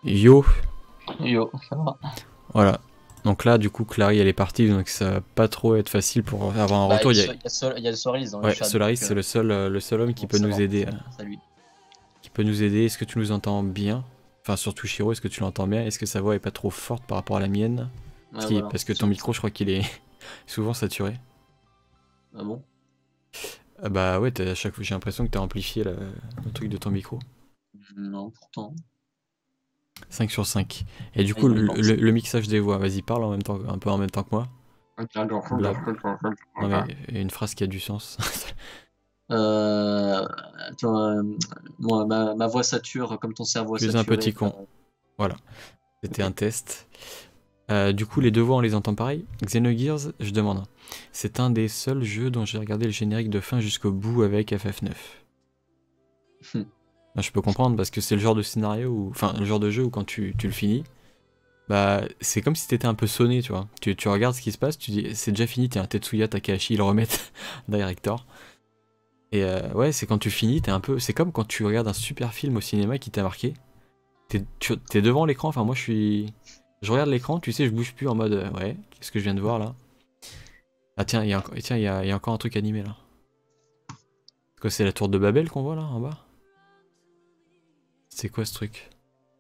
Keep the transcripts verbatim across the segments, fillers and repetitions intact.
Yo, Yo, ça va. voilà. Donc là, du coup, Clary, elle est partie, donc ça va pas trop être facile pour avoir un Bah, retour. il Il y a... y a, Sol- il y a le Solaris dans le Ouais, chat, donc Solaris, c'est euh, le seul, euh, le seul homme qui bon, peut ça nous va. aider. Ça euh, va, grâce à lui. qui peut nous aider. Est-ce que tu nous entends bien? Enfin, surtout Shiro, est-ce que tu l'entends bien? Est-ce que sa voix est pas trop forte par rapport à la mienne? Parce, Ouais, qu'il- voilà. parce que ton Sur- micro, je crois qu'il est souvent saturé. Ah bon? Ah bah ouais, t'as- à chaque fois, j'ai l'impression que t'as amplifié la- le truc de ton micro. Non, pourtant. cinq sur cinq. Et du Ah, coup, il le, m'en le- pense. le mixage des voix, vas-y, parle en même temps, un peu en même temps que moi. Blab. Non mais une phrase qui a du sens. Euh, attends, euh, moi, ma, ma voix sature comme ton cerveau a Tu es un saturé. petit Bah, con. Voilà, c'était ok. un test. Euh, du coup, les deux voix, on les entend pareil. Xenogears, je demande. C'est un des seuls jeux dont j'ai regardé le générique de fin jusqu'au bout avec F F neuf. Bah, je peux comprendre parce que c'est le genre de scénario où, enfin, le genre de jeu où quand tu, tu le finis, bah, c'est comme si t'étais un peu sonné, tu vois. Tu, tu regardes ce qui se passe, tu dis, c'est déjà fini, t'es un Tetsuya Takahashi, ils le remettent director. Et euh, ouais, c'est quand tu finis, t'es un peu, c'est comme quand tu regardes un super film au cinéma qui t'a marqué. T'es tu- t'es devant l'écran, enfin moi je suis, je regarde l'écran, tu sais, je bouge plus en mode, euh, ouais, qu'est-ce que je viens de voir là? Ah tiens, il y a, enco- tiens, il y a, il y a encore un truc animé là. C'est quoi, c'est la tour de Babel qu'on voit là en bas? C'est quoi ce truc?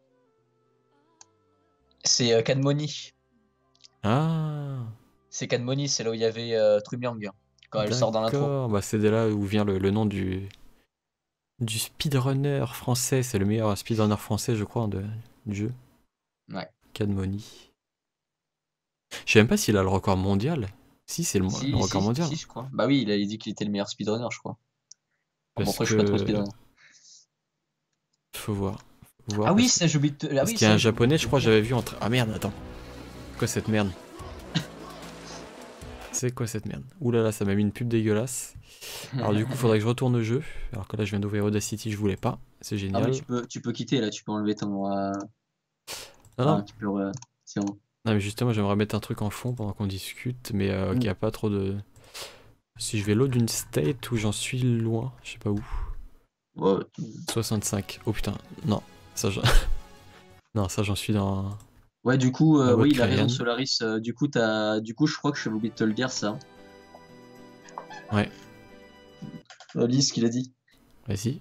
C'est euh, Cadmoni. Ah, C'est Cadmoni, c'est là où il y avait euh, Trumyang, quand elle sort dans l'intro. d'accord, bah c'est de là où vient le, le nom du, du speedrunner français, c'est le meilleur speedrunner français je crois de, du jeu, Ouais. Cadmoni. Je sais même pas s'il a le record mondial. Si, c'est le, le Si, record si, mondial. si, je crois. Bah oui, il a dit qu'il était le meilleur speedrunner, je crois. Bon, bon, Parce après, je suis pas trop que, speedrunner. faut voir, faut voir Ah oui, parce que, ça, j'ai oublié de te... Ah parce oui, qu'il y a ça, un j'ai oublié de japonais, te je le crois, dire. j'avais vu entre. Ah merde, attends. C'est quoi cette merde? C'est quoi cette merde? Ouh là là, ça m'a mis une pub dégueulasse. Alors du coup, faudrait que je retourne au jeu. Alors que là, je viens d'ouvrir Audacity, je voulais pas. C'est Ah, mais génial. tu peux, tu peux quitter, là, tu peux enlever ton... euh, Non, Enfin, non. tu peux... euh, C'est bon. Non, mais justement, j'aimerais mettre un truc en fond pendant qu'on discute, mais euh, qu'il Mm. n'y a pas trop de... Si je vais load une state où j'en suis loin, je sais pas où. Ouais, soixante-cinq. Oh putain, non. Ça, je- non, ça j'en suis dans ouais, du coup, la euh, boîte oui, il a raison, Clarion. Solaris. euh, du coup, t'as... du coup, je crois que j'avais oublié de te le dire, ça. Ouais, Euh, lis ce qu'il a dit. vas-y.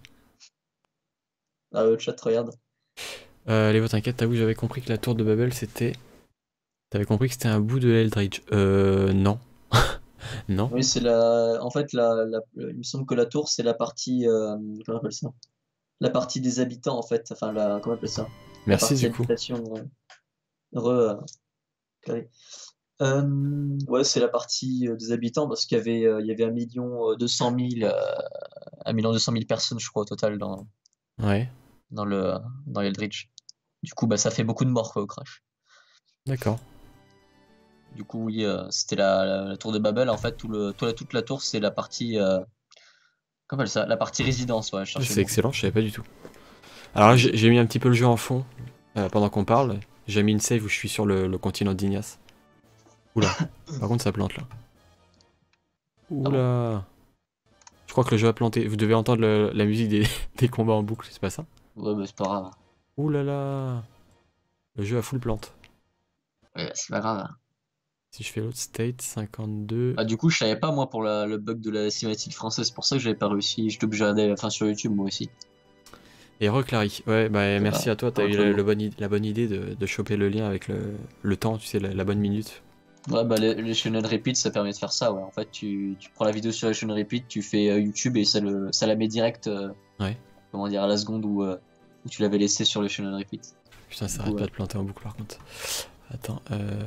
Ah, le chat, regarde. Euh, les votes, t'inquiète, t'avoue, j'avais compris que la tour de Babel c'était... T'avais compris que c'était un bout de l'Eldridge. Euh, non. Non. Oui, c'est la... En fait, la, la- il me semble que la tour, c'est la partie... euh, Comment on appelle ça? La partie des habitants, en fait. Enfin, la... Comment on appelle ça? La Merci partie du coup. habitation. euh, Re... euh, carré. Euh, ouais, c'est la partie euh, des habitants, parce qu'il y avait, euh, il y avait un million euh, deux cent mille... euh, un million deux cent mille personnes, je crois, au total, dans, Ouais, dans le... dans l'Eldritch. Du coup, bah, ça fait beaucoup de morts, quoi, au crash. d'accord. Du coup, oui, euh, c'était la, la- la tour de Babel. En fait, tout le, tout la- toute la tour, c'est la partie. Euh, comment elle ça? La partie résidence, ouais, je cherchais le C'est mot. excellent, je savais pas du tout. Alors là, j'ai j'ai mis un petit peu le jeu en fond euh, pendant qu'on parle. J'ai mis une save où je suis sur le, le continent d'Ignace. Oula. Par contre, ça plante là. Ah bon? Oula. Je crois que le jeu a planté. Vous devez entendre le- la musique des, des combats en boucle, c'est pas ça? Ouais, bah, c'est pas grave. Oulala. Là là. Le jeu a full plante. Ouais, c'est pas grave. Si je fais l'autre state, cinquante-deux. Ah, du coup, je savais pas, moi, pour la- le bug de la cinématique française. C'est pour ça que j'avais pas réussi. J'étais obligé d'aller enfin, sur YouTube, moi aussi. Et reclari. Ouais, bah Ça merci va, à toi, ça t'as va eu très la, bien. le bonne i- la bonne idée de, de choper le lien avec le, le temps, tu sais, la, la bonne minute. Ouais, bah, les, les Shonen Repeat, ça permet de faire ça, ouais. En fait, tu, tu prends la vidéo sur les Shonen Repeat, tu fais euh, YouTube et ça, le, ça la met direct, euh, Ouais. comment dire, à la seconde où, euh, où tu l'avais laissé sur le Shonen Repeat. Putain, Du ça coup, arrête pas ouais. de planter en boucle par contre. Attends, euh...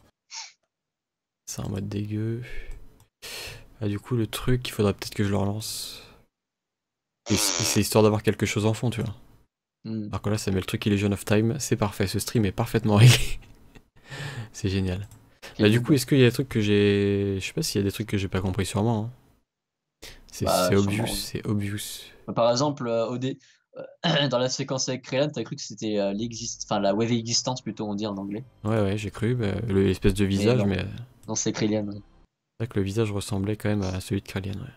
c'est en mode dégueu. Ah, du coup, le truc, il faudrait peut-être que je le relance. Et c'est histoire d'avoir quelque chose en fond, tu vois. Hmm. Alors que là, ça met le truc Illusion of Time. C'est parfait, ce stream est parfaitement réglé. C'est génial. Ok, Bah, du bon, coup, bah, est-ce qu'il y a des trucs que j'ai. Je sais pas s'il y a des trucs que j'ai pas compris, sûrement. Hein. C'est bah, c'est obvious, sûrement, ouais. c'est obvious. Bah, par exemple, euh, au dé... euh, dans la séquence avec Krellan, t'as cru que c'était euh, l'exist... enfin, la wave existence plutôt, on dit en anglais. Ouais, ouais, j'ai cru. Bah, le- l'espèce de Mais visage, non, mais. C'est non, c'est Krellan. Ouais. vrai que le visage ressemblait quand même à celui de Krallian, ouais.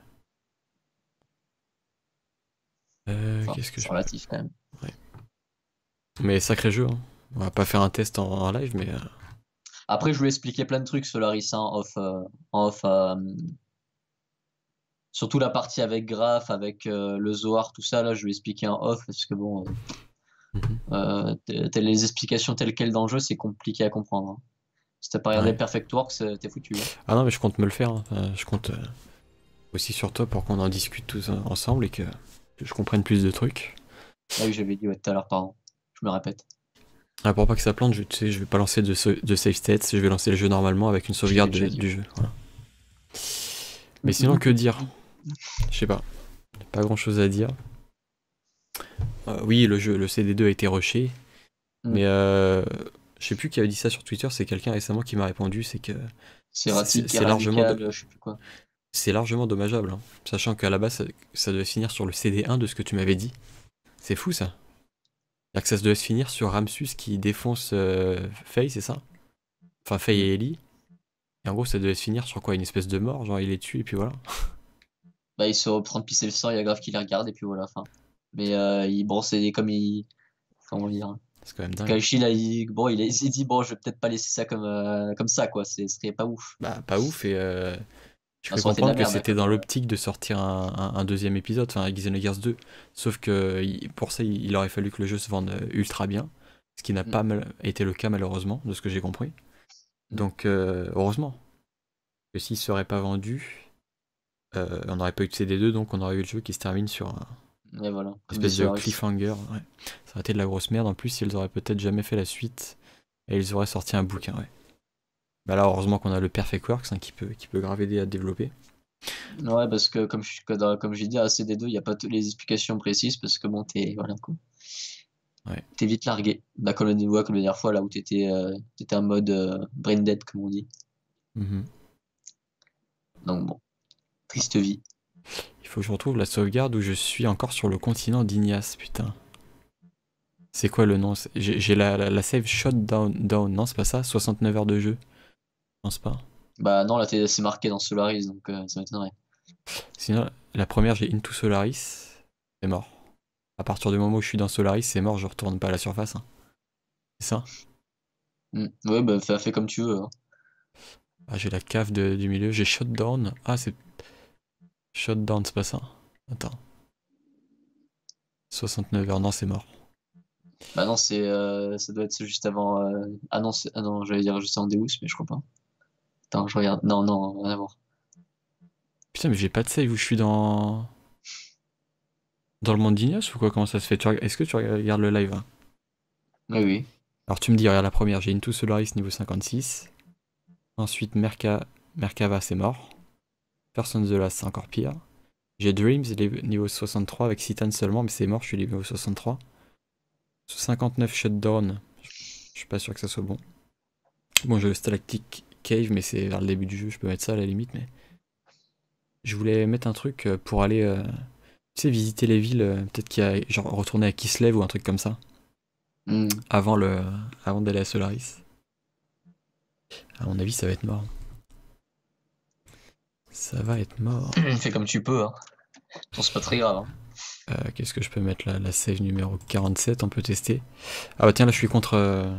Euh, Enfin, qu'est-ce que c'est je peux. relatif quand même. Ouais. Mais sacré jeu, hein. On va pas faire un test en, en live, mais... euh, Après, je lui ai expliqué plein de trucs, Solaris, hein, off, euh, en off, euh, surtout la partie avec Graph, avec euh, le Zohar, tout ça, là, je lui ai expliqué en off, parce que bon, mhm. euh, t- t- les explications telles quelles dans le jeu, c'est compliqué à comprendre, hein. Si t'as pas regardé Ouais. Perfect Works, euh, t'es foutu, hein. Ah non, mais je compte me le faire. Hein. Euh, je compte euh, aussi sur toi pour qu'on en discute tous euh, ensemble et que, que je comprenne plus de trucs. Ah oui, j'avais dit ouais, tout à l'heure, pardon. Je me répète. Ah, pour pas que ça plante, je, tu sais, je vais pas lancer de, sa- de save states, je vais lancer le jeu normalement avec une Je l'ai sauvegarde déjà de- dit. du jeu. Voilà. Mais sinon, que dire? Je sais pas. Pas grand chose à dire. Euh, oui, le jeu, le C D deux a été rushé, Mm. mais euh, je sais plus qui avait dit ça sur Twitter, c'est quelqu'un récemment qui m'a répondu, c'est que C'est c'est erratique, c'est largement, radical, do- euh, je sais plus quoi. c'est largement dommageable, hein. Sachant qu'à la base, ça, ça devait finir sur le C D un de ce que tu m'avais dit. C'est fou ça. C'est-à-dire que ça se devait se finir sur Ramsus qui défonce euh, Faye, c'est ça? Enfin, Faye et Ellie. Et en gros, ça devait se finir sur quoi? Une espèce de mort, genre il les tue et puis voilà. Bah, il se reprend de pisser le sang, il y a Grave qui les regarde, et puis voilà, fin. Mais euh, il, bon, c'est comme il. Comment dire? C'est quand même dingue. Kaishi, là, il, bon, il, a- il s'est dit, bon, je vais peut-être pas laisser ça comme, euh, comme ça, quoi. C'est- Ce serait pas ouf. Bah, pas ouf et euh, je Ah, peux ça aurait été de la comprendre que merde, hein, c'était comme. dans euh, l'optique de sortir un, un- un deuxième épisode, enfin avec Xenogears deux. Sauf que il- pour ça, il, il aurait fallu que le jeu se vende euh, ultra bien. Ce qui n'a Mm. pas mal été le cas malheureusement, de ce que j'ai compris. Mm. Donc euh, heureusement que s'il serait pas vendu, euh, on n'aurait pas eu de C D deux, donc on aurait eu le jeu qui se termine sur un Et voilà, comme des espèce de Solaris. cliffhanger. Ouais. Ça aurait été de la grosse merde. En plus, ils auraient peut-être jamais fait la suite et ils auraient sorti un bouquin. Ouais. Bah là, heureusement qu'on a le Perfect Works hein, qui peut qui peut grave aider à développer. Ouais, parce que comme je- que dans- comme j'ai dit, à C D deux, il n'y a pas toutes les explications précises, parce que bon, t'es voilà, quoi. Ouais. T'es vite largué. Bah, comme, le, ouais, comme la dernière fois, là où t'étais euh, t'étais en mode euh, brain dead, comme on dit. Mhm. Donc bon, triste vie. Il faut que je retrouve la sauvegarde où je suis encore sur le continent d'Ignace, putain. C'est quoi le nom? C'est- J'ai j'ai la, la, la save Shutdown, down. Non, c'est pas ça? soixante-neuf heures de jeu. Je pense pas. Bah non, là t'es- c'est marqué dans Solaris, donc euh, ça m'étonnerait. Sinon, la première, j'ai Into Solaris. C'est mort. À partir du moment où je suis dans Solaris, c'est mort, je retourne pas à la surface. Hein. C'est ça? Mm. Ouais, bah fais, fais comme tu veux, hein. Ah, j'ai la cave de- du milieu. J'ai Shutdown. Ah, c'est. Shutdown, c'est pas ça. Attends. soixante-neuf heures, non, c'est mort. Bah non, c'est euh, ça doit être juste avant. euh, Ah non, c'est- ah non, j'allais dire juste avant Deus, mais je crois pas. Attends, je regarde. Non, non, rien à voir. Putain, mais j'ai pas de save où je suis dans. Dans le monde d'Ignace ou quoi? Comment ça se fait? Tu reg- Est-ce que tu regardes le live? Hein? Oui, oui. Alors tu me dis, regarde la première, j'ai Into Solaris niveau cinquante-six. Ensuite, Merca... Merkava, c'est mort. Person of the Last, c'est encore pire. J'ai Dreams, les- niveau soixante-trois, avec Citan seulement, mais c'est mort, je suis niveau soixante-trois. cinquante-neuf Shutdown, je suis pas sûr que ça soit bon. Bon, j'ai le Stalactic Cave, mais c'est vers le début du jeu, je peux mettre ça à la limite, mais... Je voulais mettre un truc euh, pour aller, euh, tu sais, visiter les villes, euh, peut-être qu'il y a, genre, retourner à Kislev ou un truc comme ça, Mm. avant le, avant d'aller à Solaris. À mon avis, ça va être mort. Ça va être mort. Fais comme tu peux, hein. Bon, c'est pas très grave, hein. Euh, Qu'est-ce que je peux mettre là? La save numéro quarante-sept, on peut tester. Ah bah tiens, là je suis contre... euh,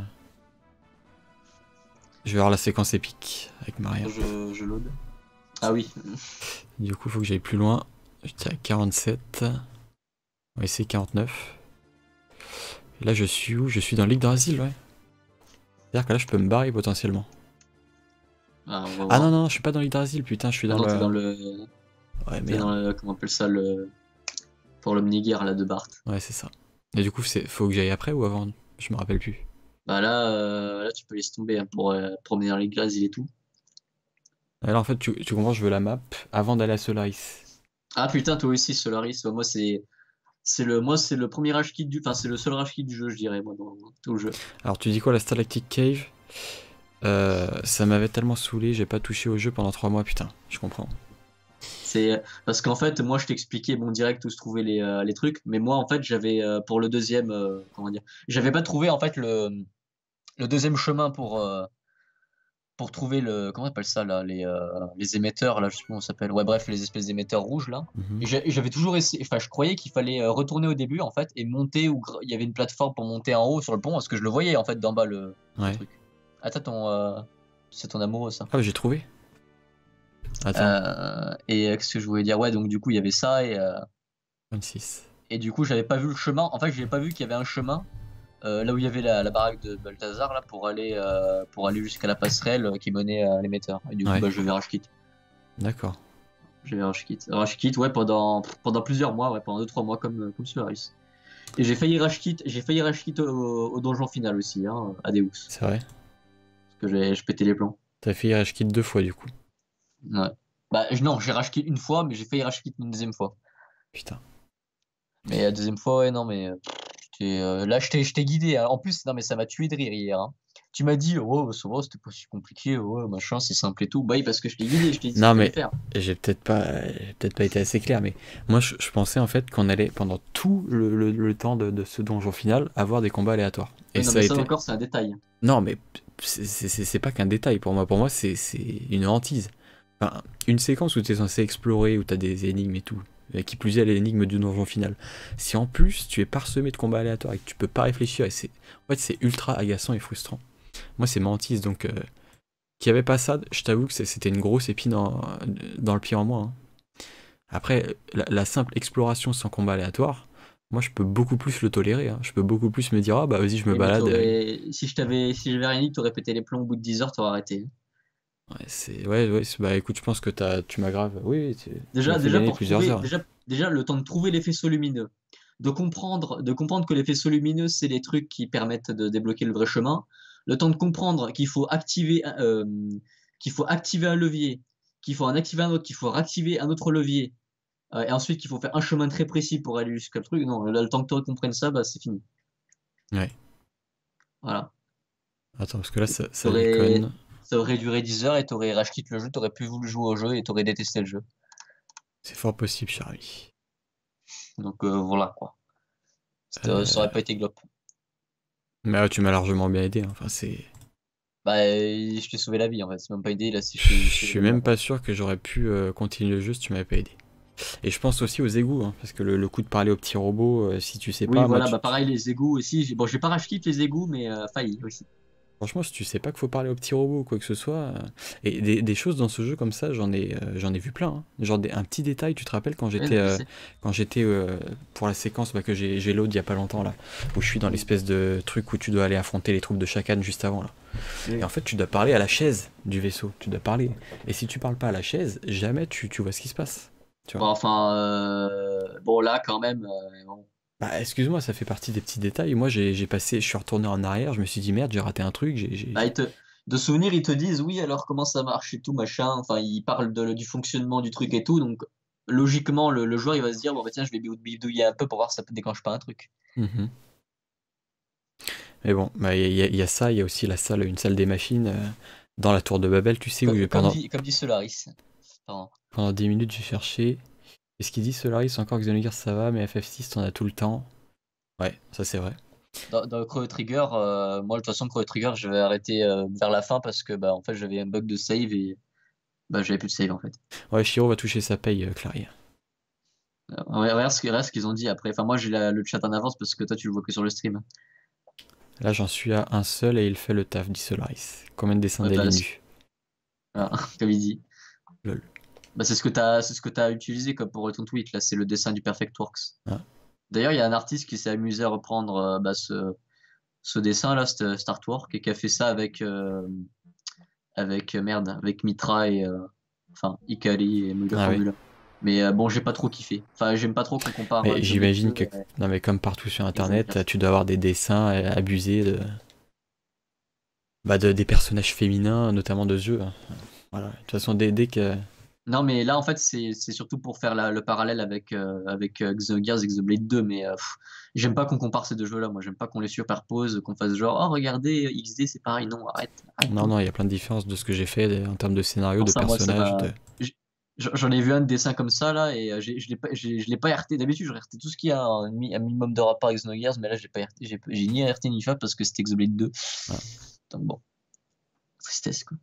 Je vais avoir la séquence épique avec Maria. Je, je load. Ah oui. Du coup, faut que j'aille plus loin. J'étais à quarante-sept. On va essayer quarante-neuf. Et là, je suis où? Je suis dans l'Yggdrasil, ouais. C'est-à-dire que là, je peux me barrer potentiellement. Ah, on va Ah voir. non, non, je suis pas dans l'Yggdrasil, putain, je suis Ah dans non, le... t'es dans le. Ouais, T'es dans merde. le. Comment on appelle ça, le. Pour l'Omniguerre, là, de Bart. Ouais, c'est ça. Et du coup, c'est... faut que j'aille après ou avant? Je me rappelle plus. Bah là, euh, là, tu peux laisser tomber, hein, pour euh, promener dans les glaces et tout. Et là, en fait, tu, tu comprends, je veux la map avant d'aller à Solaris. Ah putain, toi aussi, Solaris. Moi, c'est. C'est le, moi, c'est le premier rage kit du. Enfin, c'est le seul rage kit du jeu, je dirais, moi, dans tout le jeu. Alors, tu dis quoi, la Stalactic Cave? Euh, ça m'avait tellement saoulé, j'ai pas touché au jeu pendant trois mois, putain, je comprends. C'est parce qu'en fait, moi, je t'expliquais bon direct où se trouvaient les, euh, les trucs, mais moi, en fait, j'avais euh, pour le deuxième, euh, comment dire, j'avais pas trouvé en fait le, le deuxième chemin pour euh, pour trouver le. Comment on appelle ça là les, euh, les émetteurs, là, je sais pas comment ça s'appelle. Ouais, bref, les espèces d'émetteurs rouges là. Mhm. Et j'a- et j'avais toujours essayé. Enfin, je croyais qu'il fallait euh, retourner au début en fait et monter ou gra- il y avait une plateforme pour monter en haut sur le pont parce que je le voyais en fait d'en bas le, le Ouais. truc. Attends, ton. euh, C'est ton amoureux ça. Ah, j'ai trouvé. Attends, Euh, et euh, qu'est-ce que je voulais dire? Ouais, donc du coup, il y avait ça et, euh, vingt-six. et du coup, j'avais pas vu le chemin. En fait, j'avais pas vu qu'il y avait un chemin euh, là où il y avait la, la baraque de Balthazar là pour aller euh, pour aller jusqu'à la passerelle euh, qui menait à l'émetteur. Et du coup, Ouais. bah, je vais Rashkit. D'accord. Je vais Rashkit. Rashkit, ouais, pendant pendant plusieurs mois, ouais, pendant deux trois mois comme comme Solaris. Et j'ai failli Rashkit, j'ai failli Rashkit au, au donjon final aussi, hein, à Deus, C'est vrai. parce que j'ai je pétais les plombs. T'as fait Rage Kit deux fois du coup. Ouais. Bah je- non, j'ai Rashkit une fois, mais j'ai failli Rashkit une deuxième fois. Putain. Mais la deuxième fois, ouais, non, mais euh, j'étais, euh, là, je t'ai je t'ai guidé, hein. En plus, non, mais ça m'a tué de rire hier, hein. Tu m'as dit, oh, ça va, c'était pas si compliqué, ouais, machin, c'est simple et tout. Bah oui, parce que je t'ai guidé, je t'ai dit ce Non qu'il fallait mais faire. j'ai peut-être pas, j'ai peut-être pas été assez clair, mais moi je, je pensais en fait qu'on allait pendant tout le, le- le temps de, de ce donjon final avoir des combats aléatoires. Et Ouais, non, ça mais a ça été. encore, c'est un détail. Non mais c'est c'est- c'est- c'est pas qu'un détail pour moi. Pour moi c'est c'est une hantise. Enfin, une séquence où tu es censé explorer, où tu as des énigmes et tout, et qui plus est l'énigme du donjon final. Si en plus tu es parsemé de combats aléatoires et que tu peux pas réfléchir, et c'est en fait c'est ultra agaçant et frustrant. Moi c'est ma hantise, donc euh, qu'il n'y avait pas ça, je t'avoue que c'est- c'était une grosse épine dans, dans le pied en moi, hein. Après, la, la simple exploration sans combat aléatoire, moi je peux beaucoup plus le tolérer, hein. Je peux beaucoup plus me dire, ah bah vas-y, je me Oui, mais balade. euh, t'aurais, si je t'avais, si j'avais rien dit, t'aurais pété les plombs au bout de dix heures, t'aurais arrêté. Ouais, c'est, ouais, ouais, c'est- bah écoute, je pense que t'as, tu m'as grave. Oui, oui, tu, tu m'as Déjà, fait déjà gagner pour plusieurs trouver, heures. déjà, déjà le temps de trouver les faisceaux lumineux, de comprendre, de comprendre que les faisceaux lumineux, c'est les trucs qui permettent de débloquer le vrai chemin. Le temps de comprendre qu'il faut activer, un- euh, qu'il faut activer un levier, qu'il faut en activer un autre, qu'il faut réactiver un autre levier, euh, et ensuite qu'il faut faire un chemin très précis pour aller jusqu'à le truc. Non, là, le temps que tu comprennes ça, bah, c'est fini. Ouais. Voilà. Attends, parce que là, ça, ça T'aurais, déconne. ça aurait duré dix heures et t'aurais rage quit le jeu, t'aurais plus voulu jouer au jeu et t'aurais détesté le jeu. C'est fort possible, Charlie. Donc euh, voilà quoi. C'était- Ça Euh, aurait pas été glop. Mais ouais, tu m'as largement bien aidé, hein. Enfin, c'est. Bah, euh, je t'ai sauvé la vie en fait. C'est même pas aidé là, si Je je t'ai sauvé suis la vie en même fait. pas sûr que j'aurais pu euh, continuer le jeu si tu m'avais pas aidé. Et je pense aussi aux égouts, hein, parce que le, le coup de parler au petit robot, euh, si tu sais Oui, pas, moi, voilà, tu, bah pareil, les égouts aussi. J'ai- Bon, j'ai pas rage quit les égouts, mais euh, failli aussi. franchement, si tu sais pas qu'il faut parler au petit robot ou quoi que ce soit, euh, et des, des choses dans ce jeu comme ça, j'en ai, euh, j'en ai vu plein, hein. Genre des- un petit détail, tu te rappelles quand Ouais, j'étais, non, je euh, sais. quand j'étais euh, pour la séquence bah, que j'ai, j'ai load il y a pas longtemps là, où je suis dans Oui. l'espèce de truc où tu dois aller affronter les troupes de Shakan juste avant là. Oui. Et en fait, tu dois parler à la chaise du vaisseau, tu dois parler. Et si tu parles pas à la chaise, jamais tu, tu vois ce qui se passe. Tu Bon, vois. enfin, euh, bon là quand même. euh, bon. Bah, excuse-moi, ça fait partie des petits détails. Moi, j'ai j'ai passé, je suis retourné en arrière, je me suis dit merde, j'ai raté un truc, j'ai, j'ai- Bah, j'ai- ils te... De souvenir, ils te disent oui, alors comment ça marche et tout, machin. Enfin, ils parlent de, du fonctionnement du truc et tout. Donc, logiquement, le, le joueur, il va se dire, bon, bah tiens, je vais bidouiller un peu pour voir si ça ne déclenche pas un truc. Mhm. Mais bon, bah, il y, a- il y a ça, il y a aussi la salle, une salle des machines euh, dans la tour de Babel, tu sais, où Co- j'ai Comme, pendant, dit, comme dit Solaris. Pardon. pendant dix minutes j'ai cherché. Est-ce qu'il dit Solaris encore Xenogears ça va, mais F F six t'en as tout le temps. Ouais, ça c'est vrai. Dans, dans Chrono Trigger, euh, moi, de toute façon, Chrono Trigger, je vais arrêter euh, vers la fin parce que, bah, en fait, j'avais un bug de save et bah, j'avais plus de save, en fait. Ouais, Shiro va toucher sa paye, euh, Clary. Euh, ouais, regarde ce que- regarde ce qu'ils ont dit après. Enfin, moi, j'ai la- le chat en avance parce que toi, tu le vois que sur le stream. Là j'en suis à un seul et il fait le taf, dit Solaris. Combien de dessins Ouais, bah, c'est- d'Elinu? voilà, comme il dit. Lol. Bah, c'est ce que tu as, c'est ce que tu utilisé comme pour ton tweet, là, c'est le dessin du Perfect Works. Ah. D'ailleurs, il y a un artiste qui s'est amusé à reprendre euh, bah, ce, ce dessin-là, cet, cet artwork, et qui a fait ça avec, euh, avec euh, merde, avec Mitra et euh, enfin Ikari et Mula Ah oui. Formula. Mais euh, bon, j'ai pas trop kiffé. Enfin, j'aime pas trop qu'on compare euh, Mais Xenoblade j'imagine que, deux et non mais comme partout sur et internet, Xenogears. tu dois avoir des dessins euh, abusés de, bah, de des personnages féminins, notamment de ce jeu, hein. Voilà. De toute façon, dès, dès que. Non, mais là, en fait, c'est c'est surtout pour faire la- le parallèle avec, euh, avec euh, Xenogears et Xenoblade deux. Mais euh, pff, j'aime pas qu'on compare ces deux jeux-là. Moi, j'aime pas qu'on les superpose, qu'on fasse genre, oh, regardez, X D, c'est pareil. Non, arrête, arrête Non, tout. non, il y a plein de différences de ce que j'ai fait de- en termes de scénario, Alors de ça, moi, ça personnages, de. m'a. j'- J'en ai vu un dessin comme ça, là, et euh, j'ai- je l'ai pas, j'ai- je l'ai pas R T. D'habitude, je R T tout ce qui a un, mi- un minimum de rapport avec Xenogears, mais là, j'ai pas R T, j'ai j'ai ni R T ni F A parce que c'était Xenoblade deux. Voilà. Donc bon, tristesse, quoi.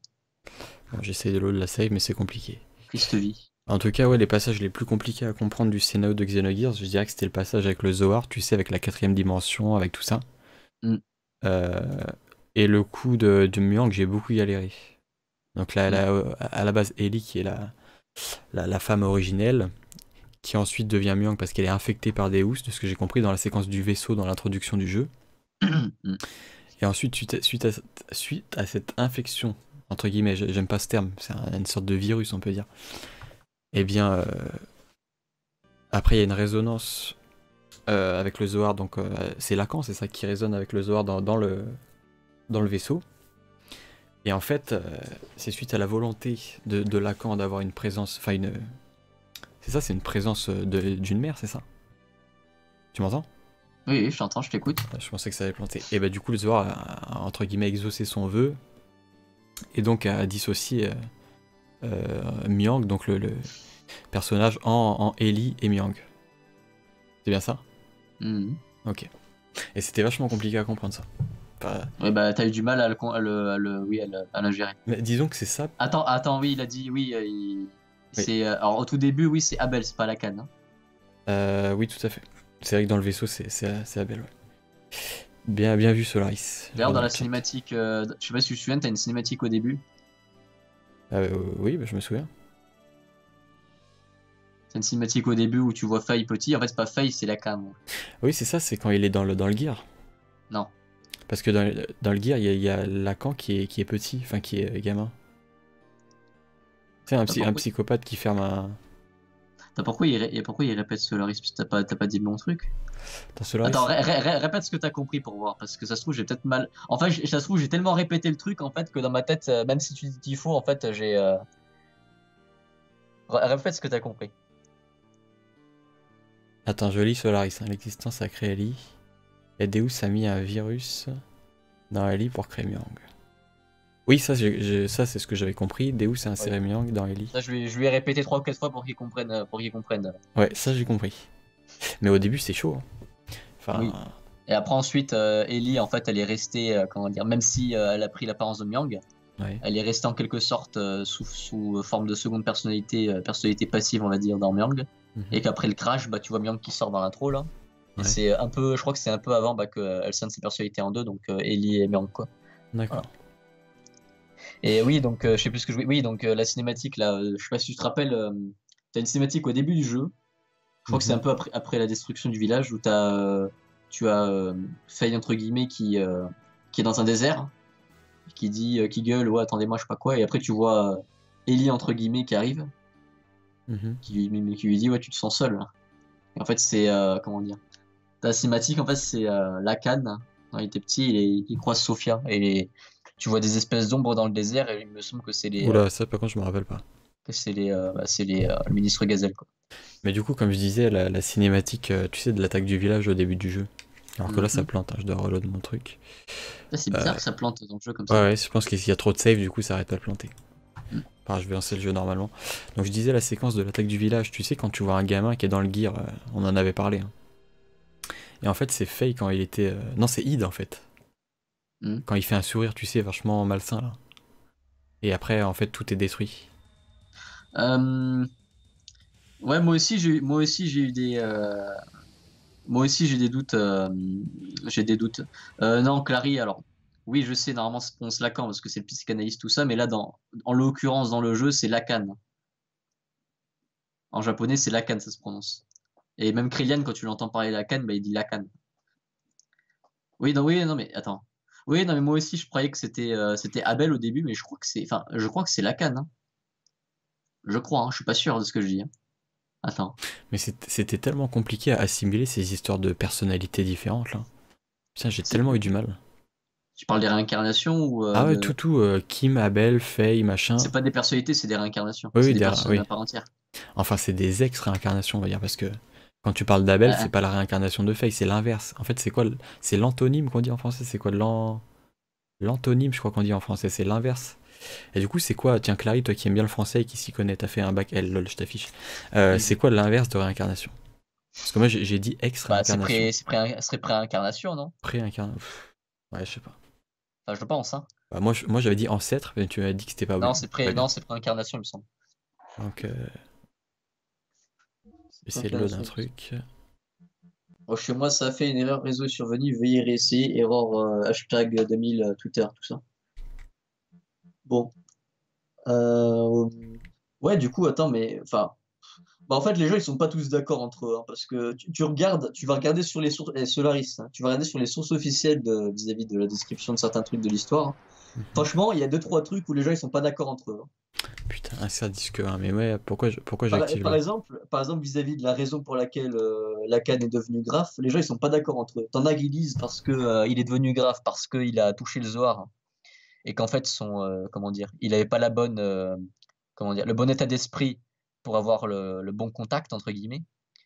Bon, j'essaie de load la save, mais c'est compliqué. Triste vie. En tout cas, ouais, les passages les plus compliqués à comprendre du scénario de Xenogears, je dirais que c'était le passage avec le Zohar, tu sais, avec la quatrième dimension, avec tout ça. Mm. Euh, et le coup de, de Myang, j'ai beaucoup galéré. Donc là, Mm. là, à la base, Ellie, qui est la, la, la femme originelle, qui ensuite devient Myang parce qu'elle est infectée par des housses, de ce que j'ai compris dans la séquence du vaisseau dans l'introduction du jeu. Mm. Et ensuite, suite à, suite à, suite à cette infection, entre guillemets, j'aime pas ce terme, c'est un- une sorte de virus, on peut dire. Eh bien, euh, après, il y a une résonance euh, avec le Zohar, donc euh, c'est Lacan, c'est ça qui résonne avec le Zohar dans, dans le, dans le vaisseau. Et en fait, euh, c'est suite à la volonté de, de Lacan d'avoir une présence, enfin une... C'est ça, c'est une présence de- d'une mère, c'est ça? Tu m'entends? Oui, oui, je t'entends, je t'écoute. Je pensais que ça avait planté. Et bah du coup, le Zohar a, a, entre guillemets, exaucé son vœu, et donc a dissocié euh, euh, Myang, donc le, le personnage, en, en Ellie et Myang. C'est bien ça? Mm. Ok. Et c'était vachement compliqué à comprendre ça. Enfin, Ouais, bah, t'as eu du mal à le, con- à le, à le- oui, à le, à le gérer. mais disons que c'est ça. Attends, attends, oui, il a dit, oui, euh, il- Oui. c'est, euh, alors au tout début, oui, c'est Abel, c'est pas Lacan. Hein. Euh, oui, tout à fait. C'est vrai que dans le vaisseau, c'est c'est- c'est Abel, ouais. Bien, bien vu, Solaris. D'ailleurs, dans la chat. cinématique, euh, je sais pas si tu te souviens, t'as une cinématique au début. Euh, oui, bah, je me souviens. C'est une cinématique au début où tu vois Faye petit. En fait, c'est pas Faye, c'est Lacan. Oui, c'est ça, c'est quand il est dans le, dans le gear. Non. Parce que dans, le- dans le gear, il y a, il y a Lacan qui est, qui est petit, enfin qui est gamin. C'est un, psy- un pourquoi, psychopathe qui ferme un. t'as pourquoi, il, ré- et pourquoi il répète Solaris? Parce que t'as pas, t'as pas dit le bon truc. Dans Solaris. Attends, ré- ré- ré- répète ce que t'as compris pour voir. Parce que ça se trouve, j'ai peut-être mal. En fait, j- ça se trouve, j'ai tellement répété le truc en fait que dans ma tête, euh, même si tu dis qu'il faut, en fait, j'ai. euh, ré- Répète ce que t'as compris. Attends, je lis Solaris. Hein. L'existence a créé Ellie. Et Deus a mis un virus dans Ellie pour créer Myang. Oui, ça, j'ai- j'ai- ça c'est ce que j'avais compris. Deus a inséré Ouais. Myang dans Ellie. Ça, je lui, je lui ai répété trois ou quatre fois pour qu'il comprenne. euh, Pour qu'il comprenne. Ouais, ça j'ai compris. Mais au début, c'est chaud. Hein. Enfin, Oui. Et après, ensuite, euh, Ellie, en fait, elle est restée, euh, comment dire, même si euh, elle a pris l'apparence de Myang, ouais. elle est restée en quelque sorte euh, sous, sous forme de seconde personnalité, euh, personnalité passive, on va dire, dans Myang. Mhm. Et qu'après le crash, bah, tu vois Myang qui sort dans l'intro, là. Et Ouais. c'est un peu, je crois que c'est un peu avant bah, qu'elle scinde ses personnalités en deux, donc euh, Ellie et Myang, quoi. D'accord. Voilà. Et oui, donc, euh, je sais plus ce que je voulais. Oui, donc euh, la cinématique, là, euh, je sais pas si tu te rappelles, euh, t'as une cinématique au début du jeu. Je crois que c'est un Mhm. peu après, après la destruction du village où t'as, euh, tu as euh, Faye, entre guillemets, qui, euh, qui est dans un désert, qui dit, euh, qui gueule, ouais, attendez-moi, je sais pas quoi. Et après, tu vois euh, Ellie, entre guillemets, qui arrive, Mhm. qui, lui- qui lui dit, ouais, tu te sens seul. Là. Et en fait, c'est, euh, comment dire, ta cinématique, en fait, c'est euh, Lacan. Quand il était petit, il, il croise Sophia. Et les- tu vois des espèces d'ombres dans le désert, et il me semble que c'est les. euh, Oula, ça par contre, je me rappelle pas. que c'est les, euh, bah, c'est les, euh, le ministre Gazelle, quoi. Mais du coup, comme je disais, la, la cinématique, euh, tu sais, de l'attaque du village au début du jeu. Alors que là, ça Mhm. plante, hein, je dois reload mon truc. Ça, c'est bizarre Euh, que ça plante dans le jeu comme Ouais, ça. ouais, je pense qu'il y a trop de save, du coup, ça arrête pas de planter. Mm. Enfin, je vais lancer le jeu normalement. Donc, je disais la séquence de l'attaque du village. Tu sais, quand tu vois un gamin qui est dans le gear, euh, on en avait parlé. Hein. Et en fait, c'est Faye quand il était. euh, Non, c'est Id en fait. Mm. Quand il fait un sourire, tu sais, vachement malsain là. Et après, en fait, tout est détruit. Euh, Ouais, moi aussi, j'ai eu, moi aussi, j'ai eu des, euh, moi aussi, j'ai des doutes, euh, j'ai des doutes. Euh, non, Clary, alors, oui, je sais, normalement, c'est prononce Lacan parce que c'est le psychanalyste, tout ça, mais là, dans, en l'occurrence, dans le jeu, c'est Lacan. En japonais, c'est Lacan, ça se prononce. Et même Krillian, quand tu l'entends parler Lacan, bah, il dit Lacan. Oui, non, oui, non, mais attends. Oui, non, mais moi aussi, je croyais que c'était, euh, c'était Abel au début, mais je crois que c'est, enfin, je crois que c'est Lacan, hein. Je crois, hein, je suis pas sûr de ce que je dis. Hein. Attends. Mais c'est- c'était tellement compliqué à assimiler ces histoires de personnalités différentes là. Putain, j'ai C'est- tellement eu du mal. Tu parles des réincarnations ou euh, Ah ouais, de... tout, tout. euh, Kim, Abel, Faye, machin. C'est pas des personnalités, c'est des réincarnations. Oui, C'est oui, des des- personnes oui. à part entière. Enfin, c'est des ex-réincarnations, on va dire, parce que quand tu parles d'Abel, Ah, c'est pas la réincarnation de Faye, c'est l'inverse. En fait, c'est quoi le- C'est l'antonyme qu'on dit en français, c'est quoi l'an... L'antonyme, je crois qu'on dit en français, c'est l'inverse. Et du coup, c'est quoi Tiens, Clary, toi qui aimes bien le français et qui s'y connaît, t'as fait un bac L, lol, je t'affiche. Euh, oui. c'est quoi l'inverse de réincarnation Parce que moi, j'ai j'ai dit Bah, c'est ex-réincarnation. pré... c'est pré... ce serait pré-incarnation, non? Pré-incarnation. Ouais, je sais pas. Enfin, je pense, hein. Bah, moi, je- moi j'avais dit ancêtre, mais tu m'as dit que c'était pas, Non, oui, c'est pas pré... bien. non, c'est préincarnation, il me semble. Donc, euh, C'est essayer de load un préincarnation. truc. Oh, chez moi, ça a fait une erreur réseau est survenue. Veuillez réessayer. Erreur euh, hashtag deux mille euh, Twitter, tout ça. Bon. Euh, Ouais, du coup, attends, mais enfin, bah, en fait, les gens ils sont pas tous d'accord entre eux, hein, parce que tu, tu regardes, tu vas regarder sur les sources, eh, Solaris, hein, tu vas regarder sur les sources officielles de- vis-à-vis de la description de certains trucs de l'histoire, hein. Mhm. Franchement, il y a deux trois trucs où les gens ils sont pas d'accord entre eux, hein. Putain, insert disque un. Mais ouais, pourquoi je- pourquoi Par, j'active par le. exemple, par exemple, vis-à-vis de la raison pour laquelle euh, Lacan est devenu graphe, les gens ils sont pas d'accord entre eux. T'en as qui disent parce que euh, il est devenu graphe parce qu'il a touché le Zohar, hein, et qu'en fait son euh, comment dire, il avait pas la bonne euh, comment dire, le bon état d'esprit pour avoir le, le bon contact entre guillemets.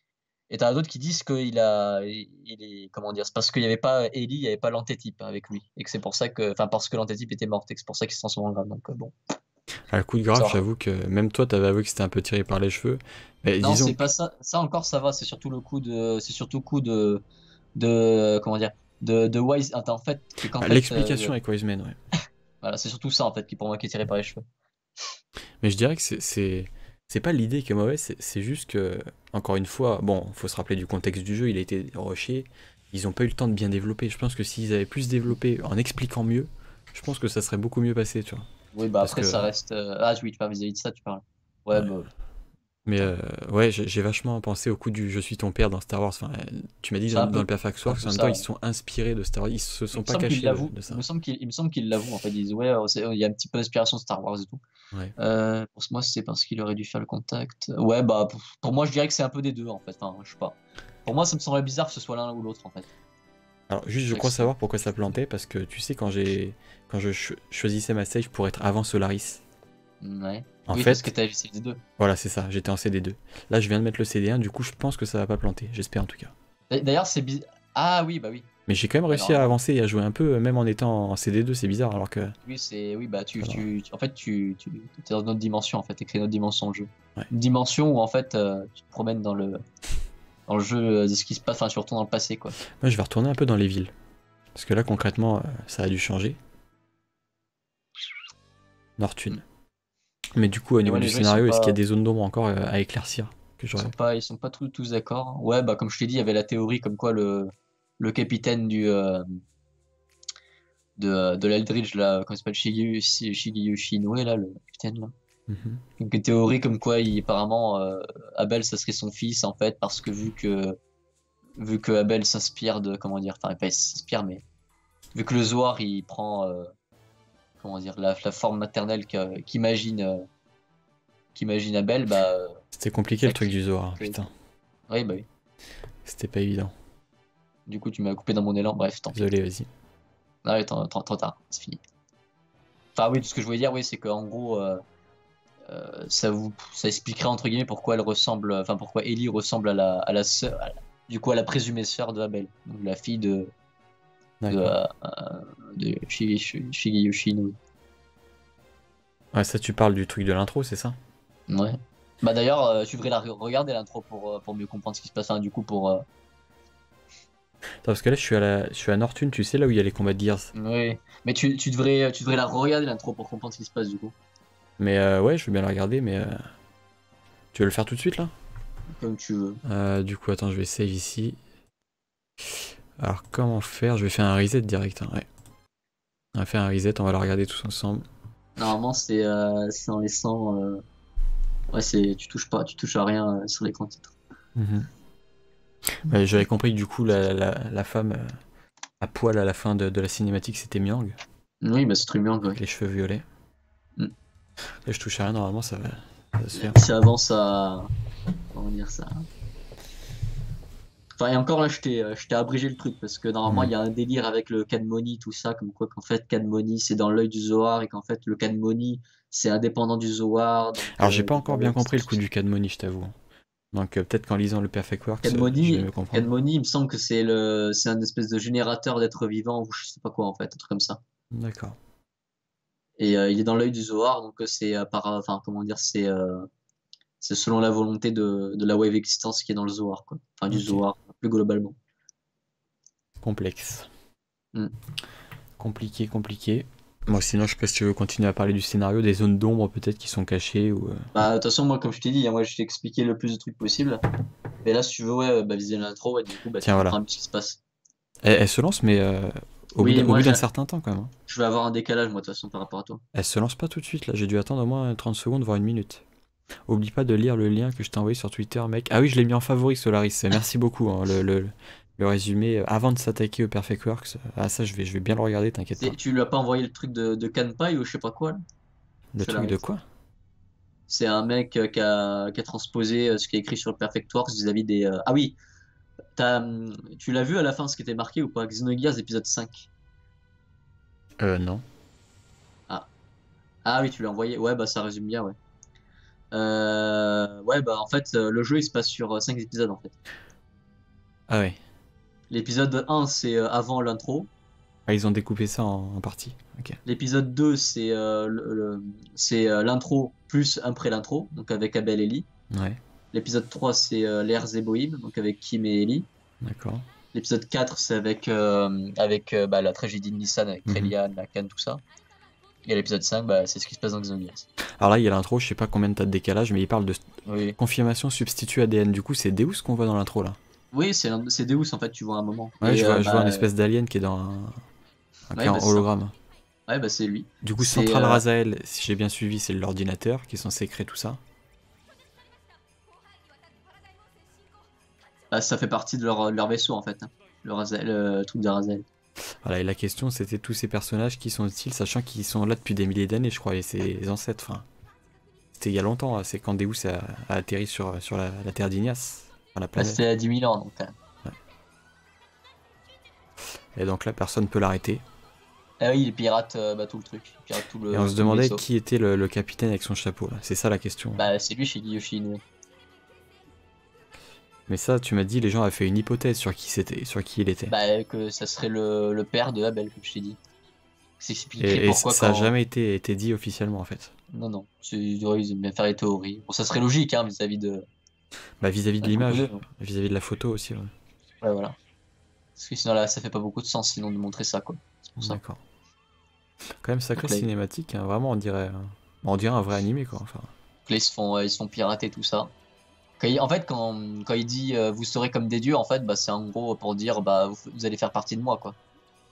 Et t'en as d'autres qui disent qu'il a, il est, comment dire, c'est parce qu'il n'y avait pas Ellie, il n'y avait pas l'antétype avec lui, et que c'est pour ça que, enfin parce que l'antétype était morte, et que c'est pour ça qu'il se transforme en grave. Donc euh, bon, À le coup de graphe, ça. j'avoue que même toi, t'avais avoué que c'était un peu tiré par les cheveux. Mais Non, disons c'est que pas ça. Ça encore, ça va. C'est surtout le coup de, c'est surtout le coup de, de, comment dire, de, de Wise. Attends, en fait, c'est qu'en bah, fait, euh, l'explication avec Wiseman, ouais. voilà, c'est surtout ça en fait qui pour moi qui est tiré par les cheveux. Mais je dirais que c'est c'est c'est pas l'idée qui est mauvaise, c'est c'est juste que, encore une fois, bon, faut se rappeler du contexte du jeu, il a été rushé, ils ont pas eu le temps de bien développer. Je pense que s'ils avaient plus développé en expliquant mieux, je pense que ça serait beaucoup mieux passé, tu vois. Oui, bah Parce après que, ça reste. euh, Ah oui, tu parles vis-à-vis de ça, tu parles. Ouais, ouais. bah. Mais Attends. euh, ouais, j'ai j'ai vachement pensé au coup du Je suis ton père dans Star Wars. Enfin, euh, tu m'as dit C'est dans, un dans le peu, Perfect un Works, peu en même temps, ça. ils se sont inspirés de Star Wars, ils se Il sont me pas semble qu'il cachés de, l'avoue. de Il ça. me semble qu'il, il me semble qu'il l'avoue. En fait, ils disent ouais, euh, c'est- il y a un petit peu d'inspiration de Star Wars et tout. Ouais. Euh, pour moi, c'est parce qu'il aurait dû faire le contact. Ouais, bah pour, pour moi, je dirais que c'est un peu des deux en fait. Enfin, je sais pas. Pour moi, ça me semblerait bizarre que ce soit l'un ou l'autre en fait. Alors, juste, je C'est vrai que crois c'est- savoir pourquoi ça plantait, parce que tu sais, quand j'ai quand je cho- choisissais ma stage pour être avant Solaris, Ouais. en Oui, parce que fait, t'as essayé les deux. voilà, c'est ça, j'étais en C D deux. Là, je viens de mettre le C D un, du coup, je pense que ça va pas planter, j'espère en tout cas. D'a- D'ailleurs, c'est bizarre. Ah oui, bah oui. Mais j'ai quand même Ouais, réussi à normalement. avancer et à jouer un peu, même en étant en C D deux, c'est bizarre, alors que Oui, c'est oui, bah ça tu, va. tu, tu- en fait, tu, tu es dans une autre dimension en fait. Tu créé une autre dimension de jeu. Ouais. Une dimension où en fait, euh, tu te promènes dans le dans le jeu euh, de ce qui se passe, enfin surtout dans le passé quoi. Moi, je vais retourner un peu dans les villes, parce que là, concrètement, euh, ça a dû changer. Mm. Northune. Mais du coup, au Et niveau ouais, du les gens ils sont scénario, est-ce qu'il y a pas des zones d'ombre encore euh, à éclaircir que ils sont j'aurais. pas ils sont pas tous, tous d'accord. Ouais, bah comme je t'ai dit, il y avait la théorie comme quoi le le capitaine du euh, de, de l'Eldridge, là, comment il s'appelle, Shigyu- Shi- Shigeyoshi Inoue, là, le capitaine, là. Mhm. Donc, une théorie comme quoi, il, apparemment, euh, Abel, ça serait son fils, en fait, parce que vu que, vu que Abel s'inspire de, comment dire, enfin, pas il s'inspire, mais vu que le Zohar, il prend, euh, comment dire, la, la forme maternelle que- qu'imagine, euh, qu'imagine Abel, bah, euh, C'était compliqué le ça truc crée. du Zohar, crée- putain. Oui, bah oui. C'était pas évident. Du coup, tu m'as coupé dans mon élan, bref, tant pis. Désolé, vas-y. Ah, ouais, trop, trop- trop tard, c'est fini. Enfin, oui, tout ce que je voulais dire, oui, c'est qu'en gros, euh, Euh, ça vous ça expliquerait entre guillemets pourquoi elle ressemble enfin pourquoi Ellie ressemble à la à la sœur à la- du coup à la présumée sœur de Abel, donc la fille de de, D'accord. euh, euh, de Shige- Shige- Shigeyoshi Inui. Ouais, ça, tu parles du truc de l'intro, c'est ça? Ouais, bah d'ailleurs euh, tu devrais la re- regarder l'intro pour euh, pour mieux comprendre ce qui se passe, enfin, du coup pour euh, Attends, parce que là, je suis à la, je suis à Northune, tu sais, là où il y a les combats de Gears. oui, mais tu, tu devrais tu devrais la regarder l'intro pour comprendre ce qui se passe du coup, Mais euh, ouais, je veux bien la regarder, mais euh, tu veux le faire tout de suite là? comme tu veux. Euh, du coup, attends, je vais save ici. Alors, comment faire? Je vais faire un reset direct, hein, ouais. On va faire un reset, on va la regarder tous ensemble. Normalement c'est euh, c'est en laissant euh, ouais, c'est tu touches pas tu touches à rien euh, sur l'écran titre. Mhm. Ouais, j'avais compris que du coup, la, la, la femme euh, à poil à la fin de, de la cinématique, c'était Myang, Oui, bah c'est très bien, ouais. avec les cheveux violets. Mm. Là, je touche à rien, normalement, ça va, ça va se faire. Si avant ça. Comment dire ça? Enfin, et encore là, je t'ai euh, je t'ai abrégé le truc parce que normalement, Mhm. il y a un délire avec le Cadmoni, tout ça, comme quoi qu'en fait, Cadmoni, c'est dans l'œil du Zohar et qu'en fait, le Cadmoni, c'est indépendant du Zohar. Donc, Alors, j'ai euh, pas du encore coup, bien compris le coup du Cadmoni, je t'avoue. Donc, euh, peut-être qu'en lisant le Perfect Works, euh, je vais Cadmoni, mieux comprendre. Cadmoni, il me semble que c'est le, c'est un espèce de générateur d'êtres vivants ou je sais pas quoi en fait, un truc comme ça. D'accord. Et euh, il est dans l'œil du Zohar, donc euh, c'est euh, par, enfin, comment dire, c'est euh, c'est selon la volonté de, de la wave existence qui est dans le Zohar, quoi. Enfin, du Ok. Zohar, plus globalement. Complexe. Mm. Compliqué, compliqué. Moi, sinon, je sais pas si tu veux continuer à parler du scénario, des zones d'ombre peut-être qui sont cachées ou. euh, Bah, de toute façon, moi, comme je t'ai dit, hein, moi, je t'ai expliqué le plus de trucs possible. Mais là, si tu veux, ouais, bah, viser l'intro, ouais, du coup, bah, tu Tiens, voilà. comprends un peu ce qui se passe. Elle, elle se lance, mais euh, au bout Oui, d'un au moi, bout d'un j'ai- certain temps quand même, hein. je vais avoir un décalage, moi, de toute façon, par rapport à toi. Elle se lance pas tout de suite, là. J'ai dû attendre au moins trente secondes, voire une minute. Oublie pas de lire le lien que je t'ai envoyé sur Twitter, mec. Ah oui, je l'ai mis en favori, Solaris. Merci beaucoup, hein, le, le- le résumé. euh, Avant de s'attaquer au Perfect Works. Ah, ça, je vais, je vais bien le regarder, t'inquiète C'est- pas. Tu lui as pas envoyé le truc de, de Kanpai ou je sais pas quoi, là? Le truc de Solaris. quoi? C'est un mec euh, qui a, qui a transposé euh, ce qui est écrit sur le Perfect Works vis-à-vis des. euh, Ah oui, t'as, hum, tu l'as vu à la fin ce qui était marqué ou pas? Xenogears épisode cinq. Euh, non. Ah. Ah oui, tu l'as envoyé. Ouais, bah ça résume bien, ouais. Euh, Ouais, bah en fait, euh, le jeu il se passe sur euh, cinq épisodes en fait. Ah ouais. L'épisode un c'est euh, avant l'intro. Ah, ils ont découpé ça en, en parties. Ok. L'épisode deux c'est euh, le- le- c'est euh, l'intro plus après l'intro, donc avec Abel et Ellie. Ouais, L'épisode trois c'est euh, l'ère Zeboïm, donc avec Kim et Ellie. d'accord. L'épisode quatre c'est avec, euh, avec euh, bah, la tragédie de Nissan, avec Mhm. Crélian, Lacan, tout ça. Et l'épisode cinq bah, c'est ce qui se passe dans Xenogears. Alors là, il y a l'intro, je sais pas combien de tas de décalage, mais il parle de Oui, confirmation substitut A D N. Du coup, c'est Deus qu'on voit dans l'intro là. oui c'est l'un- c'est Deus en fait, tu vois un moment. Ouais, Et je euh, vois, je vois un bah, espèce d'alien qui est dans un, un- qui ouais, est bah, en c'est ça. hologramme. Ouais, bah, c'est lui. Du coup, C'est Central euh, Razael, si j'ai bien suivi, c'est l'ordinateur qui est censé créer tout ça. Bah, ça fait partie de leur, de leur vaisseau en fait, hein. Le, Razel, le truc de Razel. Voilà, et la question c'était tous ces personnages qui sont-ils, sachant qu'ils sont là depuis des milliers d'années, je crois, et ses ancêtres. Enfin, c'était il y a longtemps, hein, c'est quand Deus a, a atterri sur, sur la, la Terre d'Ignace, enfin, la Là, planète. c'était à dix mille ans donc. euh. Et donc là, personne peut l'arrêter. Ah oui, il pirate euh, bah, tout le truc. Il pirate tout Et on le, se tout le demandait vaisseau. qui était le, le capitaine avec son chapeau, là. C'est ça la question. Bah, c'est lui, Shigi Yoshi Inoue. Mais ça, tu m'as dit, les gens avaient fait une hypothèse sur qui c'était, sur qui il était. Bah, que ça serait le, le père de Abel, comme je t'ai dit. C'est expliqué Et, et pourquoi ça a quand. jamais été, été dit officiellement, en fait. Non, non. C'est- Ils aiment bien faire les théories. Bon, ça serait logique, hein, vis-à-vis de. Bah, vis-à-vis de Un l'image, composé, hein. vis-à-vis de la photo aussi, ouais. Ouais, voilà. Parce que sinon, là, ça fait pas beaucoup de sens, sinon, de montrer ça, quoi. C'est pour ça. D'accord. Quand même sacré Donc là, cinématique, hein. Vraiment, on dirait, euh, on dirait un vrai animé, quoi. Enfin, donc là, ils se font, euh, ils se font pirater, tout ça. Quand il- en fait, quand, quand il dit euh, vous serez comme des dieux, en fait, bah, c'est en gros pour dire bah, vous, vous allez faire partie de moi, quoi.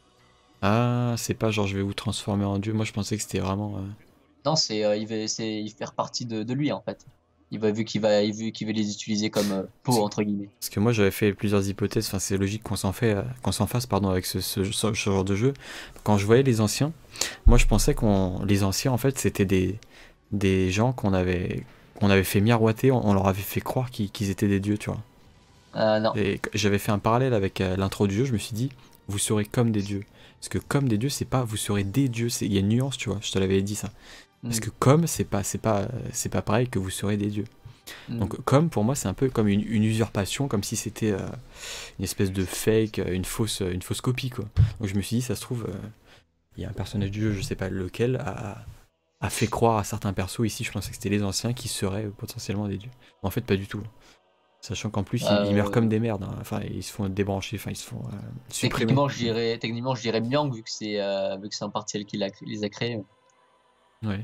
ah, c'est pas genre je vais vous transformer en dieu. Moi, je pensais que c'était vraiment. euh, Non, c'est euh, il veut, c'est il faire partie de, de lui, en fait. Il va vu qu'il va, il veut qu'il veut les utiliser comme euh, peau, entre guillemets. Parce que moi, j'avais fait plusieurs hypothèses. Enfin, c'est logique qu'on s'en fait, euh, qu'on s'en fasse, pardon, avec ce, ce- ce genre de jeu. Quand je voyais les anciens, moi, je pensais qu'on, les anciens, en fait, c'était des, des gens qu'on avait, qu'on avait fait miroiter. On, on leur avait fait croire qu'ils qu'ils étaient des dieux, tu vois. Euh, non. Et j'avais fait un parallèle avec euh, l'intro du jeu. Je me suis dit, vous serez comme des dieux. Parce que comme des dieux, c'est pas vous serez des dieux. c'est- Il y a une nuance, tu vois. Je te l'avais dit ça. Parce Mm. que comme, c'est pas, c'est pas, c'est pas pareil que vous serez des dieux. Mm. Donc comme, pour moi, c'est un peu comme une, une usurpation, comme si c'était euh, une espèce de fake, euh, une fausse, une fausse copie, quoi. Donc je me suis dit, ça se trouve, euh, il y a un personnage du jeu, je sais pas lequel, a, a fait croire à certains persos. Ici, je pensais que c'était les anciens qui seraient euh, potentiellement des dieux. En fait, pas du tout. Sachant qu'en plus, ils, ils meurent Euh, comme des merdes, hein. Enfin, ils se font débrancher, enfin, ils se font euh, supprimer. techniquement, je dirais, techniquement, je dirais Myang vu que c'est, euh, vu que c'est en partie elle qui l'a- les a créés. Ouais.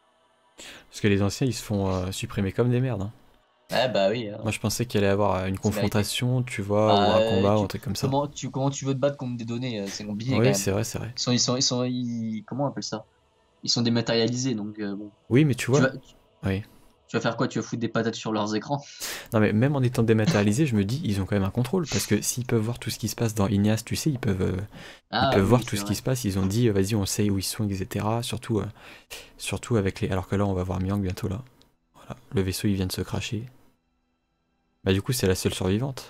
Parce que les anciens, ils se font euh, supprimer comme des merdes, hein. Ouais, bah oui, hein, Moi, je pensais qu'il allait y avoir euh, une c'est mérité. confrontation, tu vois, ou Bah, un euh, combat, ou tu, un truc comme ça. comment tu, comment tu veux te battre contre des données, euh, c'est compliqué quand Oui, même. c'est vrai, c'est vrai. Ils sont, ils sont, ils sont, ils- comment on appelle ça? Ils sont dématérialisés, donc euh, bon. Oui, mais tu Tu vois, vas, oui. tu vas faire quoi? Tu vas foutre des patates sur leurs écrans? Non, mais même en étant dématérialisé, je me dis, ils ont quand même un contrôle. Parce que s'ils peuvent voir tout ce qui se passe dans Ignace, tu sais, ils peuvent, euh, ils Ah peuvent oui, voir c'est tout ce vrai. qui se passe. Ils ont dit, euh, vas-y, on sait où ils sont, et cetera. Surtout, euh, surtout avec les. Alors que là, on va voir Myang bientôt là. Voilà. Le vaisseau, il vient de se cracher. Bah, du coup, c'est la seule survivante.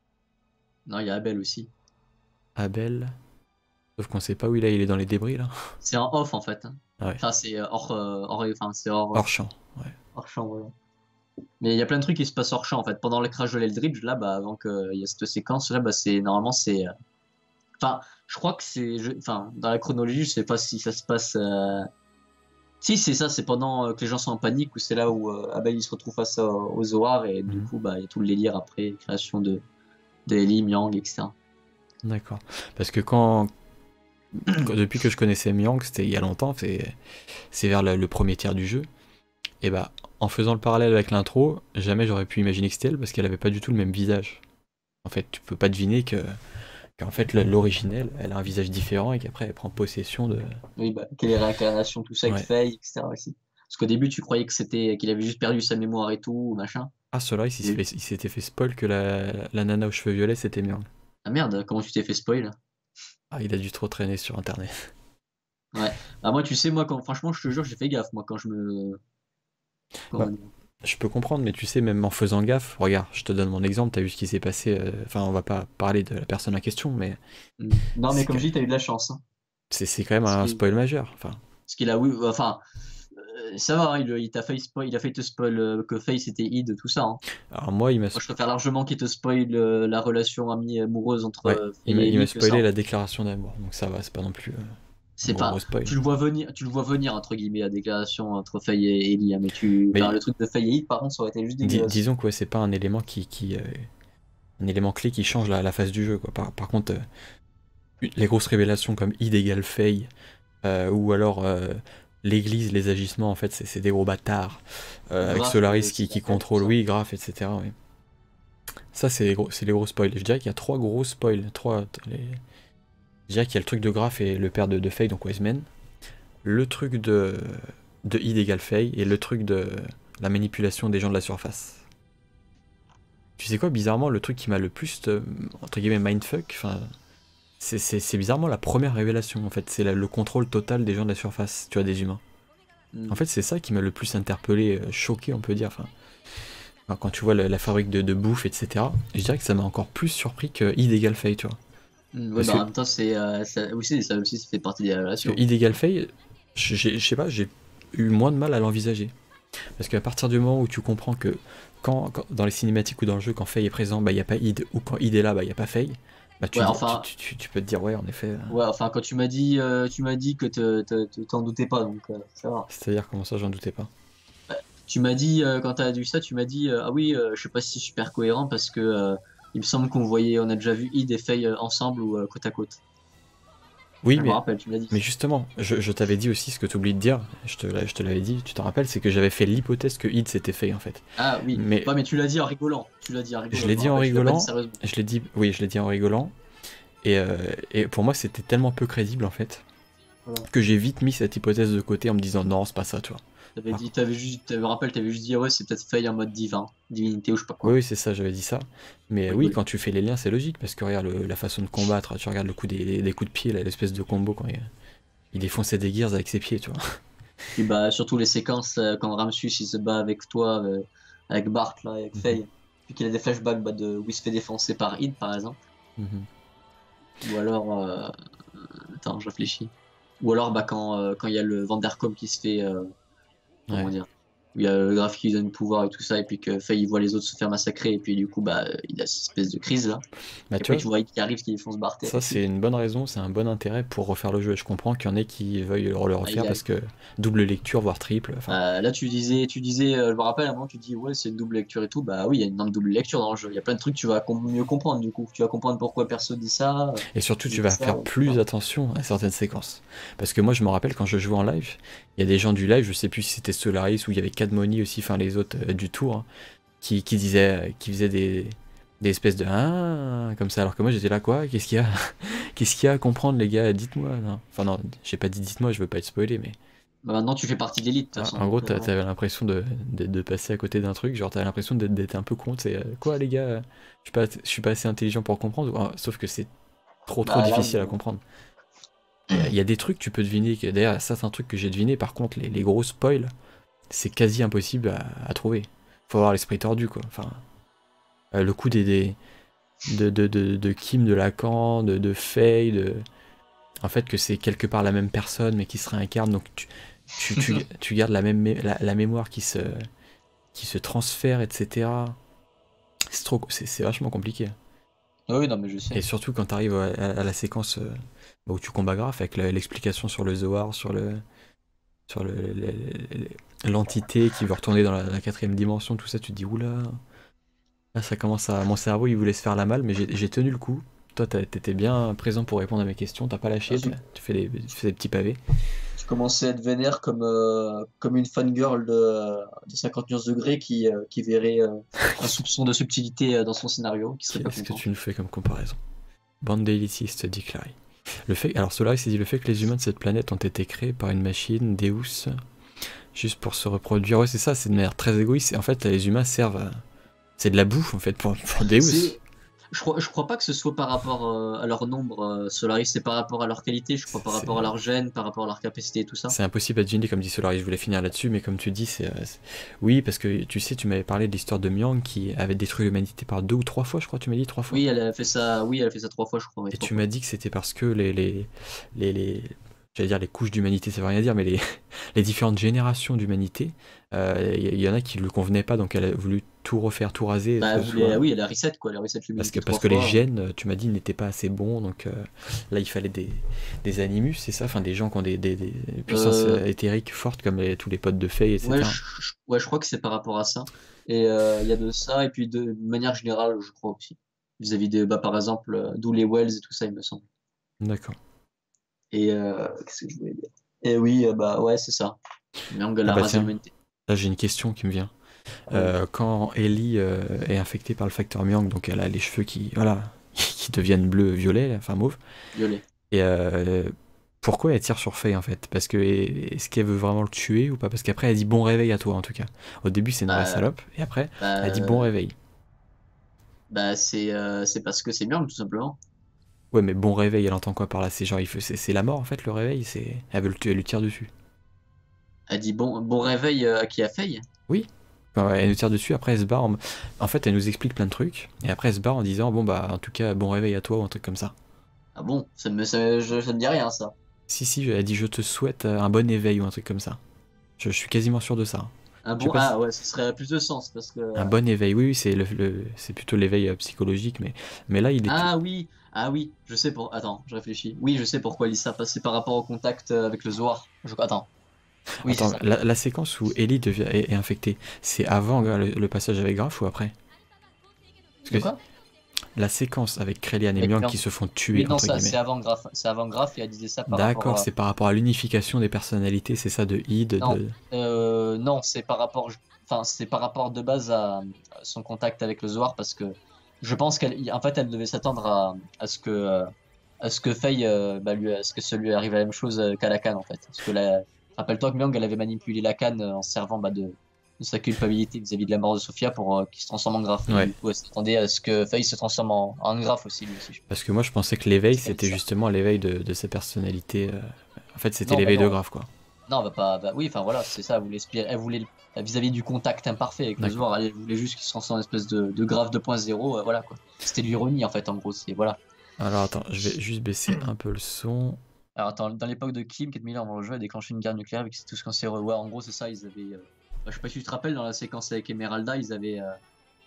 Non, il y a Abel aussi. Abel. Sauf qu'on sait pas où il est, il est dans les débris là. C'est en off en fait, hein. Ah ouais. Enfin, c'est euh, hors, euh, hors, enfin, c'est hors, euh, Hors champ. Ouais. hors champ, voilà. Mais il y a plein de trucs qui se passent hors champ en fait. Pendant le crash de l'Eldridge, là, bah, avant qu'il y ait cette séquence, là, bah, c'est normalement c'est. euh, Enfin, je crois que c'est. je- Enfin, dans la chronologie, je sais pas si ça se passe. euh, Si, c'est ça, c'est pendant euh, que les gens sont en panique ou c'est là où euh, Abel il se retrouve face à- au Zohar et du Mhm. coup, bah, il y a tout le délire après, création de, de Ellie, Myang, et cetera. D'accord. Parce que quand. depuis que je connaissais Myang, c'était il y a longtemps, c'est c'est vers le, le premier tiers du jeu. Et bah, en faisant le parallèle avec l'intro, jamais j'aurais pu imaginer que c'était elle parce qu'elle avait pas du tout le même visage. En fait, tu peux pas deviner que qu'en fait le- l'originelle, elle a un visage différent et qu'après elle prend possession de. Oui, bah, quelle est réincarnation, tout ça, avec Ouais. Faye, et cetera aussi. Parce qu'au début, tu croyais que c'était qu'il avait juste perdu sa mémoire et tout, machin. Ah, Solaris, il s'est Et- fait- il s'était fait spoil que la, la nana aux cheveux violets c'était Myang. Ah merde, comment tu t'es fait spoil? Ah, il a dû trop traîner sur internet. Ouais. Bah moi, tu sais, moi, quand, franchement, je te jure, j'ai fait gaffe, moi, quand je me... Bah, Comment dire? je peux comprendre, mais tu sais, même en faisant gaffe, regarde, je te donne mon exemple, t'as vu ce qui s'est passé, euh, enfin, on va pas parler de la personne en question, mais Mm. Non, mais c'est comme que- je dis, t'as eu de la chance. Hein. c'est c'est quand même Parce un qu'il spoil majeur. Enfin, parce qu'il a, oui, enfin, euh, ça va, hein, il, il t'a failli spoil, il a failli te spoil euh, que Faye c'était id, tout ça. Hein. alors moi, il m'a Moi, je préfère largement qu'il te spoil euh, la relation amie amoureuse entre ouais, euh, il Faye m'a et il m'a Ellie que ça. spoilé Hein. la déclaration d'amour, donc ça va, c'est pas non plus euh, un C'est gros gros pas, spoil. tu le vois venir, tu le vois venir entre guillemets la déclaration entre Faye et Ellie, hein, mais tu, enfin, Mais le truc de Faye et Id, par contre, ça aurait été juste di- dégueulasse. disons que ouais, c'est pas un élément qui, qui euh, un élément clé qui change la, la phase du jeu, quoi. Par, par contre, euh, les grosses révélations comme id égale Faye, euh, ou alors euh, l'église, les agissements, en fait, c'est c'est des gros bâtards. Euh, avec Grave, Solaris euh, qui, c'est qui la fête, tout contrôle, ça. oui, Graf, et cetera. Oui. Ça, c'est les gros, c'est les gros spoils. Je dirais qu'il y a trois gros spoils. Trois, les... Je dirais qu'il y a le truc de Graf et le père de, de Faye, donc Wiseman. Le truc de, de id égale Faye et le truc de la manipulation des gens de la surface. Tu sais quoi, bizarrement, le truc qui m'a le plus, euh, entre guillemets, mindfuck, enfin, c'est- c'est c'est bizarrement la première révélation, en fait. C'est la- le contrôle total des gens de la surface, tu vois, des humains. Mm. En fait, c'est ça qui m'a le plus interpellé, euh, choqué, on peut dire. Enfin, enfin, quand tu vois la, la fabrique de, de bouffe, et cetera, je dirais que ça m'a encore plus surpris que id égale Faye, tu vois. Mm, ouais, Parce bah que, en même temps, c'est, euh, ça aussi, ça aussi, ça fait partie des parce que relations. id égale Faye, je j'ai- je sais pas, j'ai eu moins de mal à l'envisager. Parce qu'à partir du moment où tu comprends que quand, quand- dans les cinématiques ou dans le jeu, quand Faye est présent, bah il y a pas id, ou quand id est là, bah il y a pas Faye, bah tu, Ouais, dis- tu, enfin, tu, tu- tu peux te dire ouais, en effet. euh, ouais, enfin, quand tu m'as dit, euh, tu m'as dit que te- te- te- t'en doutais pas, donc euh, ça va. C'est-à-dire comment ça, j'en doutais pas. Tu m'as dit, euh, quand t'as vu ça, tu m'as dit, euh, ah oui, euh, je sais pas si c'est super cohérent parce que euh, il me semble qu'on voyait, on a déjà vu Id et Faye euh, ensemble ou euh, côte à côte. Oui, Je me mais, rappelle, tu me l'as dit. mais justement, je, je t'avais dit aussi ce que tu oublies de dire, je te, l'a- je te l'avais dit, tu te rappelles, c'est que j'avais fait l'hypothèse que id c'était Faye en fait. Ah oui, Mais ouais, mais tu l'as dit en rigolant. Tu l'as dit en rigolant, je je l'ai me dit en rappelle, tu l'as pas dit rigolant, sérieusement. je l'ai dit, oui, je l'ai dit en rigolant, et, euh, et pour moi c'était tellement peu crédible en fait, Voilà. que j'ai vite mis cette hypothèse de côté en me disant non, c'est pas ça, tu vois. T'avais Ah. dit, t'avais juste, je me rappelle, t'avais juste dit, ah ouais, c'est peut-être Faye en mode divin, divinité ou je sais pas Oui, quoi. oui, c'est ça, j'avais dit ça. Mais Pour oui, rigoler. quand tu fais les liens, c'est logique, parce que regarde le- la façon de combattre, tu regardes le coup des, des coups de pied, là, l'espèce de combo quand il, il défonçait des gears avec ses pieds, tu vois. Puis bah, surtout les séquences euh, quand Ramsus il se bat avec toi, euh, avec Bart là, avec Mhm. Faye. Puis qu'il a des flashbacks bah, de où il se fait défoncer par Id par exemple. Mhm. Ou alors, euh, attends, je réfléchis. Ou alors bah, quand euh, quand il y a le Vandercom qui se fait, euh, comment Ouais. dire, où il y a le graphe qui lui donne le pouvoir et tout ça, et puis que Faye il voit les autres se faire massacrer, et puis du coup bah il a cette espèce de crise là. Bah, Et tu après vois, tu vois Id qui arrive, qui défonce Bart. ça c'est une bonne raison, c'est un bon intérêt pour refaire le jeu. Et je comprends qu'il y en ait qui veuillent le le Ah, refaire il a- parce que double lecture, voire triple. Enfin, Euh, là, tu disais, tu disais, euh, je me rappelle à un moment, tu dis, ouais, c'est une double lecture et tout. Bah oui, il y a une double lecture dans le jeu. Il y a plein de trucs que tu vas com- mieux comprendre du coup. Tu vas comprendre pourquoi perso dit ça. euh, et surtout, tu dit vas ça, faire et plus cetera. attention à certaines séquences. Parce que moi, je me rappelle quand je jouais en live, il y a des gens du live, je sais plus si c'était Solaris ou il y avait Cadmoni aussi, enfin les autres euh, du tour, hein, qui, qui disaient, qui faisaient des, des espèces de ah comme ça. Alors que moi, j'étais là, quoi? Qu'est-ce qu'il y a? Qu'est-ce qu'il y a à comprendre, les gars? Dites-moi. Non. Enfin, non, j'ai pas dit dites-moi, je veux pas être spoilé, mais. Bah, maintenant, tu fais partie de l'élite, de toute Ah, façon. en gros, Donc, euh, t'a- non. t'avais l'impression de, de, de passer à côté d'un truc, genre t'avais l'impression d'être d'être un peu con, c'est quoi les gars, euh, je suis pas, je suis pas assez intelligent pour comprendre, Ah, sauf que c'est trop trop Bah là, difficile à bon. comprendre. Il y, a- il y a des trucs tu peux deviner, que- d'ailleurs ça c'est un truc que j'ai deviné, par contre les, les gros spoils, c'est quasi impossible à, à trouver. Faut avoir l'esprit tordu quoi, enfin, euh, le coup des, des de, de, de, de Kim, de Lacan, de, de Faye, de... en fait que c'est quelque part la même personne mais qui se réincarne, donc tu, tu, tu, tu gardes la même mé- la, la mémoire qui se, qui se transfère, et cetera. C'est trop, c'est c'est vachement compliqué. Ah oui, non, mais je sais. Et surtout quand tu arrives à, à- à la séquence euh, où tu combats Graf avec la- l'explication sur le Zohar, sur le sur le- le- le- l'entité qui veut retourner dans la, la quatrième dimension, tout ça, tu te dis oula. Là ça commence à. Mon cerveau il voulait se faire la malle, mais j'ai j'ai tenu le coup. toi t'étais bien présent pour répondre à mes questions, t'as pas lâché, Je, tu fais des, tu fais des petits pavés. je commençais à être vénère comme, euh, comme une fangirl de, de cinquante nuances degrés qui, euh, qui verrait euh, un soupçon de subtilité euh, dans son scénario, qui serait pas Qu'est-ce que contente. tu nous fais comme comparaison? Bande d'élitiste, dit Clary. Le fait, alors Solaris s'est dit le fait que les humains de cette planète ont été créés par une machine, Deus, juste pour se reproduire. Ouais, c'est ça, c'est de manière très égoïste. Et en fait, les humains servent à... C'est de la bouffe, en fait, pour, pour Deus. C'est, je crois, je crois pas que ce soit par rapport euh, à leur nombre, euh, Solaris, c'est par rapport à leur qualité, je crois par rapport à C'est leur gène, par rapport à leur capacité et tout ça. c'est impossible à deviner, comme dit Solaris. Je voulais finir là-dessus, mais comme tu dis, c'est... euh, c'est- Oui, parce que tu sais, tu m'avais parlé de l'histoire de Miang qui avait détruit l'humanité par deux ou trois fois, je crois, tu m'as dit trois fois. Oui, elle a fait ça, oui, elle a fait ça trois fois, je crois, oui, Et trois tu fois. m'as dit que c'était parce que les, les, les, les- j'allais dire les couches d'humanité, ça veut rien dire, mais les, les différentes générations d'humanité, euh, il y, y en a qui lui convenaient pas, donc elle a voulu tout refaire, tout raser, Bah, que elle ce voulait, soit... oui, elle a reset, quoi, elle a reset Parce que, l'humanité parce trois que les fois. gènes, euh, tu m'as dit, n'étaient pas assez bons, donc euh, là il fallait des, des animus, c'est ça, enfin des gens qui ont des, des, des puissances Euh, euh, éthériques fortes comme les- tous les potes de Faye, ouais, et cetera. je, je- ouais, je crois que c'est par rapport à ça. Et euh, il y a de ça, et puis de, de manière générale, je crois aussi. Vis-à-vis des, bah, par exemple, euh, d'où les Wells et tout ça, il me semble. D'accord. Et euh, qu'est-ce que je voulais dire? Et oui, euh, bah ouais, c'est ça. Myung, elle Ah a bah rasé tiens, l'humanité. là j'ai une question qui me vient. Oui, Euh, quand Ellie euh, est infectée par le facteur Myang, donc elle a les cheveux qui, voilà, qui deviennent bleus, violets, enfin mauve. violet. Et euh, pourquoi elle tire sur Faye en fait? Parce que est-ce qu'elle veut vraiment le tuer ou pas? Parce qu'après elle dit bon réveil à toi en tout cas. Au début c'est une vraie Bah, salope et après elle dit bon bah, réveil. bah c'est euh, c'est parce que c'est Myung, tout simplement. Ouais mais bon réveil elle entend quoi par là? C'est genre il fait- c'est c'est la mort en fait le réveil, c'est elle veut le tuer, elle lui tire dessus. Elle dit bon, bon réveil euh, à qui a failli. Oui. Enfin, ouais, elle nous tire dessus, après elle se barre en... en fait elle nous explique plein de trucs et après elle se barre en disant bon bah en tout cas bon réveil à toi ou un truc comme ça. Ah bon, ça me, ça, je, ça me dit rien, ça. Si si elle dit je te souhaite euh, un bon éveil ou un truc comme ça. Je, je suis quasiment sûr de ça. Un Je sais bon, pas si... ah ouais, ce serait plus de sens, parce que... Un bon éveil, oui, oui, c'est le, le- c'est plutôt l'éveil euh, psychologique, mais, mais là, il est tout... Ah oui, ah oui, je sais pour... Attends, je réfléchis. Oui, je sais pourquoi elle dit ça, parce que c'est par rapport au contact euh, avec le Zohar. Je... Attends, oui, c'est Attends, ça. la, la séquence où Ellie devient, est, est infectée, c'est avant euh, le, le passage avec Graf ou après? De Parce que quoi? la séquence avec Krelian et Avec Myung Myung. qui se font Oui, tuer, non, entre ça, c'est guillemets. avant Graph. C'est avant Graph, et elle disait ça par rapport D'accord, à... c'est par rapport à l'unification des personnalités, c'est ça, de Id, Non, de... euh, non, c'est par rapport... Enfin, c'est par rapport de base à son contact avec le Zohar, parce que je pense qu'elle... En fait, elle devait s'attendre à, à ce que... euh, à ce que Faye, euh, bah, lui, à ce que ça lui arrive la même chose euh, qu'à la canne en fait. Parce que la... rappelle-toi que Myung, elle avait manipulé la canne en se servant bah, de... de sa culpabilité vis-à-vis de la mort de Sophia pour euh, qu'il se transforme en Graph. Et Ouais, du coup, elle s'attendait à ce que Faye se transforme en, en Graph aussi, lui aussi. Je parce que moi je pensais que l'éveil, pense qu'elle dit c'était ça. justement l'éveil de, de sa personnalité. euh, En fait, c'était Non, bah l'éveil de non. Graf, quoi. Non, bah pas. Bah, oui, enfin voilà, c'est ça. Elle voulait, expliquer- elle voulait le- vis-à-vis du contact imparfait avec le D'accord. Zohar, elle voulait juste qu'il se transforme en espèce de, de Graph deux point zéro. Euh, voilà quoi. C'était de l'ironie en fait, en gros. C'est voilà. Alors attends, je vais juste baisser un peu le son. Alors attends, dans l'époque de Kim, Kate Miller avant le jeu a déclenché une guerre nucléaire avec tout ce qu'on sait. Ouais, en gros, c'est ça. Ils avaient. euh, bah, je sais pas si tu te rappelles, dans la séquence avec Emeralda, ils avaient. euh,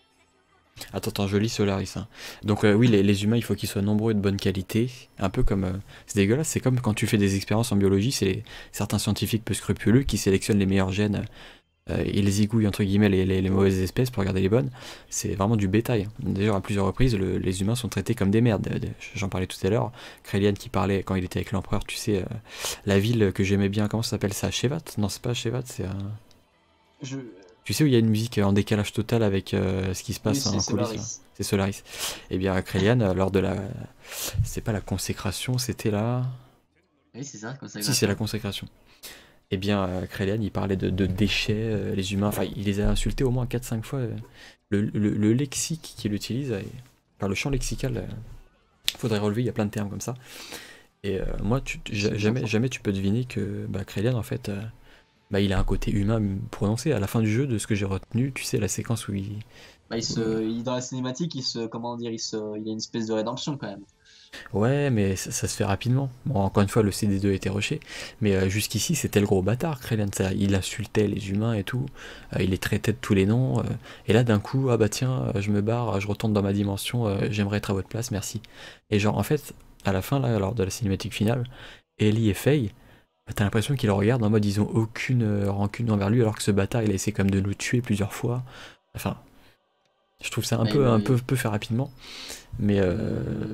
Attends, attends, je lis Solaris, hein. Donc euh, oui, les, les humains, il faut qu'ils soient nombreux et de bonne qualité. Un peu comme... euh, c'est dégueulasse, c'est comme quand tu fais des expériences en biologie, c'est les- certains scientifiques peu scrupuleux qui sélectionnent les meilleurs gènes euh, et les zigouillent, entre guillemets, les, les- les mauvaises espèces pour garder les bonnes. C'est vraiment du bétail, hein. D'ailleurs, à plusieurs reprises, le- les humains sont traités comme des merdes. Euh, J'en parlais tout à l'heure. Krelian qui parlait, quand il était avec l'empereur, tu sais, euh, la ville que j'aimais bien, comment ça s'appelle ça? Shevat? Non, c'est pas Shevat, c'est... euh, Je... Tu sais où il y a une musique en décalage total avec euh, ce qui se Oui, passe c'est en coulisses là? Solaris. C'est Solaris. Et bien Krelian, euh, lors de la... C'est pas la consécration, c'était la... Oui, c'est ça, Si, c'est la consécration. consécration. Et bien euh, Krelian, il parlait de, de déchets, euh, les humains, enfin il les a insultés au moins quatre cinq fois. euh. Le, le- le lexique qu'il utilise, euh, enfin le champ lexical, euh, faudrait relever, il y a plein de termes comme ça. Et euh, moi, tu, tu- C'est ja- bien jamais, fort. jamais tu peux deviner que bah, Krelian, en fait, euh, bah, il a un côté humain prononcé. À la fin du jeu, de ce que j'ai retenu, tu sais, la séquence où il... Bah, il où- se... il- dans la cinématique, il se... Comment dire, il se... il y a une espèce de rédemption quand même. Ouais, mais ça, ça se fait rapidement. Bon, encore une fois, le C D deux a été rushé, mais euh, jusqu'ici, c'était le gros bâtard, Krelian. Ça, il insultait les humains et tout, euh, il les traitait de tous les noms, euh, et là, d'un coup, ah bah tiens, euh, je me barre, je retourne dans ma dimension, euh, j'aimerais être à votre place, merci. Et genre, en fait, à la fin, là, lors de la cinématique finale, Ellie et Faye, bah, t'as l'impression qu'ils le regardent en mode ils ont aucune euh, rancune envers lui, alors que ce bâtard, il a essayé comme de nous tuer plusieurs fois. Enfin, je trouve ça un Mais, peu, un peu, mais... peu fait rapidement, mais euh, hum,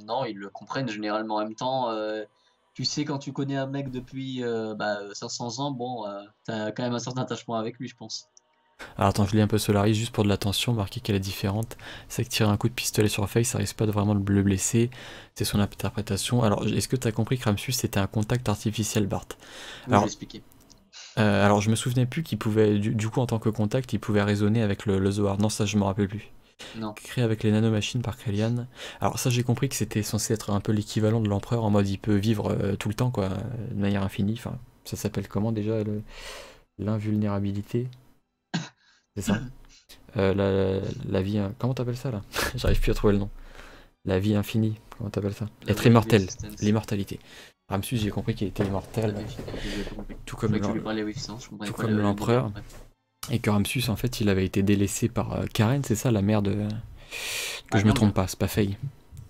non, ils le comprennent généralement. En même temps, euh, tu sais, quand tu connais un mec depuis euh, bah, cinq cents ans, bon, euh, t'as quand même un certain attachement avec lui, je pense. Alors attends, je lis un peu Solaris juste pour de l'attention, marquer qu'elle est différente. C'est que tirer un coup de pistolet sur Faye, ça risque pas de vraiment de le blesser. C'est son interprétation. Alors, est-ce que t'as compris que Ramsus c'était un contact artificiel, Bart? Oui, je Alors, vais expliquer. euh, alors je me souvenais plus qu'il pouvait, du, du coup en tant que contact, il pouvait raisonner avec le, le Zohar. Non, ça je me rappelle plus. Non. Créé avec les nanomachines par Krelian. Alors ça j'ai compris que c'était censé être un peu l'équivalent de l'empereur, en mode il peut vivre euh, tout le temps, quoi, de manière infinie. Enfin, ça s'appelle comment déjà le- l'invulnérabilité? C'est ça? Euh, la, la vie... hein, comment t'appelles ça là? J'arrive plus à trouver le nom. La vie infinie, comment t'appelles ça? La Être wave immortel, existence. l'immortalité. Ramsus, j'ai compris qu'il était La immortel, méfiance, ok, j'ai pas compris. tout Je comme croyais que tu l'em- voulais parler with sens, je comprenais tout pas comme le, le délire. l'empereur. Bref. Et que Ramsus, en fait, il avait été délaissé par euh, Karen, c'est ça, la mère de... Que Ah je me non, trompe mais... pas, c'est pas Faye.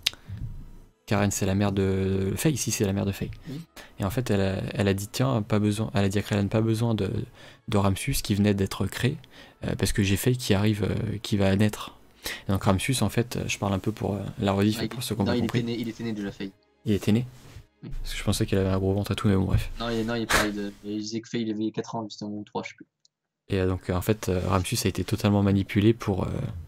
Karen, c'est la mère de Faye, si c'est la mère de Faye. Oui. Et en fait, elle a, elle a dit tiens, pas besoin, elle a dit à Krellan, pas besoin de, de Ramsus qui venait d'être créé, euh, parce que j'ai Faye qui arrive, euh, qui va naître. Et donc Ramsus, en fait, je parle un peu pour euh, la rediff Ah, et il... pour ceux qui ont Non, pas il compris. était né, il était né déjà, Faye. Il était né. Oui. Parce que je pensais qu'il avait un gros ventre et tout, mais bon, bref. Non, il, non, il parlait de... Il disait que Faye, il avait quatre ans, justement, ou trois, je sais plus. Et euh, donc, euh, en fait, euh, Ramsus a été totalement manipulé pour,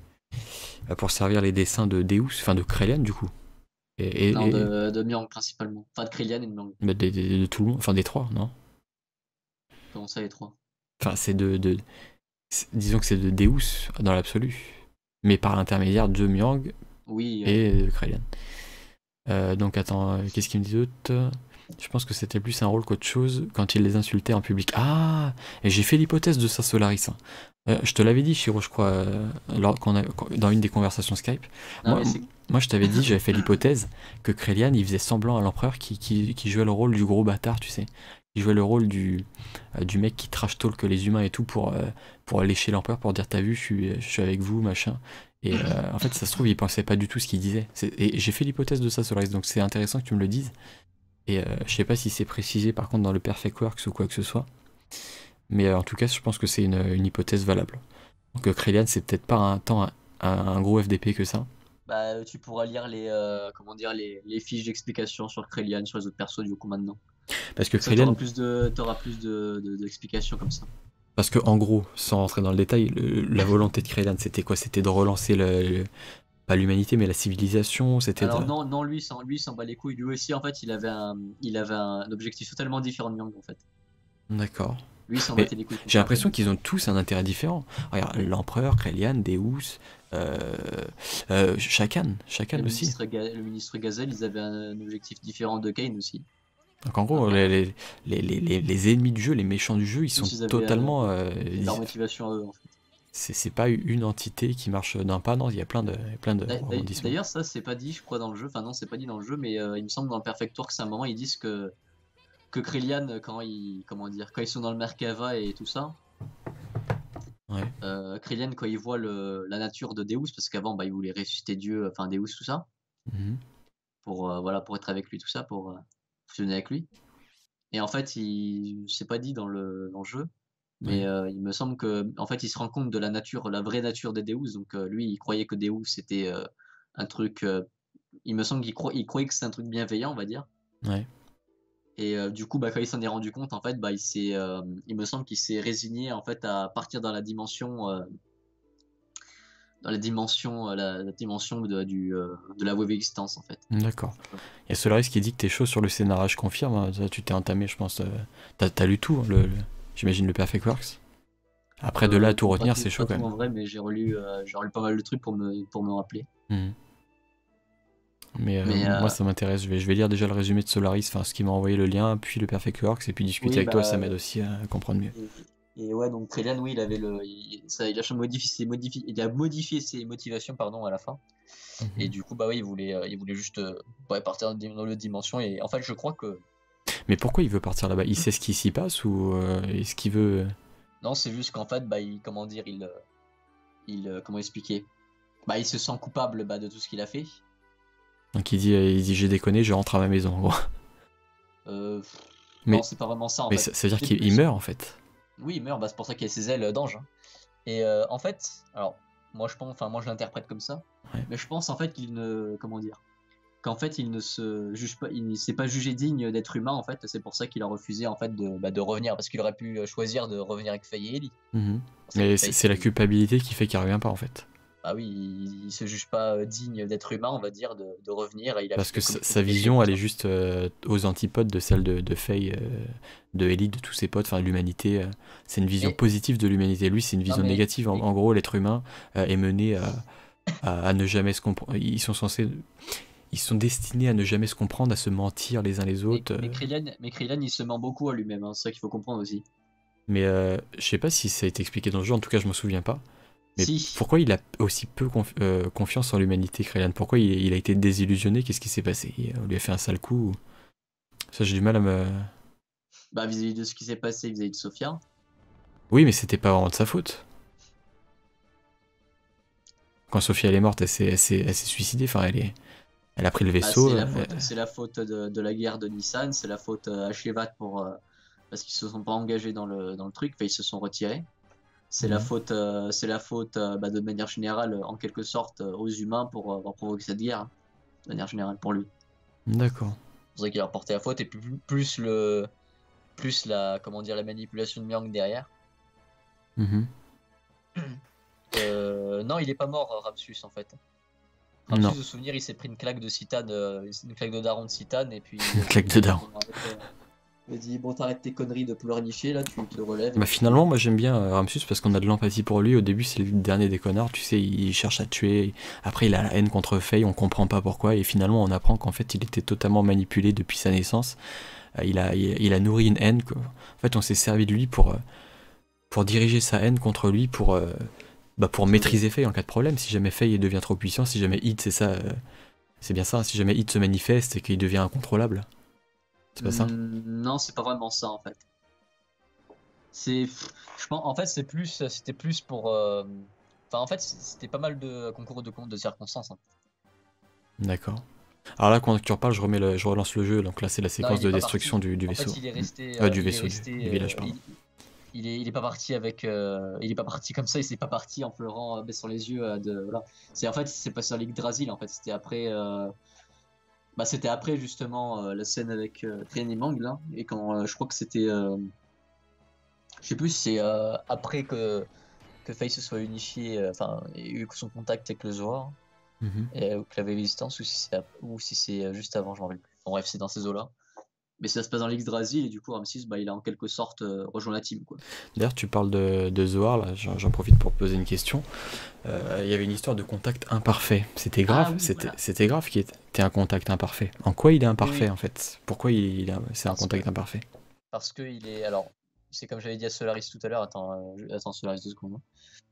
euh, pour servir les dessins de Deus, enfin de Krellan, du coup. Et, et, Non, et- de, de Myang, principalement. Enfin, de Krelian et de Myang. mais de, de- de tout le monde, enfin des trois, non? Comment ça, les trois? Enfin, c'est de, de c'est- disons que c'est de Deus dans l'absolu, mais par l'intermédiaire de Myang Oui, euh, et de Krellan. Euh, donc attends, euh, qu'est-ce qu'il me dit d'autre? Je pense que c'était plus un rôle qu'autre chose quand il les insultait en public. Ah, et j'ai fait l'hypothèse de ça, Solaris. hein. Euh, je te l'avais dit, Shiro, je crois, euh, lors, qu'on a- dans une des conversations Skype. non, Moi, mais c'est... moi je t'avais dit, j'avais fait l'hypothèse que Krelian, il faisait semblant à l'empereur qui, qui, qui jouait le rôle du gros bâtard, tu sais. Il jouait le rôle du, euh, du mec qui trash talk les humains et tout pour, euh, pour lécher l'empereur, pour dire t'as vu, je suis, je suis avec vous, machin. Et euh, en fait, ça se trouve, il pensait pas du tout ce qu'il disait. C'est- Et j'ai fait l'hypothèse de ça, Solaris, donc c'est intéressant que tu me le dises. Et euh, je sais pas si c'est précisé par contre dans le Perfect Works ou quoi que ce soit. Mais euh, en tout cas, je pense que c'est une, une hypothèse valable. Donc euh, Krelian, c'est peut-être pas un temps un, un gros F D P que ça. Bah, tu pourras lire les, euh, comment dire, les, les fiches d'explication sur Krelian, sur les autres persos, du coup, maintenant. Parce que Ça, t'auras Krelian, plus de, t'auras plus de, de- d'explications comme ça. parce que en gros, sans rentrer dans le détail, le- la volonté de Krelian, c'était quoi? C'était de relancer le, le- pas l'humanité, mais la civilisation. C'était de... Alors non, non, lui, s'en, lui, s'en bat les couilles. Lui aussi, en fait, il avait un, il avait un objectif totalement différent de Myang, en fait. D'accord. Lui, il s'en Mais battait les couilles. j'ai l'impression qu'ils ont tous un intérêt différent. Regarde, l'empereur, Krelian, Deus, euh, euh, Shakan, Shakan Le aussi. ministre, Ga- le ministre Gazelle, ils avaient un, un objectif différent de Kane aussi. Donc en gros, les, les, les, les- les- les ennemis du jeu, les méchants du jeu, ils sont Tous, ils avaient, totalement... euh, C'est leur motivation à eux, en fait. c'est c'est pas une entité qui marche d'un pas, non, il y a plein de, plein de D'a- d'a- rebondissements. D'ailleurs, ça, c'est pas dit, je crois, dans le jeu. Enfin, non, c'est pas dit dans le jeu, mais euh, il me semble dans le Perfect Works, à un moment, ils disent que, que Krelian, quand ils, comment dire, quand ils sont dans le Merkava et tout ça, Ouais. euh, Krelian, quand il voit le, la nature de Deus, parce qu'avant, bah, il voulait ressusciter Dieu, enfin Deus, tout ça, Mhm. pour, euh, voilà, pour être avec lui, tout ça, pour euh, fusionner avec lui. Et en fait, il, c'est pas dit dans le, dans le jeu, mais Ouais. euh, il me semble que, en fait, il se rend compte de la nature, la vraie nature des Deus. Donc euh, lui, il croyait que Deus c'était euh, un truc. euh, il me semble qu'il croit, il croyait que c'est un truc bienveillant, on va dire. Ouais. Et euh, du coup, bah, quand il s'en est rendu compte, en fait, bah, il s'est, euh, il me semble qu'il s'est résigné en fait à partir dans la dimension, euh, dans la dimension, euh, la, la dimension de, du, euh, de la wave existence, en fait. D'accord. Il y a Solaris qui dit que t'es chaud sur le scénario, je confirme. hein. Ça, tu t'es entamé, je pense. euh, T'as t'as lu tout, hein, le, le- j'imagine, le Perfect Works. Après, de là à Euh, tout pas retenir, tout- c'est chaud pas quand tout en même. vrai, mais j'ai relu, euh, j'ai relu pas mal de trucs pour me, pour me rappeler. Mhm. Mais, euh, Mais, moi, euh, ça m'intéresse. Je vais, je vais lire déjà le résumé de Solaris, enfin, ce qui m'a envoyé le lien, puis le Perfect Works, et puis discuter Oui, avec toi, bah, ça m'aide aussi à comprendre mieux. Et, et ouais, donc Krelian, oui, il avait le, il, ça, il a modifié ses, modifi- il a modifié ses motivations, pardon, à la fin. Et Mhm. du coup, bah oui, il voulait, euh, il voulait juste euh, ouais, partir dans dans l'autre dimension. Et en fait, je crois que Mais pourquoi il veut partir là-bas? Il sait ce qui s'y passe ou euh, est-ce qu'il veut... non, c'est juste qu'en fait, bah, il, comment dire, il, euh, il, euh, comment expliquer, bah, il se sent coupable bah, de tout ce qu'il a fait. Donc il dit, euh, il dit j'ai déconné, je rentre à ma maison, en gros. Euh, Mais, non, c'est pas vraiment ça en mais fait. ça, ça veut dire C'est qu'il plus- il meurt en fait. Oui, il meurt, bah, c'est pour ça qu'il a ses ailes d'ange. hein. Et euh, en fait, alors, moi je pense, enfin, moi je l'interprète comme ça. Ouais. Mais je pense en fait qu'il ne, comment dire. qu'en fait il ne se juge pas, il ne s'est pas jugé digne d'être humain en fait, c'est pour ça qu'il a refusé en fait de, bah, de revenir, parce qu'il aurait pu choisir de revenir avec Faye et Ellie. Mmh. C'est Mais Faye c'est la qui- culpabilité qui fait qu'il revient pas en fait. Bah oui, il, il se juge pas euh, digne d'être humain, on va dire, de, de revenir, et il a Parce que fait sa, comme sa vision, elle est juste euh, aux antipodes de celle de, de Faye, euh, de Ellie, de tous ses potes, enfin l'humanité. euh, c'est une vision Mais- positive de l'humanité. Lui, c'est une vision mais- négative. En, mais- en gros, l'être humain euh, est mené à, à, à ne jamais se comprendre. Ils sont censés. Ils sont destinés à ne jamais se comprendre, à se mentir les uns les Mais, autres. mais euh. Krillin, mais Krillin, il se ment beaucoup à lui-même, hein, c'est ça qu'il faut comprendre aussi. Mais euh, je sais pas si ça a été expliqué dans le jeu, en tout cas, je m'en souviens pas. Mais Si, pourquoi il a aussi peu conf- euh, confiance en l'humanité, Krillin? Pourquoi il, il a été désillusionné? Qu'est-ce qui s'est passé? On lui a fait un sale coup? Ça, j'ai du mal à me. bah vis-à-vis de ce qui s'est passé vis-à-vis de Sophia. Oui, mais c'était pas vraiment de sa faute. Quand Sophie elle est morte, elle s'est, elle s'est, elle s'est suicidée. Enfin, elle est, elle a pris le Bah, vaisseau. c'est la euh, faute, c'est la faute de, de la guerre de Nissan, c'est la faute euh, à Shevat pour euh, parce qu'ils se sont pas engagés dans le dans le truc, enfin, ils se sont retirés. C'est la Mhm. faute, euh, c'est la faute euh, bah, de manière générale, en quelque sorte, euh, aux humains pour euh, avoir provoqué cette guerre, hein, de manière générale pour lui. D'accord. C'est vrai qu'il a porté la faute et plus, plus le plus la comment dire la manipulation de Myung derrière. Mhm. Euh, non, il est pas mort, euh, Ramsus en fait. Ramsus, Non. de souvenir, il s'est pris une claque de Citane, euh, une claque de daron de Citane, et puis Une claque de daron. il a dit bon, t'arrêtes tes conneries de pleurnicher là, tu te relèves. et Bah puis- finalement, moi j'aime bien euh, Ramsus parce qu'on a de l'empathie pour lui. Au début, c'est le dernier des connards, tu sais, il cherche à tuer. Après, il a la haine contre Faye, on comprend pas pourquoi. Et finalement, on apprend qu'en fait, il était totalement manipulé depuis sa naissance. Euh, il, a, il, il a nourri une haine, quoi. En fait, on s'est servi de lui pour, euh, pour diriger sa haine contre lui, pour, euh, bah, pour maîtriser Faye en cas de problème. Si jamais Faye devient trop puissant, si jamais Hit, c'est ça, euh, c'est bien ça. Si jamais Hit se manifeste et qu'il devient incontrôlable. C'est pas ça? Hmm, non, c'est pas vraiment ça en fait. C'est, je pense, en fait, c'est plus, c'était plus pour, euh, enfin, en fait, c'était pas mal de concours de comptes de circonstances, hein. D'accord. Alors là, quand tu en reparles, je, remets le- je relance le jeu. Donc là, c'est la Non, séquence il est de pas destruction parti. du, du En vaisseau. fait, il est resté, Euh, euh, du il est vaisseau, du, resté, du euh, village, pardon. il, il est, il est pas parti avec, euh, il est pas parti comme ça, il s'est pas parti en pleurant, euh, baissant les yeux, euh, de, voilà. C'est en fait, c'est passé en Yggdrasil, en fait, c'était après, euh, bah, c'était après justement euh, la scène avec euh, Trine et Mang là, et quand euh, je crois que c'était, euh, je sais plus si c'est euh, après que que Faye se soit unifié, euh, enfin, ait eu son contact avec le Zohar, Mhm. et, ou que l'avait résistance, ou si c'est ap- ou si c'est euh, juste avant, je m'en rappelle plus. Bon, bref, c'est dans ces eaux-là. Mais ça se passe dans l'Yggdrasil, et du coup, Ramsus, bah, il a en quelque sorte euh, rejoint la team, quoi. D'ailleurs, tu parles de, de Zohar, là, j'en j'en profite pour te poser une question. Euh, Il y avait une histoire de contact imparfait. C'était grave, Ah oui, c'était voilà. c'était grave qu'il était un contact imparfait. En quoi il est imparfait, oui. en fait? Pourquoi il, il a- c'est un Parce contact que, imparfait? parce que il est, alors, c'est comme j'avais dit à Solaris tout à l'heure, attends, euh, je- attends, Solaris deux secondes, hein.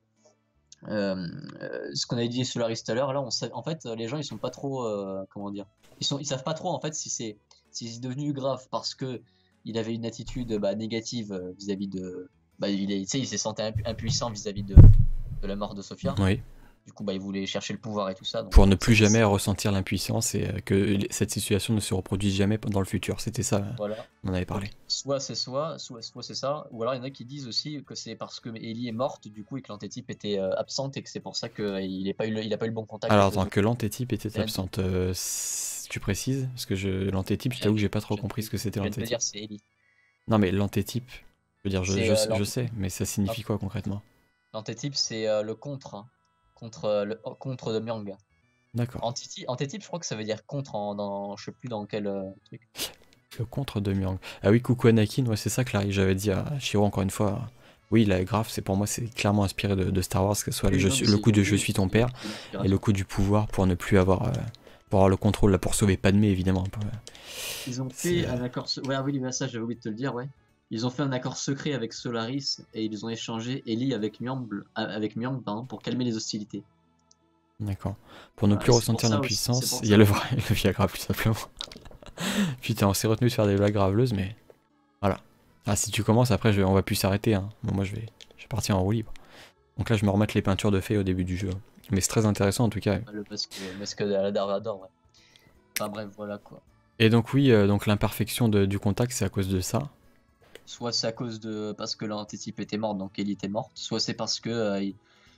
Euh, euh, ce qu'on avait dit à Solaris tout à l'heure, là, on sait, en fait, les gens, ils sont pas trop, euh, comment dire, ils sont, ils savent pas trop, en fait, si c'est, si c'est devenu grave parce que il avait une attitude, bah, négative euh, vis-à-vis de, bah, il est, tu sais, il s'est senti impu- impuissant vis-à-vis de, de la mort de Sophia. Oui. Du coup, bah, il voulait chercher le pouvoir et tout ça. Donc, Pour ne plus ça- jamais ressentir l'impuissance et euh, que cette situation ne se reproduise jamais dans le futur. C'était ça, euh, voilà. on en avait parlé. Donc, soit c'est soit, soit, soit c'est ça, ou alors il y en a qui disent aussi que c'est parce que Ellie est morte, du coup, et que l'antétype était euh, absente et que c'est pour ça qu'il n'a pas, eu le- il a pas eu le bon contact Alors, avec le tant Zohar. que l'antétype était Rien de- absente, euh, s- tu précises? Parce que je, l'antétype, je t'avoue que j'ai pas trop Je viens de compris te- ce que c'était je viens de te l'antétype. dire, c'est Ellie. Non, mais l'antétype, je veux dire, je, C'est je, euh, je l'anté- sais, mais ça signifie quoi concrètement? L'antétype, c'est euh, le contre, hein, contre, euh, le contre de Myung. D'accord. Antitype, antétype, je crois que ça veut dire contre en, dans, je sais plus dans quel euh, truc. Le contre de Myung. Ah oui, coucou Anakin, ouais, c'est ça que Larry, j'avais dit à Shiro encore une fois. Oui, la grave, c'est pour moi, c'est clairement inspiré de, de Star Wars, que ce soit le, Oui, je non, suis- mais le c'est- coup de oui, je suis ton c'est- père c'est une et inspiration. le coup du pouvoir pour ne plus avoir, euh, pour avoir le contrôle, là, pour sauver Padmé, évidemment. Ils ont C'est, fait euh, un accord. se- Ouais, ah oui, mais ça, j'avais oublié de te le dire, ouais. Ils ont fait un accord secret avec Solaris et ils ont échangé Ellie avec Myung, avec Myung, pardon, pour calmer les hostilités. D'accord. Pour ne Voilà, plus et c'est pour ressentir ça aussi- c'est l'impuissance, pour il y a ça. le vrai, le Viagra, plus simplement. Putain, on s'est retenu de faire des blagues graveleuses, mais voilà. Ah, si tu commences, après, je- on va plus s'arrêter. Hein. Bon, moi, je vais, je vais partir en roue libre. Donc là, je me remets les peintures de fées au début du jeu. Mais c'est très intéressant, en tout cas. Le masque, le masque de la Darvador, ouais. Enfin bref, voilà quoi. Et donc oui, euh, donc l'imperfection de- du contact, c'est à cause de ça. Soit c'est à cause de parce que l'antétype était morte, donc Ellie était morte, soit c'est parce que euh, il,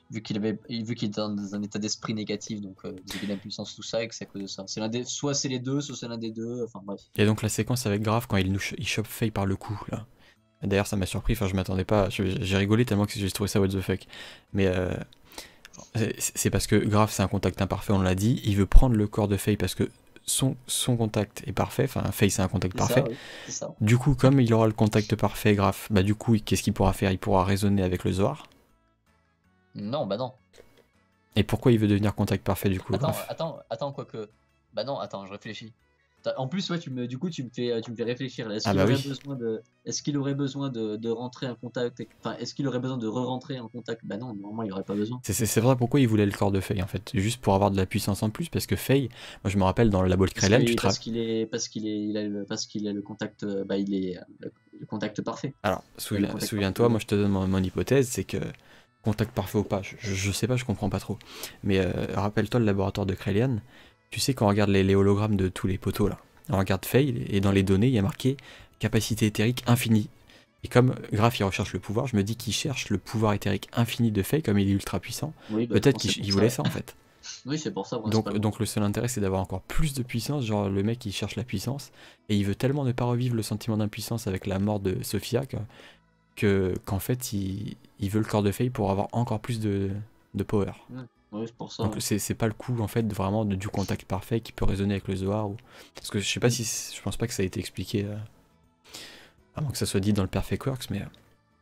vu qu'il avait, vu qu'il était dans un état d'esprit négatif, donc euh, il avait de la puissance, tout ça, et que c'est à cause de ça. C'est l'un des, soit c'est les deux, soit c'est l'un des deux, enfin bref. Et donc la séquence avec Graf quand il, nous ch- il chope Faye par le cou, là. D'ailleurs, ça m'a surpris, enfin, je m'attendais pas, je- j'ai rigolé tellement que j'ai trouvé ça what the fuck. Mais euh, c'est c'est parce que Graf, c'est un contact imparfait, on l'a dit, il veut prendre le corps de Faye parce que son, son contact est parfait, enfin, Faye, c'est un contact C'est ça, parfait. oui, c'est ça. Du coup, comme il aura le contact parfait, Graf, bah du coup, qu'est-ce qu'il pourra faire? Il pourra raisonner avec le Zohar. Non, bah non. Et pourquoi il veut devenir contact parfait, du coup, Attends, Graf? attends, attends, quoique. Bah non, attends, je réfléchis. T'as- En plus, ouais, tu me, du coup, tu me fais, tu me fais réfléchir. Est-ce Ah qu'il bah aurait oui. besoin de, est-ce qu'il aurait besoin de, de rentrer en contact, enfin, est-ce qu'il aurait besoin de re-rentrer en contact? Bah non, normalement, il aurait pas besoin. C'est c'est- c'est vrai pourquoi il voulait le corps de Faye, en fait. Juste pour avoir de la puissance en plus, parce que Faye, moi je me rappelle dans le labo de Parce Krellan, tu que, te parce rappelles. qu'il est, parce qu'il est, il a le, parce qu'il a le contact, euh, bah, il est euh, le, le contact parfait. Alors, Il a le souviens- contact souviens-toi, parfait. moi je te donne mon, mon hypothèse, c'est que contact parfait ou pas, je, je- je sais pas, je comprends pas trop. Mais euh, rappelle-toi le laboratoire de Krellian, tu sais quand on regarde les, les hologrammes de tous les poteaux là, on regarde Faye et dans les données il y a marqué capacité éthérique infinie. Et comme Graf il recherche le pouvoir, je me dis qu'il cherche le pouvoir éthérique infini de Faye, comme il est ultra puissant. Oui, bah, je Peut-être pense que qu'il c'est pour il ça, voulait ouais. ça en fait. Oui, c'est pour ça, Donc, principalement. donc le seul intérêt c'est d'avoir encore plus de puissance, genre le mec il cherche la puissance, et il veut tellement ne pas revivre le sentiment d'impuissance avec la mort de Sophia que que qu'en fait il, il veut le corps de Faye pour avoir encore plus de, de power. Ouais. Oui, c'est pour ça, Donc ouais. c'est c'est pas le coup en fait de- vraiment de- du contact parfait qui peut résonner avec le Zohar ou... Parce que je sais pas Mm. si c'est- je pense pas que ça a été expliqué euh, avant que ça soit dit dans le Perfect Works, mais euh,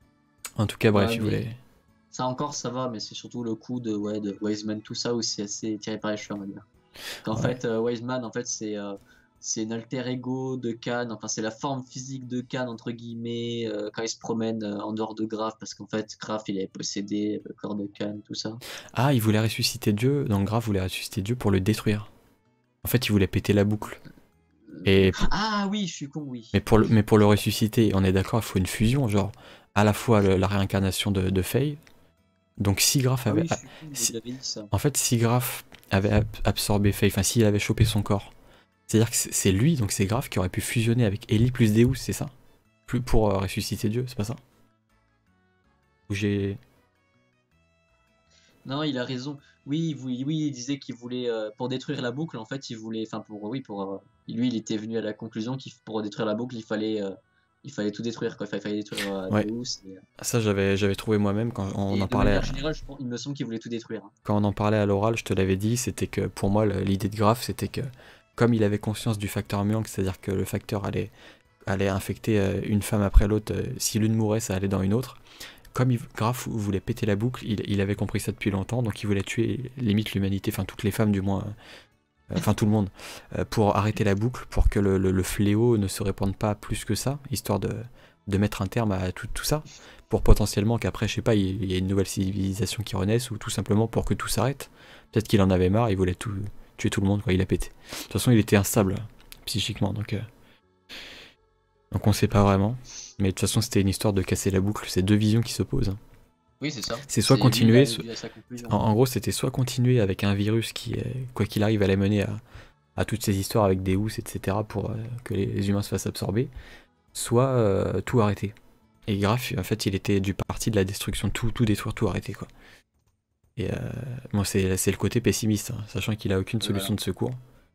en tout cas bref Ouais, il mais voulait. ça encore, ça va, mais c'est surtout le coup de, ouais, de Wiseman, tout ça, où c'est assez tiré par les cheveux, on va dire. Qu'en Ouais. fait, euh, Wiseman, en fait, c'est euh, c'est un alter ego de Khan, enfin, c'est la forme physique de Khan, entre guillemets, euh, quand il se promène euh, en dehors de Graf, parce qu'en fait, Graf, il avait possédé le corps de Khan, tout ça. Ah, il voulait ressusciter Dieu, donc Graf voulait ressusciter Dieu pour le détruire. En fait il voulait péter la boucle. Et pour- Ah oui, je suis con, oui. mais, pour le, mais pour le ressusciter, on est d'accord, il faut une fusion, genre à la fois le- la réincarnation de, de Faye. Donc si Graf Ah avait... oui, je suis con, si- il avait dit ça. En fait, si Graf avait ab- absorbé Faye, enfin s'il avait chopé son corps, c'est-à-dire que c'est c'est lui, donc c'est Graf qui aurait pu fusionner avec Ellie plus Deus, c'est ça? Plus pour euh, ressusciter Dieu, c'est pas ça? Ou j'ai... Non, il a raison. Oui, il vou- oui, il disait qu'il voulait, euh, pour détruire la boucle, en fait, il voulait, enfin, pour, oui, pour, euh, lui, il était venu à la conclusion qu'il, pour détruire la boucle, il fallait, euh, il fallait tout détruire, quoi. Enfin, il fallait détruire euh, Ouais, Deus. Et, euh, ça j'avais j'avais trouvé moi-même quand on et en de parlait manière à, générale, je pense, il me semble qu'il voulait tout détruire, hein. quand on en parlait à l'oral, je te l'avais dit, c'était que pour moi le- l'idée de Graf, c'était que comme il avait conscience du facteur Murk, c'est-à-dire que le facteur allait, allait infecter euh, une femme après l'autre, euh, si l'une mourait, ça allait dans une autre. Comme il, Graf voulait péter la boucle, il, il avait compris ça depuis longtemps, donc il voulait tuer limite l'humanité, enfin toutes les femmes du moins, euh, enfin tout le monde, euh, pour arrêter la boucle, pour que le, le- le fléau ne se répande pas plus que ça, histoire de, de mettre un terme à tout, tout ça, pour potentiellement qu'après, je sais pas, il il y ait une nouvelle civilisation qui renaisse, ou tout simplement pour que tout s'arrête. Peut-être qu'il en avait marre, il voulait tout, tuer tout le monde, quoi, il a pété. De toute façon, il était instable psychiquement, donc, euh, donc on sait pas vraiment. Mais de toute façon, c'était une histoire de casser la boucle, c'est deux visions qui s'opposent. Oui, c'est ça. C'est soit C'est lui, il continuer, a soit- vu à sa conclusion. en, en gros, c'était soit continuer avec un virus qui, euh, quoi qu'il arrive, allait mener à, à toutes ces histoires avec Deus, et cetera, pour euh, que les humains se fassent absorber, soit euh, tout arrêter. Et Graf, en fait, il était du parti de la destruction, tout, tout détruire, tout arrêter, quoi. Et euh, moi, c'est c'est le côté pessimiste, hein, sachant qu'il a aucune Et solution voilà. de secours.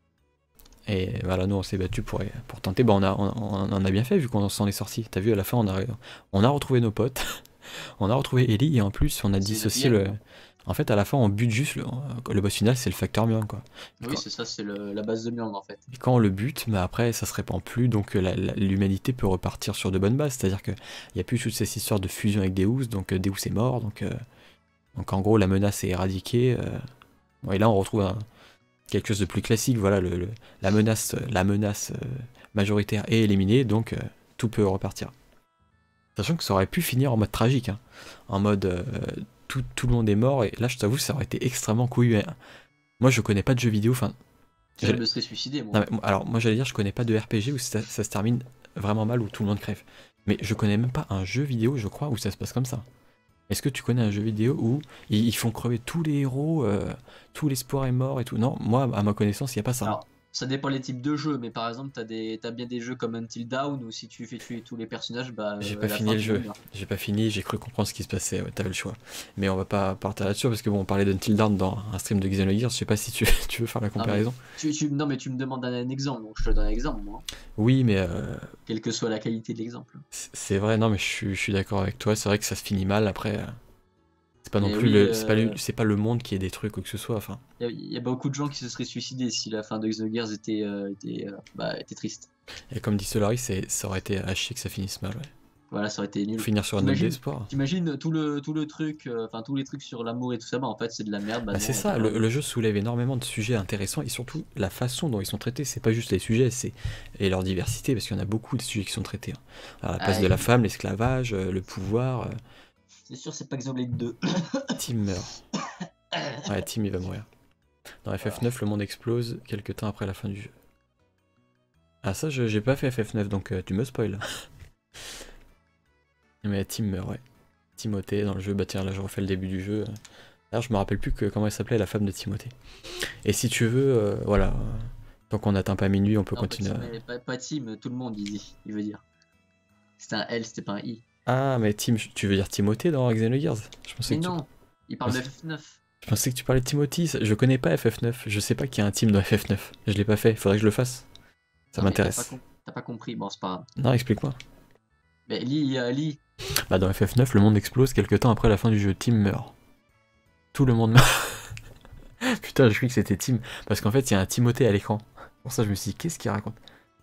Et voilà, nous, on s'est battu pour, pour tenter. Bah, on, a, on, on en a bien fait, vu qu'on s'en est sorti. T'as vu, à la fin, on a, on a retrouvé nos potes, on a retrouvé Ellie, et en plus, on a C'est dissocié bien, le... quoi. En fait, à la fin, on bute juste le, le boss final, c'est le facteur Murk, quoi. Et Oui, quand, c'est ça, c'est le- la base de Murn, en fait. et quand on le bute, bah après, ça se répand plus, donc euh, la- la- l'humanité peut repartir sur de bonnes bases. C'est-à-dire qu'il n'y a plus toutes ces histoires de fusion avec Deus, donc euh, Deus est mort, donc, euh, donc en gros, la menace est éradiquée. euh. Bon, et là, on retrouve un- quelque chose de plus classique. Voilà, le, le- la menace, la menace euh, majoritaire est éliminée, donc euh, tout peut repartir. Sachant que ça aurait pu finir en mode tragique, hein. En mode euh, tout, tout le monde est mort, et là, je t'avoue, ça aurait été extrêmement couillu, hein. Moi, je connais pas de jeux vidéo, enfin. Je je- me serais suicidé, moi. non, mais, alors, moi, j'allais dire, je connais pas de R P G où ça, ça se termine vraiment mal, où tout le monde crève. Mais je connais même pas un jeu vidéo, je crois, où ça se passe comme ça. Est-ce que tu connais un jeu vidéo où ils, ils font crever tous les héros, euh, tout l'espoir est mort et tout? Non, moi, à ma connaissance, il n'y a pas ça. Alors, ça dépend les types de jeux, mais par exemple, t'as des, t'as bien des jeux comme Until Dawn où si tu fais tuer tous les personnages, bah J'ai euh, pas à la fini fin le tout le jeu, monde meurt. j'ai pas fini, j'ai cru comprendre ce qui se passait, ouais, t'avais le choix. Mais on va pas partir là-dessus parce que bon, on parlait d'Until Dawn dans un stream de Xenogears, je sais pas si tu, tu veux faire la Non mais comparaison. tu, tu, non mais tu me demandes un, un exemple, donc je te donne un exemple moi, hein, Oui, mais euh, quelle que soit la qualité de l'exemple. c'est c'est vrai, non, mais je suis, je suis d'accord avec toi, c'est vrai que ça se finit mal après. euh, C'est pas non Mais plus oui, le, c'est pas le, euh, c'est pas le monde qui est détruit quoi que ce soit, enfin. il y, a y a beaucoup de gens qui se seraient suicidés si la fin de Xenogears était, euh, était, euh, bah, était triste. Et comme dit Solaris, c'est, ça aurait été à chier que ça finisse mal, ouais. Voilà, ça aurait été Pour nul. finir sur une note T'imagines, d'espoir. t'imagines tout le, tout le truc, euh, enfin tous les trucs sur l'amour et tout ça, bah en fait c'est de la merde, bah Bah non, c'est on va pas ça, faire le, le l'amour. jeu soulève énormément de sujets intéressants et surtout la façon dont ils sont traités, c'est pas juste les sujets, c'est et leur diversité, parce qu'il y en a beaucoup de sujets qui sont traités, hein. Alors, la place Ah, de la et- femme, l'esclavage, euh, le pouvoir, euh, c'est sûr, c'est pas Xenoblade deux. Tim meurt. Ouais, Tim il va mourir. Dans Voilà. F F neuf, le monde explose quelques temps après la fin du jeu. Ah ça, je- j'ai pas fait F F neuf, donc euh, tu me spoil. Mais Tim meurt, ouais. Timothée dans le jeu, bah tiens, là je refais le début du jeu. D'ailleurs, je me rappelle plus que, comment elle s'appelait la femme de Timothée. Et si tu veux, euh, voilà, euh, tant qu'on n'atteint pas minuit, on peut Non, pas continuer. team, à- mais pas, pas team, tout le monde il dit, il veut dire. C'était un L, c'était pas un I. Ah, mais Tim, tu veux dire Timothée dans Xenogears? Je pensais Mais que tu... non, il je parle de pensais... F F neuf. je pensais que tu parlais de Timothy. ça- Je connais pas F F neuf. Je sais pas qu'il y a un team dans F F neuf. Je l'ai pas fait. Faudrait que je le fasse. Ça Non mais t'as pas, m'intéresse. com- t'as pas compris, bon c'est pas grave. Non, explique-moi. Mais lis, euh, lis. Bah, dans F F neuf, le monde explose quelques temps après la fin du jeu. Tim meurt. Tout le monde meurt. Putain, je cru que c'était Tim. Parce qu'en fait, il y a un Timothée à l'écran. Pour ça, je me suis dit, qu'est-ce qu'il raconte?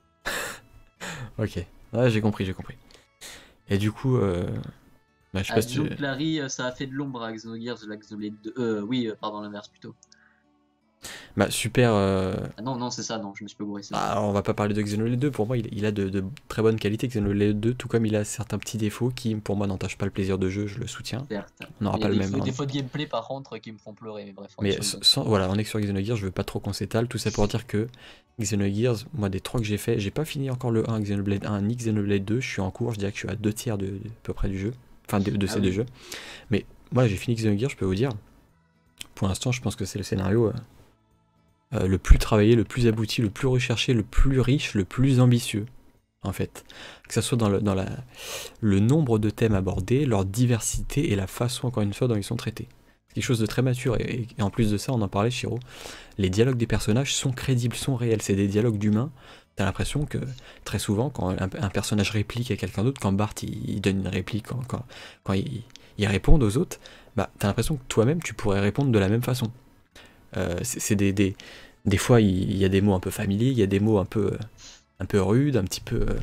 Ok. Ouais, j'ai compris, j'ai compris. Et du coup, euh... bah, je sais Ah, pas si tu... disons que Larry, euh, ça a fait de l'ombre à Xenogears, la Xenoblade deux. Euh, oui, euh, pardon, l'inverse plutôt. Bah, super. euh, Ah non, non, c'est ça, non, je me suis pas gouré, c'est bon. Bah, on va pas parler de Xenoblade deux. Pour moi, il, il a de, de très bonnes qualités, Xenoblade deux, tout comme il a certains petits défauts qui, pour moi, n'entachent pas le plaisir de jeu. Je le soutiens. Certes. On n'aura Il y a pas le des, même, faux- des hein. fautes de gameplay par contre qui me font pleurer, mais bref, on est Mais sur sans, une- sans- voilà, on est que sur Xenogears, je veux pas trop qu'on s'étale. Tout ça pour dire que Xenogears, moi, des trois que j'ai fait, j'ai pas fini encore le un, Xenoblade un, ni Xenoblade deux. Je suis en cours, je dirais que je suis à deux tiers de, de- à peu près du jeu. Enfin, de, de Ah ces deux oui. jeux. Mais moi, j'ai fini Xenogears, je peux vous dire. Pour l'instant, je pense que c'est le scénario euh, euh, le plus travaillé, le plus abouti, le plus recherché, le plus riche, le plus ambitieux, en fait. Que ce soit dans, le, dans la, le nombre de thèmes abordés, leur diversité et la façon, encore une fois, dont ils sont traités. C'est quelque chose de très mature. Et, et en plus de ça, on en parlait, Shiro, les dialogues des personnages sont crédibles, sont réels. C'est des dialogues d'humains. T'as l'impression que, très souvent, quand un, un personnage réplique à quelqu'un d'autre, quand Bart il, il donne une réplique, quand, quand, quand il, il répond aux autres, bah, t'as l'impression que toi-même, tu pourrais répondre de la même façon. Euh, c'est c'est des, des, des fois, il, il y a des mots un peu familiers, il y a des mots un peu, un peu rudes, un petit peu... euh,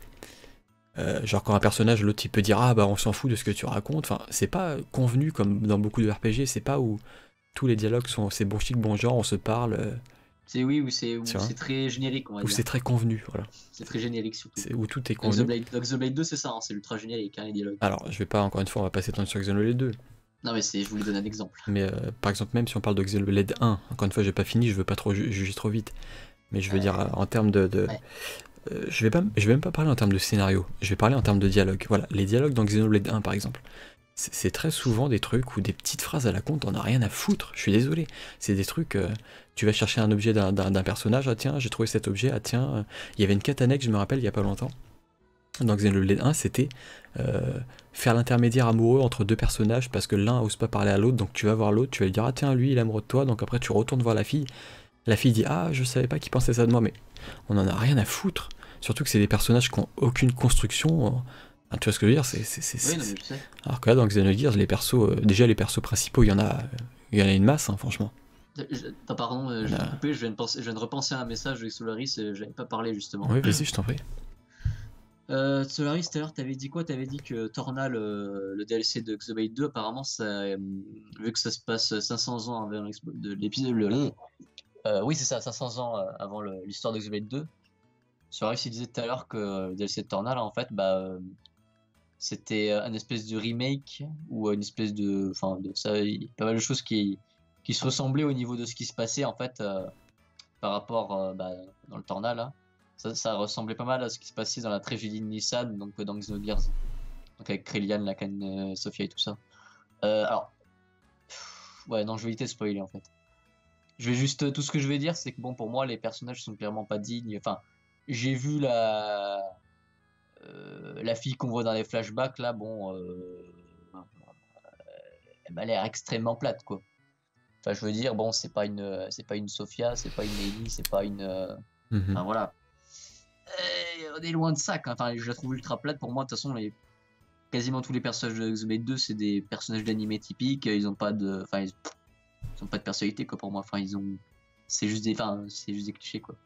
euh, genre quand un personnage, l'autre il peut dire ah bah on s'en fout de ce que tu racontes. Enfin, c'est pas convenu comme dans beaucoup de R P G, c'est pas où tous les dialogues sont c'est bon chic, bon genre, on se parle, euh, C'est oui, ou c'est ou tu vois, c'est très générique, on va où dire. c'est très convenu, voilà. C'est très générique surtout. C'est où tout est Dans convenu. Xenoblade, dans Xenoblade deux, c'est ça, hein, c'est ultra générique, hein, les dialogues. Alors, je vais pas encore une fois, on va pas s'étendre sur Xenoblade deux. Non, mais c'est, je voulais donner un exemple. Mais euh, par exemple, même si on parle de Xenoblade un, encore une fois, j'ai pas fini, je veux pas trop ju- juger trop vite. Mais je veux Euh, dire, euh, en termes de. de- ouais. euh, je, vais pas, je vais même pas parler en termes de scénario, je vais parler en termes de dialogue. Voilà, les dialogues dans Xenoblade un, par exemple. C'est c'est très souvent des trucs où des petites phrases à la con, t'en as rien à foutre, je suis désolé. C'est des trucs, euh, tu vas chercher un objet d'un- d'un d'un personnage, ah tiens, j'ai trouvé cet objet, ah tiens, euh, il y avait une quête annexe, je me rappelle, il y a pas longtemps. Dans Xenoblade un, c'était euh, faire l'intermédiaire amoureux entre deux personnages parce que l'un ose pas parler à l'autre, donc tu vas voir l'autre, tu vas lui dire ah tiens lui il est amoureux de toi, donc après tu retournes voir la fille, la fille dit ah je savais pas qu'il pensait ça de moi, mais on en a rien à foutre, surtout que c'est des personnages qui ont aucune construction, euh, enfin, tu vois ce que je veux dire, c'est, c'est, c'est, Oui, non, c'est- mais je sais. alors que là dans Xenogears les persos, euh, déjà les persos principaux il y en a, euh, il y en a une masse hein, franchement. Je- je- Attends, pardon, euh, Il je y vais en te a- couper, je viens de, penser, je viens de repenser à un message de Solaris, euh, j'avais pas parlé justement. Oui vas-y je t'en prie. Euh, Solaris, tout à l'heure, t'avais dit quoi? T'avais dit que Tornal, euh, le D L C de Xenoblade deux, apparemment, ça, euh, vu que ça se passe cinq cents ans avant l'expo- de l'épisode. le- Euh, oui, c'est ça, cinq cents ans euh, avant le- l'histoire de Xenoblade deux. Solaris, il disait tout à l'heure que le D L C de Tornal, en fait, bah, euh, c'était euh, un espèce de remake ou une espèce de. Enfin, de, ça, il y a pas mal de choses qui, qui se ressemblaient au niveau de ce qui se passait, en fait, euh, par rapport euh, bah, dans le Tornal, là. Ça, ça ressemblait pas mal à ce qui se passait dans la tragédie de Nissan, donc euh, dans Xenogears. Donc avec Krillian, Lacan, euh, Sophia et tout ça. Euh, alors, pff, ouais, non, je vais éviter de spoiler en fait. Je vais juste, tout ce que je vais dire, c'est que bon, pour moi, les personnages sont clairement pas dignes. Enfin, j'ai vu la, euh, la fille qu'on voit dans les flashbacks, là, bon, euh, elle m'a l'air extrêmement plate, quoi. Enfin, je veux dire, bon, c'est pas une, c'est pas une Sophia, c'est pas une Ellie, c'est pas une. euh, Mhm. Enfin, voilà. Euh, on est loin de ça, quoi. Enfin, je la trouve ultra plate. Pour moi, de toute façon, les, quasiment tous les personnages de Xenoblade deux, c'est des personnages d'animé typiques. Ils ont pas de. Enfin, ils, ils ont pas de personnalité, quoi, pour moi. Enfin, ils ont. C'est juste des. Enfin, c'est juste des clichés, quoi.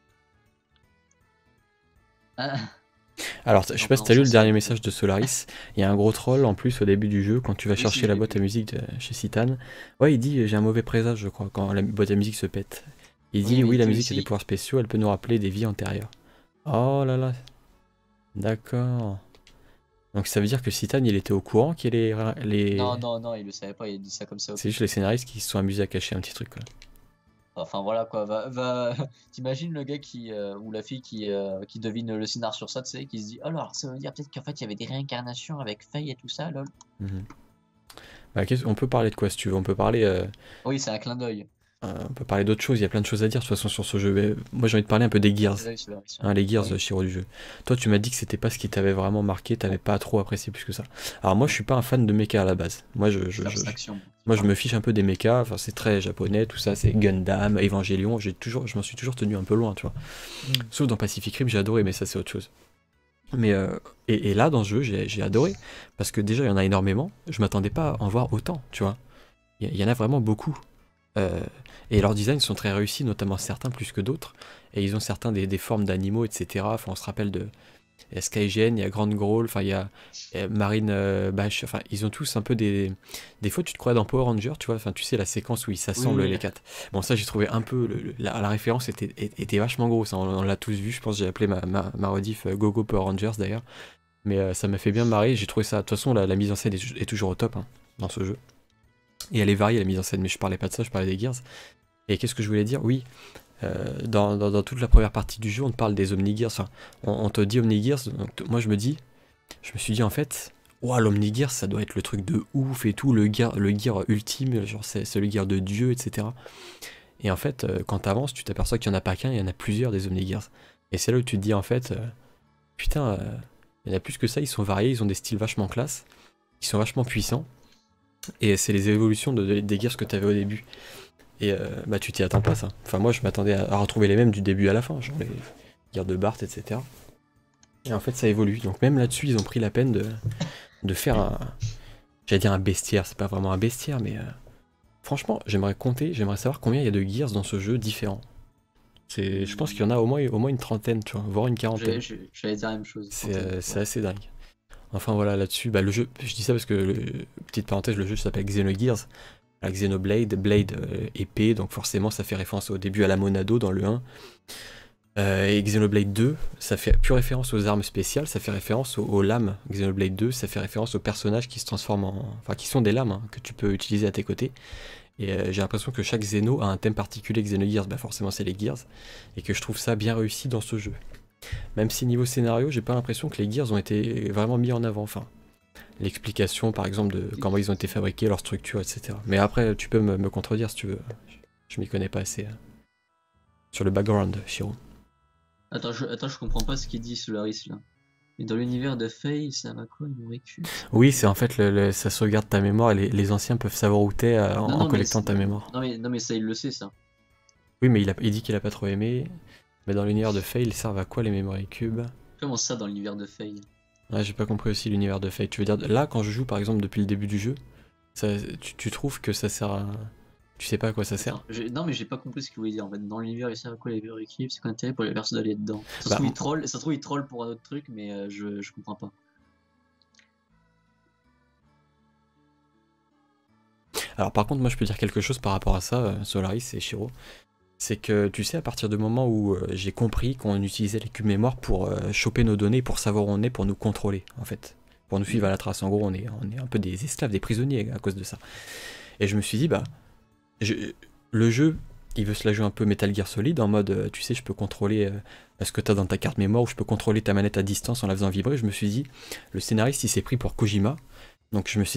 Ah, Alors, je sais donc, pas si non, t'as lu ça, le c'est dernier un peu. message de Solaris. Il y a un gros troll en plus au début du jeu quand tu vas Oui, si, chercher je la l'ai boîte à vu. musique de- chez Citan. Ouais, il dit j'ai un mauvais présage, je crois, quand la boîte à musique se pète. Il Oui, dit mais il oui, la dit musique a des aussi. pouvoirs spéciaux, elle peut nous rappeler des vies antérieures. Oh là là, d'accord. Donc ça veut dire que Citan il était au courant qu'il y a les, les... Non, non, non, il le savait pas, il a dit ça comme ça au C'est juste pif. les scénaristes qui se sont amusés à cacher un petit truc, quoi. Enfin voilà quoi, va, va... t'imagines le gars qui euh, ou la fille qui, euh, qui devine le scénar sur ça, tu sais, qui se dit oh alors ça veut dire peut-être qu'en fait il y avait des réincarnations avec Faye et tout ça, lol. Mhm. Bah, qu'est-ce- on peut parler de quoi si tu veux, on peut parler, euh, Oui, c'est un clin d'œil. euh, on peut parler d'autres choses, il y a plein de choses à dire de toute façon sur ce jeu. Mais moi j'ai envie de parler un peu des Gears, Clin d'œil sur la mission. hein, les Gears Oui, euh, Shiro du jeu. Toi tu m'as dit que c'était pas ce qui t'avait vraiment marqué, t'avais pas trop apprécié plus que ça. Alors moi je non, suis pas un fan de mecha à la base. Moi je, je je, fais je- je- abstraction. moi je me fiche un peu des mechas, enfin c'est très japonais, tout ça, c'est Gundam, Evangelion, j'ai toujours, je m'en suis toujours tenu un peu loin, tu vois. Mm. Sauf dans Pacific Rim j'ai adoré, mais ça c'est autre chose. Mais euh, et, et là dans ce jeu j'ai j'ai adoré, parce que déjà il y en a énormément, je m'attendais pas à en voir autant, tu vois. Il y, il y en a vraiment beaucoup. Euh, et leurs designs sont très réussis, notamment certains plus que d'autres. Et ils ont certains des, des formes d'animaux, et cetera. Enfin, on se rappelle de il y a Skygen, il y a Grande Growl, enfin il y a, il y a Marine euh, Bash. Enfin, ils ont tous un peu des. Des fois, tu te crois dans Power Rangers, tu vois. Enfin, tu sais, la séquence où ils Oui, s'assemblent oui. les quatre. Bon, ça, j'ai trouvé un peu. Le- le- la, la référence était, était vachement grosse, hein. On, on l'a tous vu. Je pense que j'ai appelé ma, ma, ma rediff euh, Gogo Power Rangers d'ailleurs. Mais euh, ça m'a fait bien marrer. J'ai trouvé ça. De toute façon, la, la mise en scène est, est toujours au top, hein, dans ce jeu. Et elle est variée, la mise en scène, mais je parlais pas de ça, je parlais des Gears. Et qu'est-ce que je voulais dire? Oui, euh, dans, dans- dans toute la première partie du jeu, on te parle des Omnigears. Enfin, on, on te dit Omnigears, donc t- moi je me dis, je me suis dit en fait, ouah, l'Omnigears, ça doit être le truc de ouf et tout, le gear, le gear ultime, genre c'est c'est le gear de Dieu, et cetera. Et en fait, euh, quand t'avances, tu t'aperçois qu'il y en a pas qu'un, il y en a plusieurs des Omnigears. Et c'est là où tu te dis en fait, euh, putain, euh, il y en a plus que ça, ils sont variés, ils ont des styles vachement classe, ils sont vachement puissants. Et c'est les évolutions de, de- des gears que t'avais au début. Et euh, bah tu t'y attends pas ça. Enfin moi je m'attendais à, à retrouver les mêmes du début à la fin, genre les gears de Bart, et cetera. Et en fait ça évolue. Donc même là-dessus ils ont pris la peine de, de faire un. J'allais dire un bestiaire, c'est pas vraiment un bestiaire, mais euh, franchement j'aimerais compter, j'aimerais savoir combien il y a de gears dans ce jeu différents. C'est, je pense qu'il y en a au moins, au moins une trentaine, tu vois, voire une J'allais quarantaine. je- j'allais dire la même chose. C'est Trentaine, euh, c'est ouais. assez dingue. Enfin voilà là-dessus, bah le jeu, je dis ça parce que, le- petite parenthèse, le jeu s'appelle Xenogears. La Xenoblade, Blade euh, épée, donc forcément ça fait référence au début à la Monado dans le un. Euh, et Xenoblade deux, ça fait plus référence aux armes spéciales, ça fait référence aux, aux lames. Xenoblade deux, ça fait référence aux personnages qui se transforment en. Enfin, qui sont des lames, hein, que tu peux utiliser à tes côtés. Et euh, j'ai l'impression que chaque Xeno a un thème particulier. Xenogears, bah forcément c'est les Gears. Et que je trouve ça bien réussi dans ce jeu. Même si niveau scénario, j'ai pas l'impression que les Gears ont été vraiment mis en avant. Enfin, l'explication par exemple de comment ils ont été fabriqués, leur structure, et cetera. Mais après, tu peux me, me contredire si tu veux. Je, je m'y connais pas assez hein, sur le background, Shiro. Attends, je, attends, je comprends pas ce qu'il dit Solaris là. Mais dans l'univers de Faye, ça va quoi, ils m'ont vécu? Oui, c'est en fait, le, le- ça sauvegarde ta mémoire et les, les anciens peuvent savoir où t'es euh, en, Non, en non, mais, collectant c'est- ta mémoire. non, mais, non, mais ça, il le sait, ça. Oui, mais il, a, il dit qu'il a pas trop aimé. Mais dans l'univers de Faye, ils servent à quoi les memory cubes? Comment ça dans l'univers de Faye? Ouais, j'ai pas compris aussi l'univers de Faye. Tu veux dire, là, quand je joue par exemple depuis le début du jeu, ça, tu, tu trouves que ça sert à. Tu sais pas à quoi ça sert? Attends, j'ai- non, mais j'ai pas compris ce qu'il voulait dire. En fait, dans l'univers, il sert à quoi les vieux équipes? C'est quoi l'intérêt pour les personnes d'aller dedans? Ça se Bah, trouve, il troll, ça se trouve, il troll pour un autre truc, mais euh, je, je comprends pas. alors par contre, moi je peux dire quelque chose par rapport à ça, euh, Solaris et Shiro. C'est que tu sais, à partir du moment où euh, j'ai compris qu'on utilisait les cubes mémoire pour euh, choper nos données, pour savoir où on est, pour nous contrôler, en fait. Pour nous suivre à la trace. En gros, on est, on est un peu des esclaves, des prisonniers à cause de ça. Et je me suis dit, bah, je- le jeu, il veut se la jouer un peu Metal Gear Solid, en mode, euh, tu sais, je peux contrôler euh, ce que t'as dans ta carte mémoire, ou je peux contrôler ta manette à distance en la faisant vibrer. Je me suis dit, le scénariste, il s'est pris pour Kojima. Donc je me suis dit,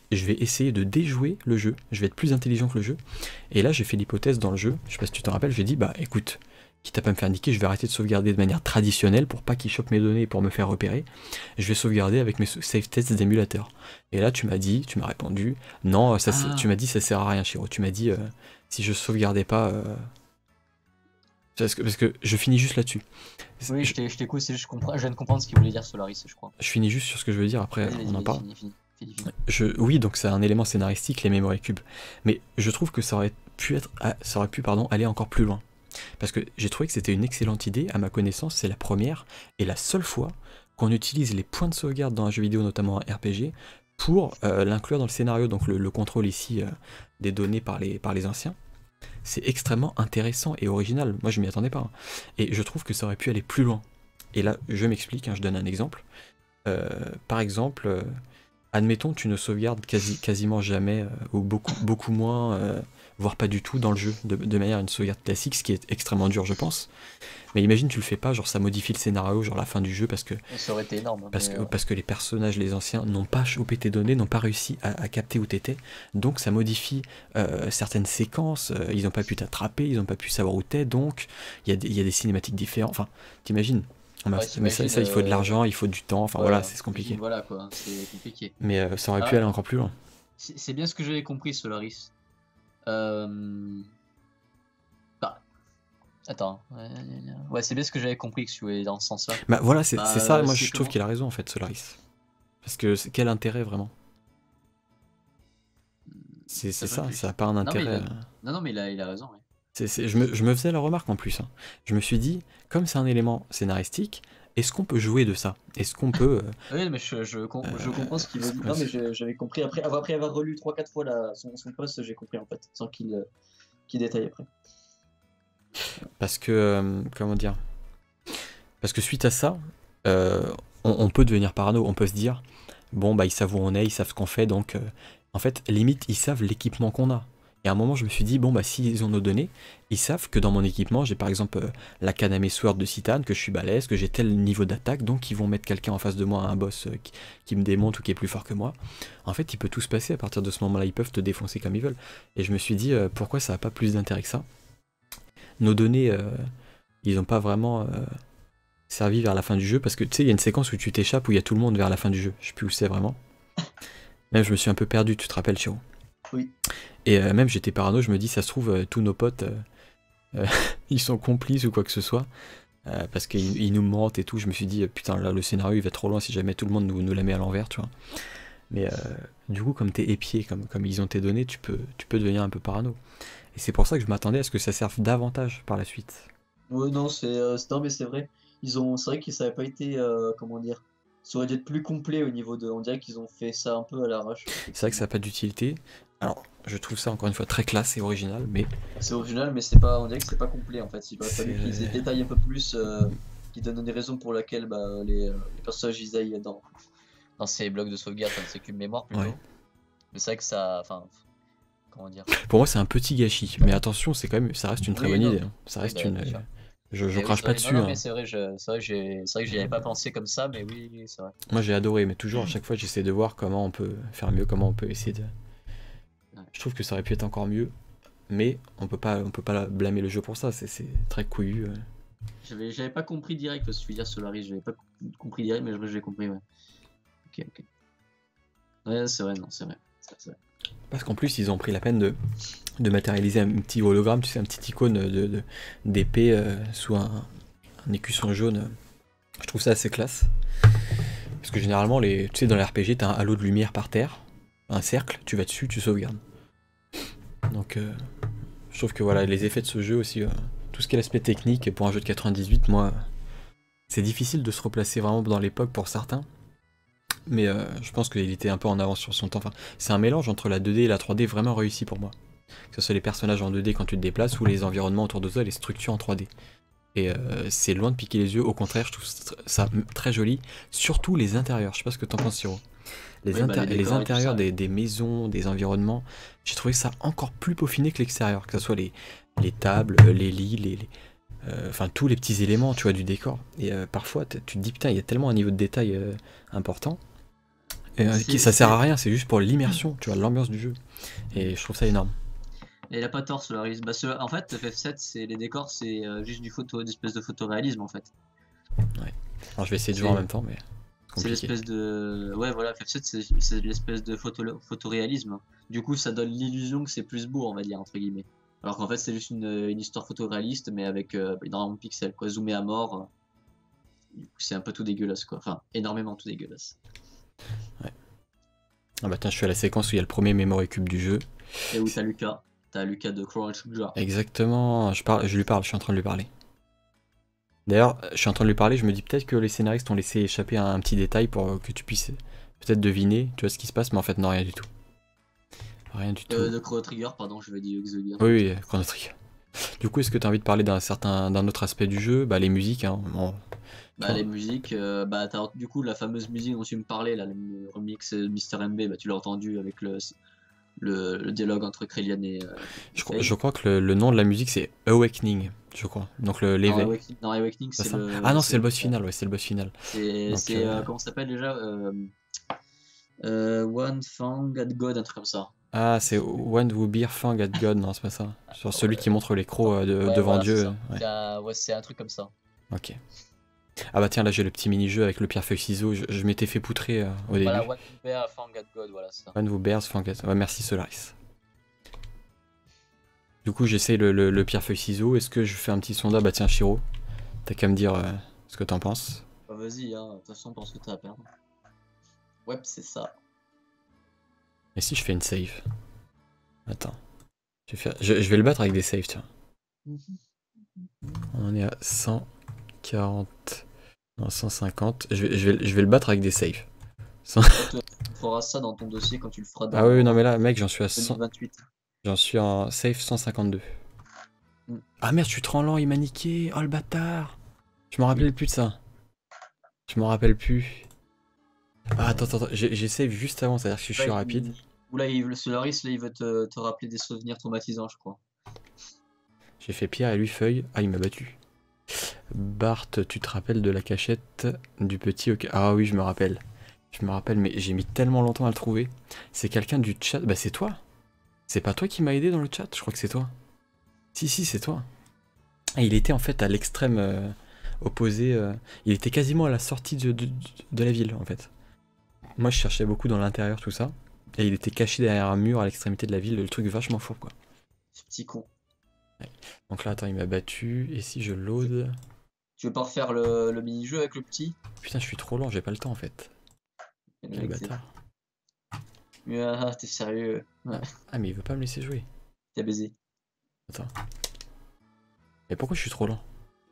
je vais essayer de déjouer le jeu, je vais être plus intelligent que le jeu. Et là j'ai fait l'hypothèse dans le jeu, je sais pas si tu t'en rappelles, j'ai dit bah écoute, quitte à pas me faire niquer, je vais arrêter de sauvegarder de manière traditionnelle pour pas qu'il chope mes données et pour me faire repérer. Je vais sauvegarder avec mes save tests d'émulateur. Et là tu m'as dit, tu m'as répondu, non, ça, ah. tu m'as dit ça sert à rien Chiro, tu m'as dit euh, si je sauvegardais pas... Euh... Parce que, parce que je finis juste là-dessus. Oui, je t'écoute, je, je viens de comprendre ce qu'il voulait dire Solaris, je crois. Je finis juste sur ce que je veux dire, après vas-y, on en parle. Fini, fini, fini, fini. Je, oui, donc c'est un élément scénaristique, les memory cubes. Mais je trouve que ça aurait pu, être, ça aurait pu pardon, aller encore plus loin. Parce que j'ai trouvé que c'était une excellente idée, à ma connaissance, c'est la première et la seule fois qu'on utilise les points de sauvegarde dans un jeu vidéo, notamment un R P G, pour euh, l'inclure dans le scénario, donc le, le contrôle ici euh, des données par les, par les anciens. C'est extrêmement intéressant et original, moi je m'y attendais pas. Hein. Et je trouve que ça aurait pu aller plus loin. Et là, je m'explique, hein, je donne un exemple. Euh, par exemple, euh, admettons tu ne sauvegardes quasi, quasiment jamais, euh, ou beaucoup, beaucoup moins, euh, voire pas du tout dans le jeu, de, de manière à une sauvegarde classique, ce qui est extrêmement dur je pense. Mais imagine tu le fais pas, genre ça modifie le scénario, genre la fin du jeu, parce que, ça aurait été énorme, parce, que, euh... parce que les personnages, les anciens, n'ont pas chopé tes données, n'ont pas réussi à, à capter où t'étais, donc ça modifie euh, certaines séquences, euh, ils n'ont pas pu t'attraper, ils n'ont pas pu savoir où t'es, donc il y, y a des cinématiques différentes, enfin t'imagines. Ouais, mais ça, ça, il faut de l'argent, il faut du temps, enfin voilà, voilà, c'est compliqué. Voilà quoi, c'est compliqué. Mais euh, ça aurait ah, pu aller encore plus loin. C'est bien ce que j'avais compris, Solaris. Euh... Bah... Attends. Ouais, c'est bien ce que j'avais compris que tu voulais dans ce sens-là. Bah voilà, c'est bah, ça, moi je comment... trouve qu'il a raison en fait, Solaris. Parce que quel intérêt vraiment? C'est ça, ça n'a pas un intérêt. Non, mais il a, non, non, mais il a, il a raison, ouais. C'est, c'est, je, me, je me faisais la remarque en plus. Hein. Je me suis dit, comme c'est un élément scénaristique, est-ce qu'on peut jouer de ça? Est-ce qu'on peut... Euh, oui, mais je, je, com euh, je comprends ce qu'il veut dire. Non, mais j'avais compris. Après avoir, après avoir relu trois quatre fois la, son, son post, j'ai compris en fait, sans qu'il euh, qu'il détaille après. Parce que... Euh, comment dire? Parce que suite à ça, euh, on, on peut devenir parano. On peut se dire, bon, bah ils savent où on est, ils savent ce qu'on fait, donc... Euh, en fait, limite, ils savent l'équipement qu'on a. Et à un moment, je me suis dit, bon, bah, s'ils ont nos données, ils savent que dans mon équipement, j'ai par exemple euh, la Kaname Sword de Citane, que je suis balèze, que j'ai tel niveau d'attaque, donc ils vont mettre quelqu'un en face de moi, un boss euh, qui, qui me démonte ou qui est plus fort que moi. En fait, il peut tout se passer à partir de ce moment-là, ils peuvent te défoncer comme ils veulent. Et je me suis dit, euh, pourquoi ça n'a pas plus d'intérêt que ça? Nos données, euh, ils n'ont pas vraiment euh, servi vers la fin du jeu, parce que tu sais, il y a une séquence où tu t'échappes, où il y a tout le monde vers la fin du jeu. Je sais plus où c'est vraiment. Même je me suis un peu perdu, tu te rappelles, Chiro? Oui. Et euh, même j'étais parano, je me dis, ça se trouve, euh, tous nos potes, euh, euh, ils sont complices ou quoi que ce soit, euh, parce qu'ils ils nous mentent et tout. Je me suis dit, euh, putain, là, le scénario, il va trop loin si jamais tout le monde nous, nous la met à l'envers, tu vois. Mais euh, du coup, comme t'es épié, comme, comme ils ont tes données, tu peux, tu peux devenir un peu parano. Et c'est pour ça que je m'attendais à ce que ça serve davantage par la suite. Ouais, non, c'est euh, non, mais c'est vrai. Ils ont, c'est vrai que ça n'avait pas été, euh, comment dire, ça aurait dû être plus complet au niveau de, on dirait qu'ils ont fait ça un peu à l'arrache. C'est vrai que ça n'a pas d'utilité. Alors, je trouve ça encore une fois très classe et original, mais... C'est original, mais c'est pas, on dirait que c'est pas complet en fait. Il aurait fallu qu'ils aient détaillé un peu plus, euh, qu'ils donnent des raisons pour lesquelles bah, les, euh, les personnages ils aillent dans, dans ces blocs de sauvegarde, dans ces cubes mémoire plutôt. Ouais. Mais c'est vrai que ça, enfin, comment dire. Pour moi, c'est un petit gâchis, mais attention, c'est quand même, ça reste une très oui, bonne non, idée. Hein. Ça reste oui, bah, une. Je, je crache oui, pas dessus. Non, non, hein. mais c'est vrai, je, c'est vrai que j'ai, c'est vrai que j'y avais pas pensé comme ça, mais oui, c'est vrai. Moi, j'ai adoré, mais toujours à chaque fois, j'essaie de voir comment on peut faire mieux, comment on peut essayer de. Ouais. Je trouve que ça aurait pu être encore mieux, mais on peut pas, on peut pas blâmer le jeu pour ça. C'est très couillu. Euh. J'avais, j'avais pas compris direct parce que je veux dire Solaris, j'avais pas compris direct, mais j'ai compris, ouais. Ok, ok. Ouais, c'est vrai, non, c'est vrai, c'est vrai. Parce qu'en plus, ils ont pris la peine de, de matérialiser un petit hologramme, tu sais, un petit icône de, de, d'épée euh, sous un, un écusson jaune. Je trouve ça assez classe. Parce que généralement, les, tu sais, dans les R P G, t'as un halo de lumière par terre, un cercle, tu vas dessus, tu sauvegardes. Donc, euh, je trouve que voilà, les effets de ce jeu aussi, euh, tout ce qui est l'aspect technique pour un jeu de quatre-vingt-dix-huit, moi, c'est difficile de se replacer vraiment dans l'époque pour certains. Mais euh, je pense qu'il était un peu en avance sur son temps. Enfin, c'est un mélange entre la deux D et la trois D vraiment réussi pour moi. Que ce soit les personnages en deux D quand tu te déplaces ou les environnements autour de toi, les structures en trois D. Et euh, c'est loin de piquer les yeux, au contraire, je trouve ça très joli. Surtout les intérieurs, je sais pas ce que t'en penses, Siro. Les, oui, inter bah, les, les intérieurs des, des maisons, des environnements, j'ai trouvé ça encore plus peaufiné que l'extérieur. Que ce soit les, les tables, les lits, les... les enfin euh, tous les petits éléments, tu vois, du décor. Et euh, parfois, tu te dis, putain, il y a tellement un niveau de détail euh, important. Et, euh, qui, C'est- ça sert à c'est- rien, c'est juste pour l'immersion, tu vois, l'ambiance du jeu. Et je trouve ça énorme. Et il a pas tort, Solaris. Bah, ce- En fait, F F sept, c'est les décors, c'est euh, juste du photo, une espèce de photoréalisme en fait. Ouais. Alors je vais essayer de jouer en C'est même temps, mais c'est c'est compliqué. l'espèce de. Ouais, voilà, F F sept, c'est c'est l'espèce de photo... photoréalisme. Du coup, ça donne l'illusion que c'est plus beau, on va dire, entre guillemets. Alors qu'en fait, c'est juste une, une histoire photoréaliste, mais avec euh, énormément de pixels, quoi, zoomé à mort. Du coup, c'est un peu tout dégueulasse, quoi. Enfin, énormément tout dégueulasse. Ouais. Ah bah tiens, je suis à la séquence où il y a le premier memory cube du jeu. Et où t'as Lucas. T'as Lucas de Cruel Sugar. Exactement, je, parle, je lui parle, je suis en train de lui parler. D'ailleurs, je suis en train de lui parler, je me dis peut-être que les scénaristes ont laissé échapper un, un petit détail pour que tu puisses peut-être deviner, tu vois ce qui se passe, mais en fait non, rien du tout. Rien du tout. Euh, de Chrono Trigger, pardon, je vais dire Exodia. Oui, oui, Chrono Trigger. Du coup, est-ce que tu as envie de parler d'un certain, d'un autre aspect du jeu? Bah les musiques, hein. Bon, Bah, les musiques, euh, bah, t'as du coup la fameuse musique dont tu me parlais, là, le remix euh, Mister M B, bah, tu l'as entendu avec le, le, le dialogue entre Krillian et. Euh, je, crois- je crois que le, le nom de la musique c'est Awakening, je crois. Donc le dans l'éveil. Awakening, dans Awakening, C'est c'est ça? le. Ah non, c'est c'est le le- boss final, ouais, c'est le boss final. C'est. Donc, c'est, euh, euh, comment ça s'appelle déjà euh, euh, One Fang at God, un truc comme ça. Ah, Je c'est sais plus. When Will Be Fang at God, non, c'est pas ça. Sur celui qui montre les crocs euh, de- Ouais, devant voilà, c'est Dieu. euh, ça. Ouais, C'est un, ouais, c'est un truc comme ça. ok. Ah bah tiens, là j'ai le petit mini-jeu avec le pierre-feuille-ciseau. Je, je m'étais fait poutrer euh, au Voilà, début. One Bear Fang at God, voilà, c'est ça. When Will Bears Fang at... Ouais, merci Solaris. Du coup, j'essaie le, le, le pierre-feuille-ciseau. Est-ce que je fais un petit sondage? Bah tiens, Shiro, t'as qu'à me dire euh, ce que t'en penses. Bah, vas-y, hein, de toute façon, pense que t'as à perdre. Ouais, c'est ça. Et si je fais une save? Attends. Je vais, faire... je, je vais le battre avec des saves, tiens. On en est à cent quarante... Non, cent cinquante. Je vais, je vais, je vais le battre avec des saves. cent- Tu feras ça dans ton dossier quand tu le feras dans Ah oui, non mais là, mec, j'en suis à cent... deux mille vingt-huit. J'en suis en save cent cinquante-deux. Mm. Ah merde, je suis trop lent, il m'a niqué. Oh le bâtard. Je m'en rappelle plus de ça. Je m'en rappelle plus. Ah attends, attends, attends. j'ai j'ai save juste avant, c'est-à-dire que je suis Là, rapide. il... Ou là, il... le Solaris, là, il veut te... te rappeler des souvenirs traumatisants, je crois. J'ai fait pierre et lui feuille. Ah, il m'a battu. Bart, tu te rappelles de la cachette du petit... Ok. Ah oui, je me rappelle. Je me rappelle, mais j'ai mis tellement longtemps à le trouver. C'est quelqu'un du chat. Bah c'est toi. C'est pas toi qui m'as aidé dans le chat? Je crois que c'est toi. Si, si, c'est toi. Et il était en fait à l'extrême euh, opposé. euh, Il était quasiment à la sortie de, de, de la ville, en fait. Moi, je cherchais beaucoup dans l'intérieur, tout ça. Et il était caché derrière un mur à l'extrémité de la ville. Le truc vachement fourbe, quoi. Ce petit con. Donc là, attends, il m'a battu. Et si je load... Tu veux pas refaire le, le mini-jeu avec le petit? Putain, je suis trop lent, j'ai pas le temps, en fait. Le Quel mec, c'est- bâtard. Ah, t'es sérieux? Ouais, Ah, mais il veut pas me laisser jouer. t'es baisé. Attends. Mais pourquoi je suis trop lent?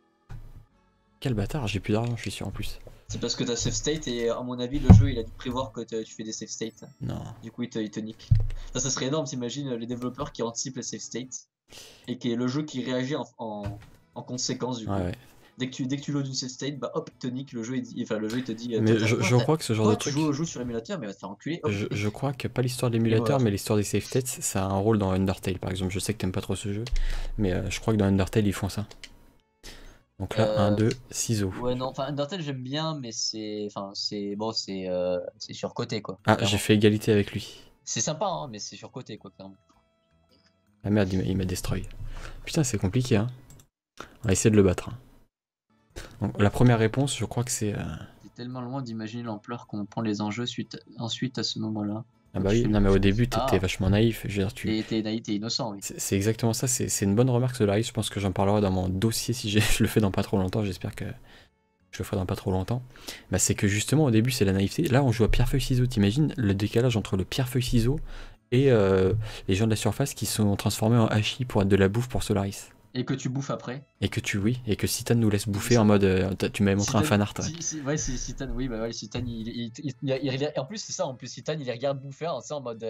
Quel bâtard, j'ai plus d'argent, je suis sûr en plus. C'est parce que t'as save state et à mon avis, le jeu, il a dû prévoir que te- tu fais des save states. Non. Du coup, il te, il te nique. Ça, ça serait énorme, t'imagines les développeurs qui anticipent les save states et qui est le jeu qui réagit en, en, en conséquence du coup. Ouais, ouais. Dès que tu dès que tu loads une save state, bah hop, il te nique, le jeu il, dit, enfin, le jeu il te dit. euh, Mais toi, je, toi, je t'as- crois que ce genre toi, de tu truc... joues au jeu sur émulateur, mais va te faire enculer. Hop. Je, je crois que pas l'histoire de l'émulateur, voilà. mais l'histoire des save states, ça a un rôle dans Undertale par exemple. Je sais que t'aimes pas trop ce jeu, mais euh, je crois que dans Undertale ils font ça. Donc là, un, Euh, deux, ciseaux. Ouais, non, enfin, Undertale j'aime bien, mais c'est. Enfin, c'est. Bon, c'est euh, c'est surcoté quoi. Ah, clairement. j'ai fait égalité avec lui. C'est sympa, hein, mais c'est surcoté quoi, clairement. Ah merde, il m'a- il m'a destroy. Putain, c'est compliqué, hein. On va essayer de le battre. hein. Donc, la première réponse, je crois que c'est... euh, C'est tellement loin d'imaginer l'ampleur qu'on prend les enjeux suite, ensuite à ce moment-là. Ah bah oui, non mais au début, t'étais Ah. vachement naïf. Je veux dire, tu... T'es t'es naïf, t'es innocent, oui. C'est c'est exactement ça, c'est c'est une bonne remarque Solaris, je pense que j'en parlerai dans mon dossier si j'ai- je le fais dans pas trop longtemps, j'espère que je le ferai dans pas trop longtemps. Bah c'est que justement au début c'est la naïveté, là on joue à pierre-feuille-ciseau, t'imagines le décalage entre le pierre-feuille-ciseau et euh, les gens de la surface qui sont transformés en hachis pour être de la bouffe pour Solaris. Et que tu bouffes après. Et que tu, oui, et que Citan nous laisse bouffer en mode, euh, t'as- tu m'avais montré un Citan- fan art. Ouais. Si, si, ouais, c'est Citan, oui, bah ouais, Citan, il, il, il, il- il- il- en plus, c'est ça, en plus, Citan, il les regarde bouffer, hein, c'est en mode. euh,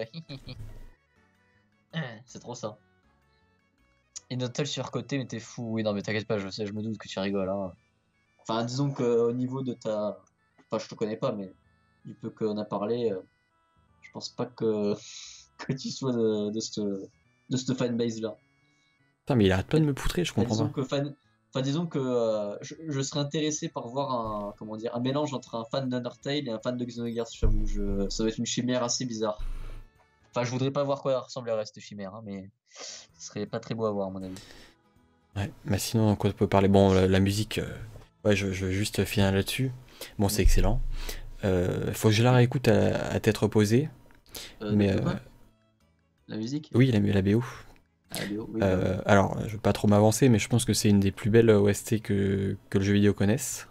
c'est trop ça. Et Notel surcoté, mais t'es fou, oui, non, mais t'inquiète pas, je sais, je me doute que tu rigoles, hein. Enfin, disons qu'au niveau de ta. Enfin, je te connais pas, mais du peu qu'on a parlé, euh, je pense pas que, que tu sois de, de cette, de cette fanbase là. Putain mais il arrête pas de me poutrer, je Bah, comprends disons pas. que fan... Enfin, disons que euh, je, je serais intéressé par voir un, comment dire, un mélange entre un fan d'Undertale et un fan de Xenogears, j'avoue. Je... Ça doit être une chimère assez bizarre. Enfin, je voudrais pas voir quoi ressemblerait cette chimère, hein, mais ce serait pas très beau à voir, à mon avis. Ouais, mais sinon, quoi on peut parler? Bon, la, la musique, euh, ouais, je, je veux juste finir là-dessus. Bon, c'est Mm. excellent. Euh, faut que je la réécoute à, à tête reposée. Euh, de, Mais de euh, quoi? La musique? oui, la, la B O. Ah, la B O, oui, bah oui. Euh, alors, je veux pas trop m'avancer, mais je pense que c'est une des plus belles O S T que, que le jeu vidéo connaisse.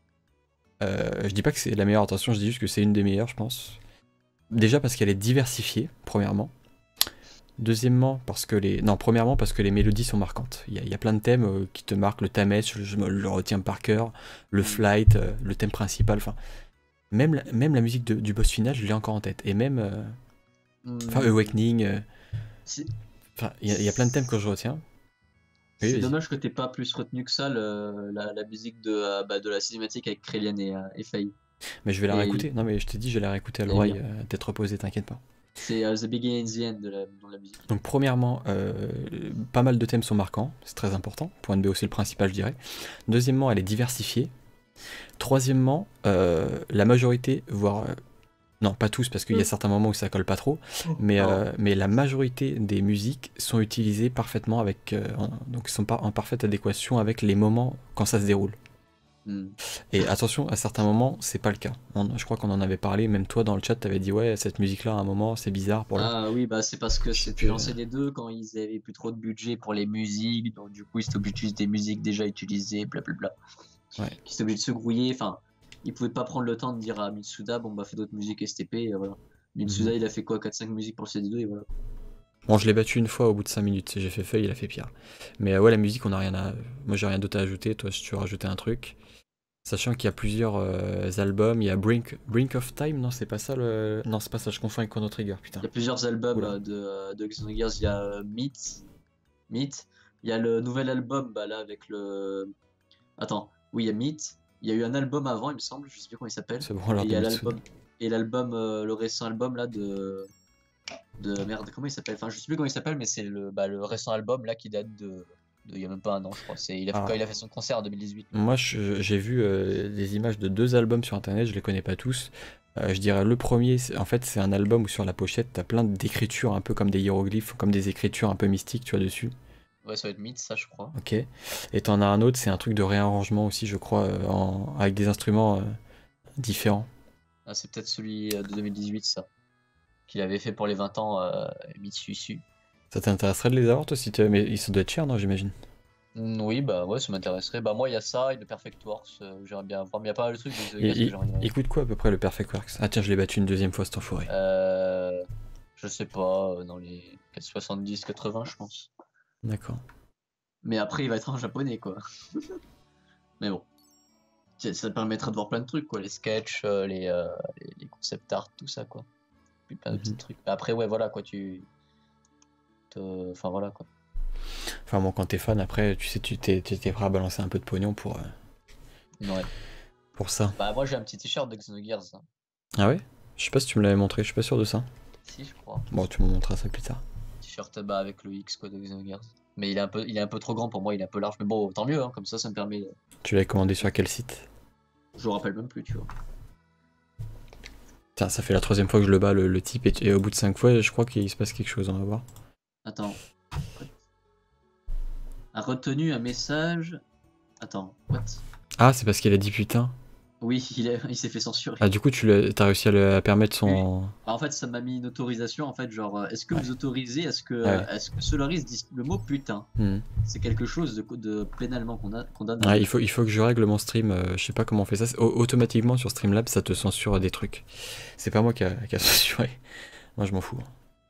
Euh, je dis pas que c'est la meilleure, attention, je dis juste que c'est une des meilleures, je pense. Déjà parce qu'elle est diversifiée, premièrement. Deuxièmement, parce que les. Non, premièrement, parce que les mélodies sont marquantes. Il y a, il y a plein de thèmes euh, qui te marquent. Le thème S, je me le retiens par cœur. Le Mm. flight, euh, le thème principal. Enfin, même la, même la musique de- du boss final, je l'ai encore en tête. Et même. euh, Enfin, Mm. Awakening. euh, C'est Enfin, il y, a- il y a plein de thèmes que je retiens. Oui, c'est vas-y. dommage que t'aies pas plus retenu que ça le- la, la musique de, euh, bah, de la cinématique avec Krelian et, euh, et Faye. Mais je vais la Et réécouter. Non, mais je t'ai dit, je vais la réécouter à elle est bien. l'oreille, euh, tête reposée, t'inquiète pas. C'est euh, The Beginning and the End de la, dans la musique. Donc, premièrement, euh, pas mal de thèmes sont marquants. C'est très important. Point de B O, c'est le principal, je dirais. Deuxièmement, elle est diversifiée. Troisièmement, euh, la majorité, voire euh, non pas tous parce qu'il y a Mm. certains moments où ça colle pas trop, Oh, mais, pardon. euh, mais la majorité des musiques sont utilisées parfaitement avec, euh, en- donc sont pas en parfaite adéquation avec les moments quand ça se déroule. Mm. Et attention, à certains moments, c'est pas le cas. On- je crois qu'on en avait parlé, même toi dans le chat, t'avais dit ouais cette musique-là à un moment c'est bizarre pour le. Ah oui, bah c'est parce que Je sais c'était plus. euh, lancé des deux quand ils avaient plus trop de budget pour les musiques, donc du coup ils étaient obligés d'utiliser des musiques déjà utilisées, blablabla. Ouais. Qui étaient obligés de se grouiller, enfin, ils pouvaient pas prendre le temps de dire à Mitsuda, bon bah fais d'autres musiques S T P, et voilà. Mitsuda Mhm. il a fait quoi, quatre cinq musiques pour le C D deux et voilà. Bon, je l'ai battu une fois au bout de cinq minutes. J'ai fait feuille, il a fait pire. Mais euh, ouais, la musique, on a rien à. Moi, j'ai rien d'autre à ajouter. Toi, si tu veux rajouter un truc. Sachant qu'il y a plusieurs euh, albums, il y a Brink, Brink of Time, non c'est pas ça le... Non c'est pas ça, je confonds avec Chrono Trigger, Il putain. y a plusieurs albums Oula. euh, de, euh, de Xenogears, il y a euh, Meat, Meat, il y a le nouvel album, bah là avec le... Attends, oui il y a Meat, il y a eu un album avant il me semble, je sais plus comment il s'appelle, C'est bon, et l'heure il de y a Mitsuda. l'album, et l'album, euh, le récent album là de... de merde, comment il s'appelle? Enfin, je sais plus comment il s'appelle, mais c'est le, bah, le récent album là qui date de, de il y a même pas un an, je crois. C'est il a fait quand il a Alors, fait son concert en deux mille dix-huit. moi je- j'ai vu euh, des images de deux albums sur internet, je les connais pas tous. Euh, je dirais le premier, c'est- en fait c'est un album où sur la pochette t'as plein d'écritures un peu comme des hiéroglyphes, comme des écritures un peu mystiques, tu vois, dessus. Ouais, ça va être Myth, ça, je crois. Ok. Et t'en as un autre, c'est un truc de réarrangement aussi, je crois, euh, en- avec des instruments euh, différents. Ah, c'est peut-être celui euh, de deux mille dix-huit, ça, qu'il avait fait pour les vingt ans, euh, Mitsuisu. Ça t'intéresserait de les avoir toi si tu... Mais ça doit être cher, non, j'imagine. Mm, oui, bah ouais, ça m'intéresserait. Bah moi, il y a ça et le Perfect Works, euh, j'aimerais bien voir. Mais il y a pas mal de trucs de Il, Xenogears que il- j'aimerais bien il voir. coûte quoi à peu près le Perfect Works? Ah tiens, je l'ai battu une deuxième fois cet enfoiré. Euh, je sais pas, euh, dans les soixante-dix quatre-vingts, je pense. D'accord. Mais après, il va être en japonais, quoi. Mais bon. Ça ça te permettra de voir plein de trucs, quoi. Les sketchs, euh, les, euh, les, les concept art, tout ça, quoi. Puis plein de petits Mhm. trucs. Après, ouais, voilà, quoi, tu... te- Enfin, voilà, quoi. Enfin bon, quand t'es fan, après, tu sais, tu t'es, t'es t'es prêt à balancer un peu de pognon pour, euh, Ouais. pour ça. Bah, moi, j'ai un petit t-shirt de Xenogears, hein. Ah ouais? Je sais pas si tu me l'avais montré, je suis pas sûr de ça. Si, je crois. Bon, tu me montreras ça plus tard. T-shirt, bah, avec le X, quoi, de Xenogears. Mais il est un peu, il est un peu trop grand pour moi, il est un peu large. Mais bon, tant mieux, hein, comme ça, ça me permet... de- Tu l'avais commandé sur quel site? Je me rappelle même plus, tu vois. Tiens, ça fait la troisième fois que je le bats, le, le type, et, et au bout de cinq fois, je crois qu'il se passe quelque chose, on va voir. Attends. A retenu un message... Attends, what? Ah, c'est parce qu'il a dit putain. Oui, il, est- il s'est fait censurer. Ah, du coup, tu l'as- t'as réussi à, le, à permettre Oui. son... Bah, en fait, ça m'a mis une autorisation. En fait, genre, euh, est-ce que Ouais. vous autorisez, est-ce que, Ouais. est-ce que Solaris dit le mot putain? Mhm. C'est quelque chose de, de pénalement conda- condamnable. Ouais, il faut, il faut que je règle mon stream, euh, je sais pas comment on fait ça. c'est- au- Automatiquement sur Streamlabs, ça te censure des trucs. C'est pas moi qui a, qui a censuré. Moi, je m'en fous.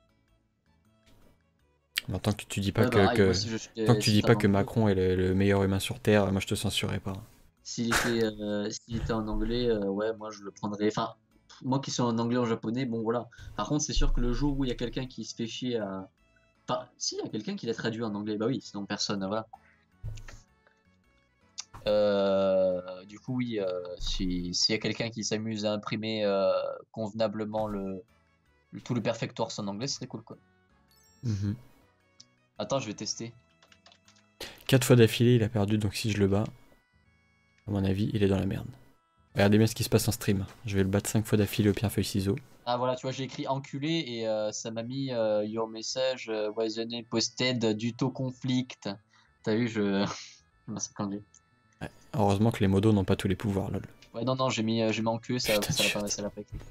Bon, tant que tu dis pas Ouais, que, bah, pareil, que- moi, si je tant que suis tu si dis t'es pas en que anglais, Macron est le, le meilleur humain sur Terre, moi je te censurerai pas. s'il était, euh, s'il était en anglais, euh, ouais, moi, je le prendrais. Enfin, moi qui suis en anglais, en japonais, bon, voilà. Par contre, c'est sûr que le jour où il y a quelqu'un qui se fait chier à. Enfin, si, il y a quelqu'un qui l'a traduit en anglais, bah oui, sinon personne, voilà. Euh, du coup, oui, euh, si, s'il y a quelqu'un qui s'amuse à imprimer euh, convenablement le, le- tout le Perfect Works en anglais, ce serait cool, quoi. Mhm. Attends, je vais tester. quatre fois d'affilée, il a perdu, donc si je le bats, à mon avis, il est dans la merde. Regardez bien ce qui se passe en stream. Je vais le battre cinq fois d'affilée au pierre feuille ciseaux. Ah voilà, tu vois, j'ai écrit enculé et euh, ça m'a mis euh, your message uh, was posted due to conflict. T'as vu, je. je m'en ouais, heureusement que les modos n'ont pas tous les pouvoirs, lol. Ouais, non, non, j'ai mis, euh, j'ai mis enculé, ça l'a pas écrit.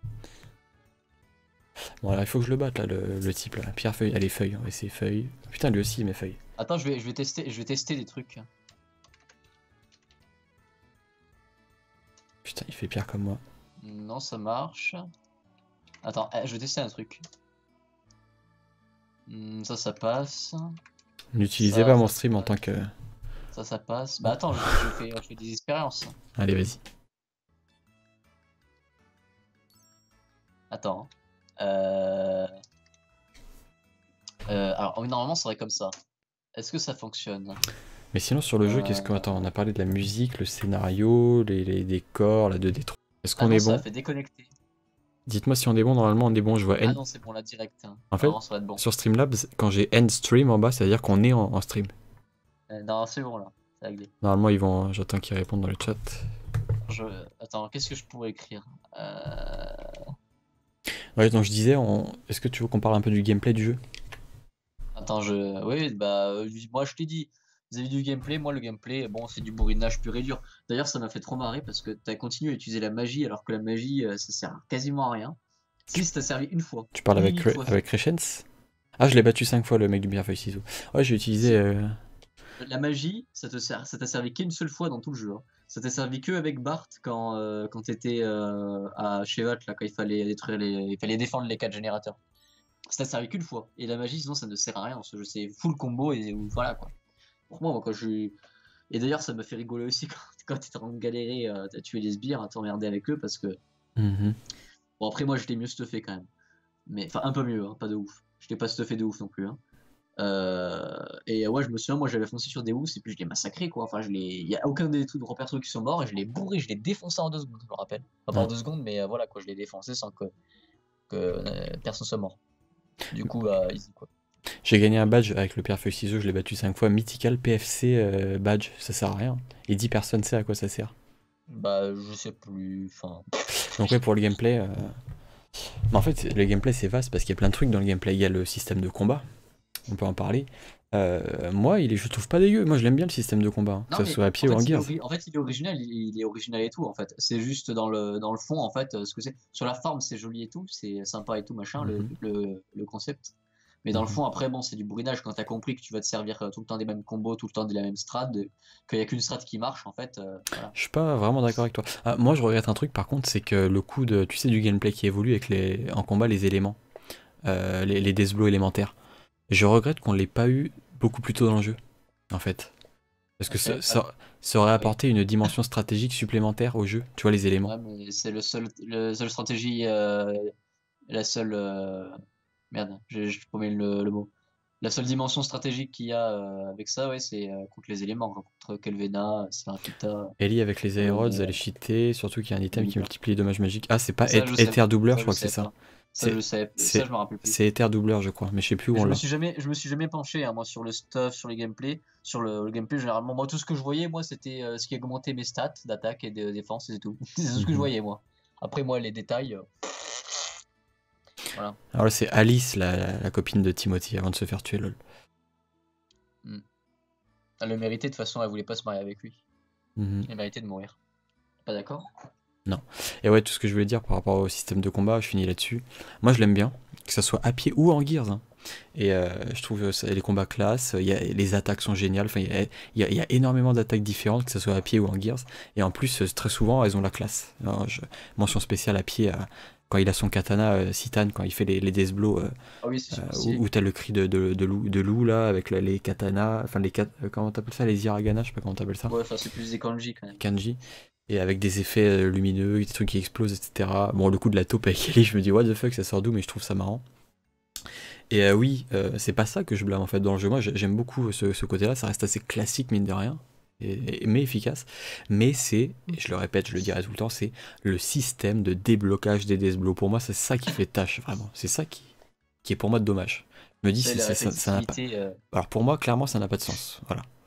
Bon, là, il faut que je le batte, là, le, le type, là. Pierre feuille, allez, feuille, on va essayer feuille. Putain, lui aussi, il met feuille. Attends, je vais, je vais tester, je vais tester des trucs. Putain, il fait pire comme moi. Non, ça marche. Attends, je vais tester un truc. Ça, ça passe. N'utilisez pas mon stream en tant que... Ça, ça passe. Bah attends, je, je, fais, je fais des expériences. Allez, vas-y. Attends. Euh... Euh, alors, normalement, ça serait comme ça. Est-ce que ça fonctionne? Mais sinon, sur le jeu, euh... qu'est-ce qu'on attend? On a parlé de la musique, le scénario, les, les décors, la deux D trois. Est-ce qu'on ah est bon? Ça a fait déconnecter. Dites-moi si on est bon, normalement on est bon, je vois N. Ah non, c'est bon, là direct. Hein. En fait, bon. Sur Streamlabs, quand j'ai End Stream en bas, ça veut dire qu'on est en, en stream. Euh, non, c'est bon là, c'est réglé. Normalement, ils vont. J'attends qu'ils répondent dans le chat. Je... Attends, qu'est-ce que je pourrais écrire euh... Ouais, donc je disais, on... est-ce que tu veux qu'on parle un peu du gameplay du jeu? Attends, je. Oui, bah, moi je t'ai dit. Vis-à-vis du gameplay, moi le gameplay, bon, c'est du bourrinage pur et dur. D'ailleurs, ça m'a fait trop marrer parce que t'as continué à utiliser la magie alors que la magie, ça sert quasiment à rien. Si, ça t'a servi une fois. Tu parles avec, fois, avec Crescens? Ah, je l'ai battu cinq fois le mec du pierre feuille ciseaux. Ouais, j'ai utilisé. Euh... La magie, ça te sert, ça t'a servi qu'une seule fois dans tout le jeu. Hein. Ça t'a servi que avec Bart quand, euh, quand t'étais euh, à Shevat, là, quand il fallait détruire les, il fallait défendre les quatre générateurs. Ça t'a servi qu'une fois. Et la magie, sinon, ça ne sert à rien. Ce jeu, c'est full combo et voilà quoi. Pour moi, quand je. Et d'ailleurs, ça m'a fait rigoler aussi quand, quand t'étais en train de galérer, euh, t'as tué les sbires, à t'emmerder avec eux parce que. Mm-hmm. Bon, après, moi, je l'ai mieux stuffé quand même. Mais, enfin, un peu mieux, hein, pas de ouf. Je l'ai pas stuffé de ouf non plus. Hein. Euh, et ouais, je me souviens, moi, j'avais foncé sur des Deus et puis je l'ai massacré, quoi. Enfin, je l'ai. Il y a aucun des trois persos qui sont morts et je l'ai bourré, je l'ai défoncé en deux secondes, je me rappelle. Enfin, pas en deux secondes, mais euh, voilà, quoi, je l'ai défoncé sans que, que euh, personne soit mort. Du coup, bah, easy, quoi. J'ai gagné un badge avec le pierre feuille ciseaux, je l'ai battu cinq fois. Mythical P F C euh, badge, ça sert à rien. Et dix personnes sait à quoi ça sert. Bah, je sais plus. Enfin. Donc, ouais, pour le gameplay. Euh... Mais en fait, le gameplay c'est vaste parce qu'il y a plein de trucs dans le gameplay. Il y a le système de combat, on peut en parler. Euh, moi, il est, je trouve pas dégueu. Moi, je l'aime bien le système de combat, hein, non, que ce soit à pied en ou fait, en Gears. En fait, il est original, il, il est original et tout. En fait, c'est juste dans le dans le fond, en fait, ce que c'est. Sur la forme, c'est joli et tout, c'est sympa et tout machin, mm-hmm. le, le, le concept. Mais dans mm-hmm. le fond, après, bon, c'est du bourrinage quand t'as compris que tu vas te servir tout le temps des mêmes combos, tout le temps de la même strat, qu'il n'y a qu'une strat qui marche, en fait. Euh, voilà. Je suis pas vraiment d'accord avec toi. Ah, moi, je regrette un truc, par contre, c'est que le coup de, tu sais, du gameplay qui évolue avec les, en combat, les éléments, euh, les, les death blows élémentaires. Je regrette qu'on l'ait pas eu beaucoup plus tôt dans le jeu, en fait. Parce que okay. ça, ça, ça aurait apporté oui. une dimension stratégique supplémentaire au jeu, tu vois, les éléments. Ouais, mais c'est le seul, le seul stratégie, euh, la seule... Euh... Merde, je promets le, le mot. La seule dimension stratégique qu'il y a euh, avec ça, ouais, c'est euh, contre les éléments, contre Kelvena, Seraphita. Ellie avec les aérods, euh, elle est cheatée, surtout qu'il y a un item oui, qui multiplie les dommages magiques. Ah, c'est pas Ether Doubleur, je crois que c'est ça. Ça, je sais, ça, je me rappelle plus. C'est Ether Doubleur, je crois, mais je sais plus où mais on l'a. Je me suis jamais, je me suis jamais penché, hein, moi, sur le stuff, sur les gameplays. Sur le, le gameplay, généralement, moi, tout ce que je voyais, moi, c'était euh, ce qui augmentait mes stats d'attaque et de défense, c'est tout. C'est tout ce que je voyais, moi. Après, moi, les détails. Euh... Voilà. Alors là, c'est Alice, la, la, la copine de Timothy, avant de se faire tuer, lol. Mm. Elle le méritait, de toute façon, elle voulait pas se marier avec lui. Mm-hmm. Elle méritait de mourir. Pas d'accord? Non. Et ouais, tout ce que je voulais dire par rapport au système de combat, je finis là-dessus. Moi, je l'aime bien, que ça soit à pied ou en Gears. Hein. Et euh, je trouve ça, les combats classe, y a, les attaques sont géniales. Enfin, il y, y, y a énormément d'attaques différentes, que ce soit à pied ou en Gears. Et en plus, très souvent, elles ont la classe. Alors, je, mention spéciale à pied, à, quand il a son katana, euh, Citan, quand il fait les, les death blows, euh, ah oui, euh, où, où t'as le cri de, de, de, loup, de loup là, avec la, les katanas, enfin les kat, euh, comment t'appelles ça, les hiragana, je sais pas comment t'appelles ça. Ouais, enfin c'est plus des kanji quand même. Kanji. Et avec des effets euh, lumineux, des trucs qui explosent, et cetera. Bon, le coup de la taupe avec Ellie, je me dis what the fuck, ça sort d'où, mais je trouve ça marrant. Et euh, oui, euh, c'est pas ça que je blâme en fait dans le jeu. Moi, j'aime beaucoup ce, ce côté-là, ça reste assez classique, mine de rien. Et, mais efficace, mais c'est, et je le répète, je le dirai tout le temps, c'est le système de déblocage des death blows. Pour moi, c'est ça qui fait tâche, vraiment. C'est ça qui, qui est pour moi dommage. Je me dis, c'est, ça, ça n'a pas... Euh... Alors pour moi, clairement, ça n'a pas de sens. Voilà.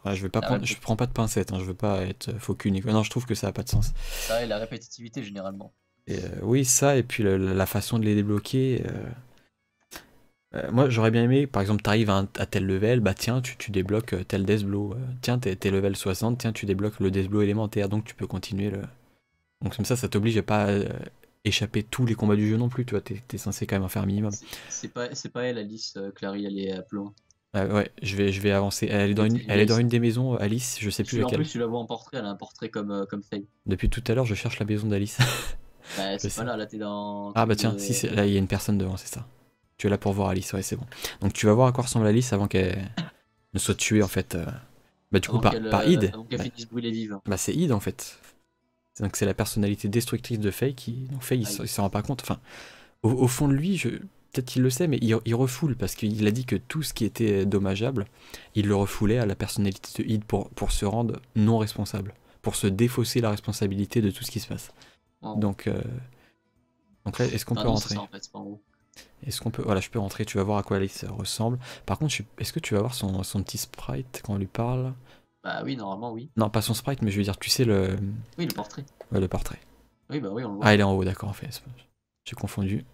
Ouais, je vais pas La prendre, je répé- prends pas de pincettes, hein, je veux pas être faux cul ni quoi. Non, je trouve que ça a pas de sens. ça et la répétitivité généralement. Et, euh, oui, ça, et puis le- la façon de les débloquer. euh, euh, moi, j'aurais bien aimé, par exemple, t'arrives à, un- à tel level, bah tiens, tu, tu débloques euh, tel Death Blow. euh, tiens, t'es t'es level soixante, tiens, tu débloques le Death Blow élémentaire, donc tu peux continuer le. Donc comme ça, ça t'oblige à pas euh, échapper tous les combats du jeu non plus, tu vois, t'es t'es censé quand même en faire un minimum. C'est c'est pas, c'est pas elle, Alice, euh, Clary, elle est euh, plus loin. Euh, ouais, je vais, je vais avancer. Elle est dans une, Côté elle est dans Alice. une des maisons, euh, Alice, je sais plus Tu, en laquelle. plus, tu la vois en portrait, elle a un portrait comme, euh, comme Faye. Depuis tout à l'heure, je cherche la maison d'Alice. Bah, Je c'est pas sais. là, là t'es dans un Ah bah truc tiens, si, de. c'est- là, il y a une personne devant, c'est ça. Tu es là pour voir Alice, ouais, c'est bon. Donc tu vas voir à quoi ressemble Alice avant qu'elle ne soit tuée, en fait. euh. Bah du coup, Avant par, qu'elle par euh, Id. avant qu'elle Bah, finisse brûlée vive. bah, c'est Id, en fait. Donc c'est la personnalité destructrice de Faye qui... Donc Faye, il, Aïe. s- il s'en rend pas compte. Enfin, au, au fond de lui, je... peut-être qu'il le sait, mais il, il refoule, parce qu'il a dit que tout ce qui était dommageable, il le refoulait à la personnalité de Id pour, pour se rendre non responsable. Pour se défausser la responsabilité de tout ce qui se passe. Oh. Donc, euh, donc là, est-ce qu'on Ah peut non, c'est rentrer? ça en fait, c'est pas en gros. Est-ce qu'on peut... Voilà, je peux rentrer, tu vas voir à quoi Alice ressemble. Par contre, je- est-ce que tu vas voir son, son petit sprite quand on lui parle? Bah oui, normalement, oui. Non, pas son sprite, mais je veux dire, tu sais, le, Oui, le portrait. ouais, le portrait. Oui, bah oui, on le voit. Ah, il est en haut, d'accord, en fait. c'est pas- J'ai confondu.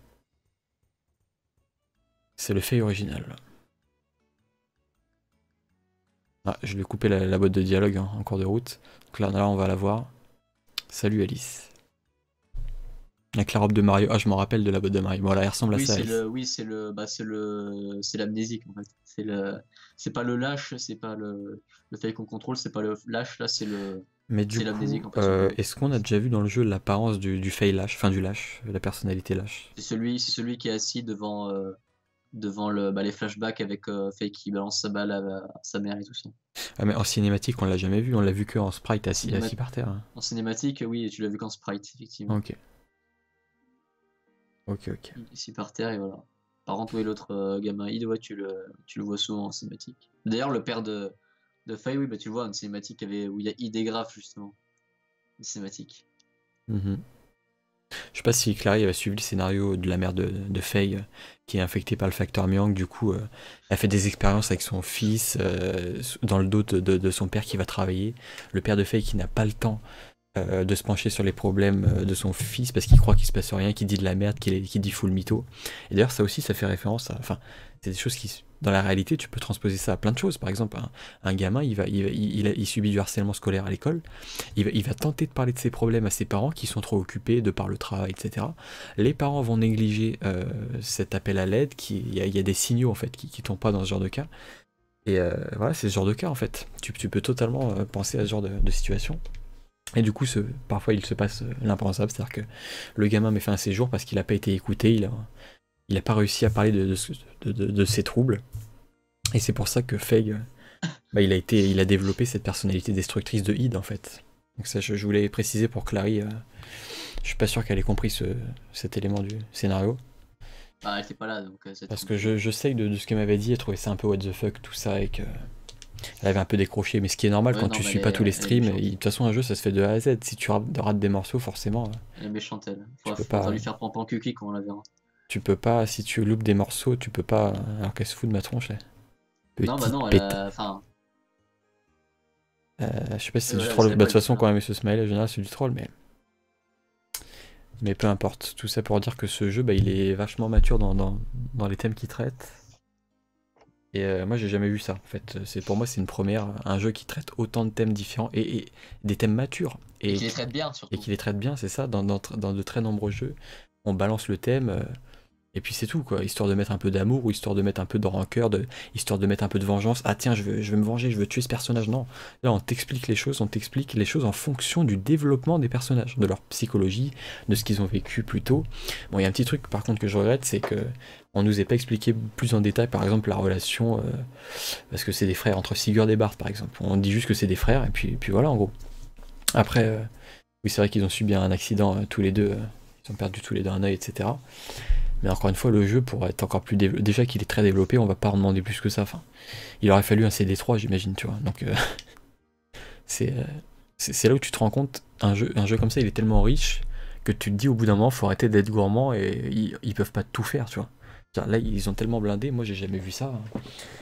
C'est le fait original. Ah, je vais couper la, la boîte de dialogue hein, en cours de route. Donc là, là, on va la voir. Salut Alice. Avec la robe de Mario. Ah, je m'en rappelle de la boîte de Mario. Voilà, elle ressemble à Oui, ça, c'est Alice. le, oui, c'est le, bah c'est le, c'est l'amnésique en fait. C'est le, c'est pas le lâche, c'est pas le, le fait qu'on contrôle, c'est pas le lâche, là c'est le, Mais du c'est l'amnésique coup, en personne. euh, est-ce qu'on a déjà vu dans le jeu l'apparence du, du Fey lâche, enfin du lâche, la personnalité lâche? C'est celui, c'est celui qui est assis devant, euh, devant le, bah, les flashbacks avec euh, Faye qui balance sa balle à, à sa mère et tout ça. Ah, mais en cinématique, on l'a jamais vu, on l'a vu que en sprite assis, Cinéma- assis par terre. hein. En cinématique, oui, tu l'as vu qu'en sprite effectivement. Ok. Ok, ok. Ici par terre et voilà. Par contre, oui, l'autre euh, gamin Id, ouais, tu le, tu le vois souvent en cinématique. D'ailleurs, le père de, de Faye, oui, bah, tu le vois en cinématique avait, où il y a Id et Graf justement. Une cinématique. Mhm. Je sais pas si Clary a suivi le scénario de la mère de, de Faye, euh, qui est infectée par le facteur Myang. Du coup, euh, elle fait des expériences avec son fils, euh, dans le dos de, de- de son père qui va travailler. Le père de Faye qui n'a pas le temps euh, de se pencher sur les problèmes euh, de son fils parce qu'il croit qu'il se passe rien, qu'il dit de la merde, qu'il est- qu'il dit full mytho. Et d'ailleurs, ça aussi, ça fait référence à. Enfin, c'est des choses qui. Dans la réalité, tu peux transposer ça à plein de choses. Par exemple, un, un gamin, il, va, il, va- il, il a- il subit du harcèlement scolaire à l'école. Il va, il va tenter de parler de ses problèmes à ses parents qui sont trop occupés de par le travail, et cetera. Les parents vont négliger euh, cet appel à l'aide. qui- Il y, a- il y a des signaux en fait qui, qui tombent pas dans ce genre de cas. Et euh, voilà, c'est ce genre de cas en fait. Tu, tu peux totalement euh, penser à ce genre de, de situation. Et du coup, ce, parfois il se passe euh, l'impensable, c'est-à-dire que le gamin met fin à ses jours parce qu'il n'a pas été écouté, il a, il a pas réussi à parler de, de, ce- de- de- de ses troubles. Et c'est pour ça que Faye, euh, bah, il, a été, il a développé cette personnalité destructrice de Id en fait. Donc ça, je, je voulais préciser pour Clary. euh, je suis pas sûr qu'elle ait compris ce, cet élément du scénario. Ah, elle était pas là donc. euh, c'est Parce tout. que je, je sais que de, de ce qu'elle m'avait dit, elle trouvait ça un peu what the fuck, tout ça, et que. Elle avait un peu décroché, mais ce qui est normal Ouais, quand non, tu mais suis elle pas est- tous les elle est streams. méchante. et De toute façon, un jeu ça se fait de A à Z. Si tu rates, rates des morceaux, forcément, euh, Elle est méchante elle. tu Faudra, peux faudra pas. lui faire pampan cuqui quand on la verra. Tu peux pas, si tu loupes des morceaux, tu peux pas. Alors qu'elle se fout de ma tronche, là. Non, bah Petite non, elle péta. a. Enfin. Euh, je sais pas si c'est euh, du voilà, troll. elle savait Bah, de pas toute le façon, faire. quand même, ce smile, en général, c'est du troll, mais. Mais peu importe. Tout ça pour dire que ce jeu, bah, il est vachement mature dans, dans, dans les thèmes qu'il traite. Et euh, moi, j'ai jamais vu ça. En fait, c'est pour moi, c'est une première. Un jeu qui traite autant de thèmes différents et, et des thèmes matures. Et Et, qui les traite bien et surtout. qui les traite bien, c'est ça. Dans, dans, dans de très nombreux jeux, on balance le thème. euh, Et puis c'est tout, quoi, histoire de mettre un peu d'amour, ou histoire de mettre un peu de rancœur, de... histoire de mettre un peu de vengeance. Ah tiens, je veux, je veux me venger, je veux tuer ce personnage. Non, là on t'explique les choses, on t'explique les choses en fonction du développement des personnages, de leur psychologie, de ce qu'ils ont vécu plus tôt. Bon, il y a un petit truc par contre que je regrette, c'est que on nous ait pas expliqué plus en détail, par exemple, la relation, euh, parce que c'est des frères entre Sigurd et Bart, par exemple. On dit juste que c'est des frères, et puis, et puis voilà, en gros. Après, euh, oui, c'est vrai qu'ils ont subi un accident euh, tous les deux, euh, ils ont perdu tous les deux un œil, et cetera. Mais encore une fois, le jeu pourrait être encore plus développé. Déjà qu'il est très développé, on va pas en demander plus que ça. Enfin, il aurait fallu un C D trois, j'imagine, tu vois. Donc, euh, c'est euh, c'est c'est là où tu te rends compte, un jeu, un jeu comme ça, il est tellement riche que tu te dis au bout d'un moment, faut arrêter d'être gourmand et ils, ils peuvent pas tout faire, tu vois. C'est-à-dire, là, ils ont tellement blindé, moi j'ai jamais vu ça.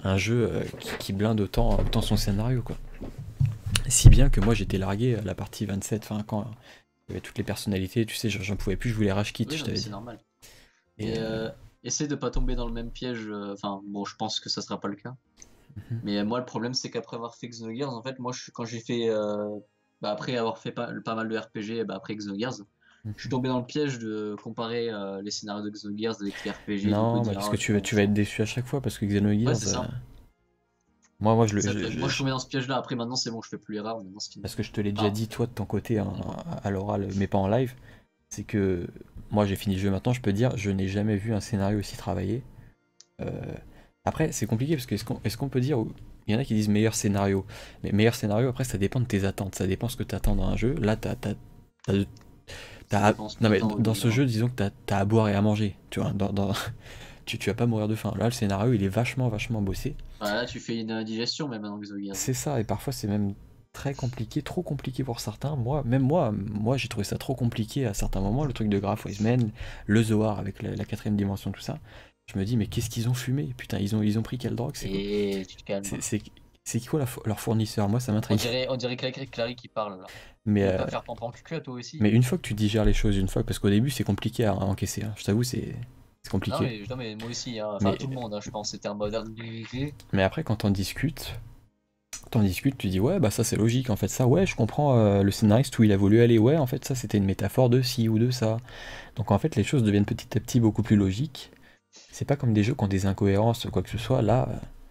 un jeu euh, qui, qui blinde autant, autant son scénario, quoi. Si bien que moi j'étais largué à la partie vingt-sept, enfin quand il y avait toutes les personnalités, tu sais, j'en pouvais plus, je voulais rage quit, Oui, je non, mais t'avais c'est dit. normal. Et, Et euh, euh, essaie de pas tomber dans le même piège. euh, Enfin, bon, je pense que ça sera pas le cas. mhm, Mais euh, moi, le problème, c'est qu'après avoir fait Xenogears, en fait, moi, je, quand j'ai fait. euh, bah, après avoir fait pas, pas mal de R P G, bah, après Xenogears, je suis mhm. tombé dans le piège de comparer euh, les scénarios de Xenogears avec les R P G, du coup, de Non, bah dire, parce ah, que c'est tu vas, bon tu vas être sang. déçu à chaque fois, parce que Ouais, Xenogears, c'est euh, ça. moi, moi je le, Ça je- fait- je- Moi, je suis je- tombé dans ce piège-là. Après, maintenant, c'est bon, je fais plus l'erreur. Maintenant, c'est fini. parce que je te l'ai déjà Ah, dit, toi, de ton côté, hein, dis-moi. à l'oral, mais pas en live, c'est que moi j'ai fini le jeu maintenant, je peux dire, je n'ai jamais vu un scénario aussi travaillé. Euh, Après, c'est compliqué parce que est-ce qu'on est-ce qu'on peut dire, il y en a qui disent meilleur scénario, mais meilleur scénario, après, ça dépend de tes attentes, ça dépend ce que tu attends dans un jeu. Là, t'as, t'as, t'as- Ça t'as à- dépend ce que non, mais t'attends, oui, dans ce évidemment. jeu, disons que t'as, t'as à boire et à manger, tu vois, dans, dans- tu, tu vas pas mourir de faim. Là, le scénario, il est vachement, vachement bossé. Bah, là, tu fais une indigestion, même maintenant, Xenogears. C'est ça, et parfois, c'est même très compliqué, trop compliqué pour certains. Moi, même moi, moi, j'ai trouvé ça trop compliqué à certains moments, le truc de Graph Wiseman, le Zohar avec la, la quatrième dimension, tout ça. Je me dis, mais qu'est-ce qu'ils ont fumé? Putain, ils ont, ils ont pris quelle drogue? C'est quoi? Et tu te calmes. C'est c'est- c'est quoi la fo- leur fournisseur? Moi, ça On m'intrigue. dirait, on dirait Clary, Clary qui parle, là. Mais, Tu veux euh, pas faire pampan cucu à toi aussi? mais une fois que tu digères les choses, une fois, parce qu'au début, c'est compliqué à encaisser, hein. Je t'avoue, c'est c'est Non, compliqué. mais, non, mais moi aussi, hein. Enfin, Mais, tout le monde, hein, je pense, c'était un mode. mais après, quand on discute, t'en discutes, tu dis ouais, bah ça c'est logique, en fait, ça, ouais, je comprends euh, le scénariste où il a voulu aller, ouais, en fait, ça c'était une métaphore de ci ou de ça. Donc en fait, les choses deviennent petit à petit beaucoup plus logiques. C'est pas comme des jeux qui ont des incohérences ou quoi que ce soit. Là,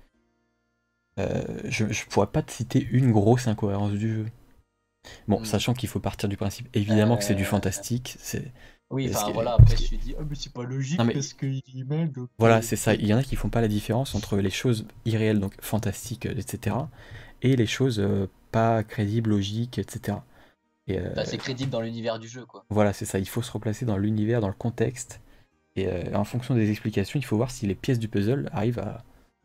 euh, je, je pourrais pas te citer une grosse incohérence du jeu. Bon, Hmm. sachant qu'il faut partir du principe, évidemment, que c'est du Euh, fantastique. C'est Oui, ce qui enfin est- voilà, ce après qui est- tu dis, ah mais c'est pas Non logique mais parce qu'il y mêle, donc. voilà, euh, c'est ça. Il y en a qui font pas la différence entre les choses irréelles, donc fantastiques, euh, et cetera, et les choses euh, pas crédibles, logiques, et cetera. Et euh, bah, c'est crédible dans l'univers du jeu, quoi. voilà, c'est ça. Il faut se replacer dans l'univers, dans le contexte, et euh, en fonction des explications, il faut voir si les pièces du puzzle arrivent à,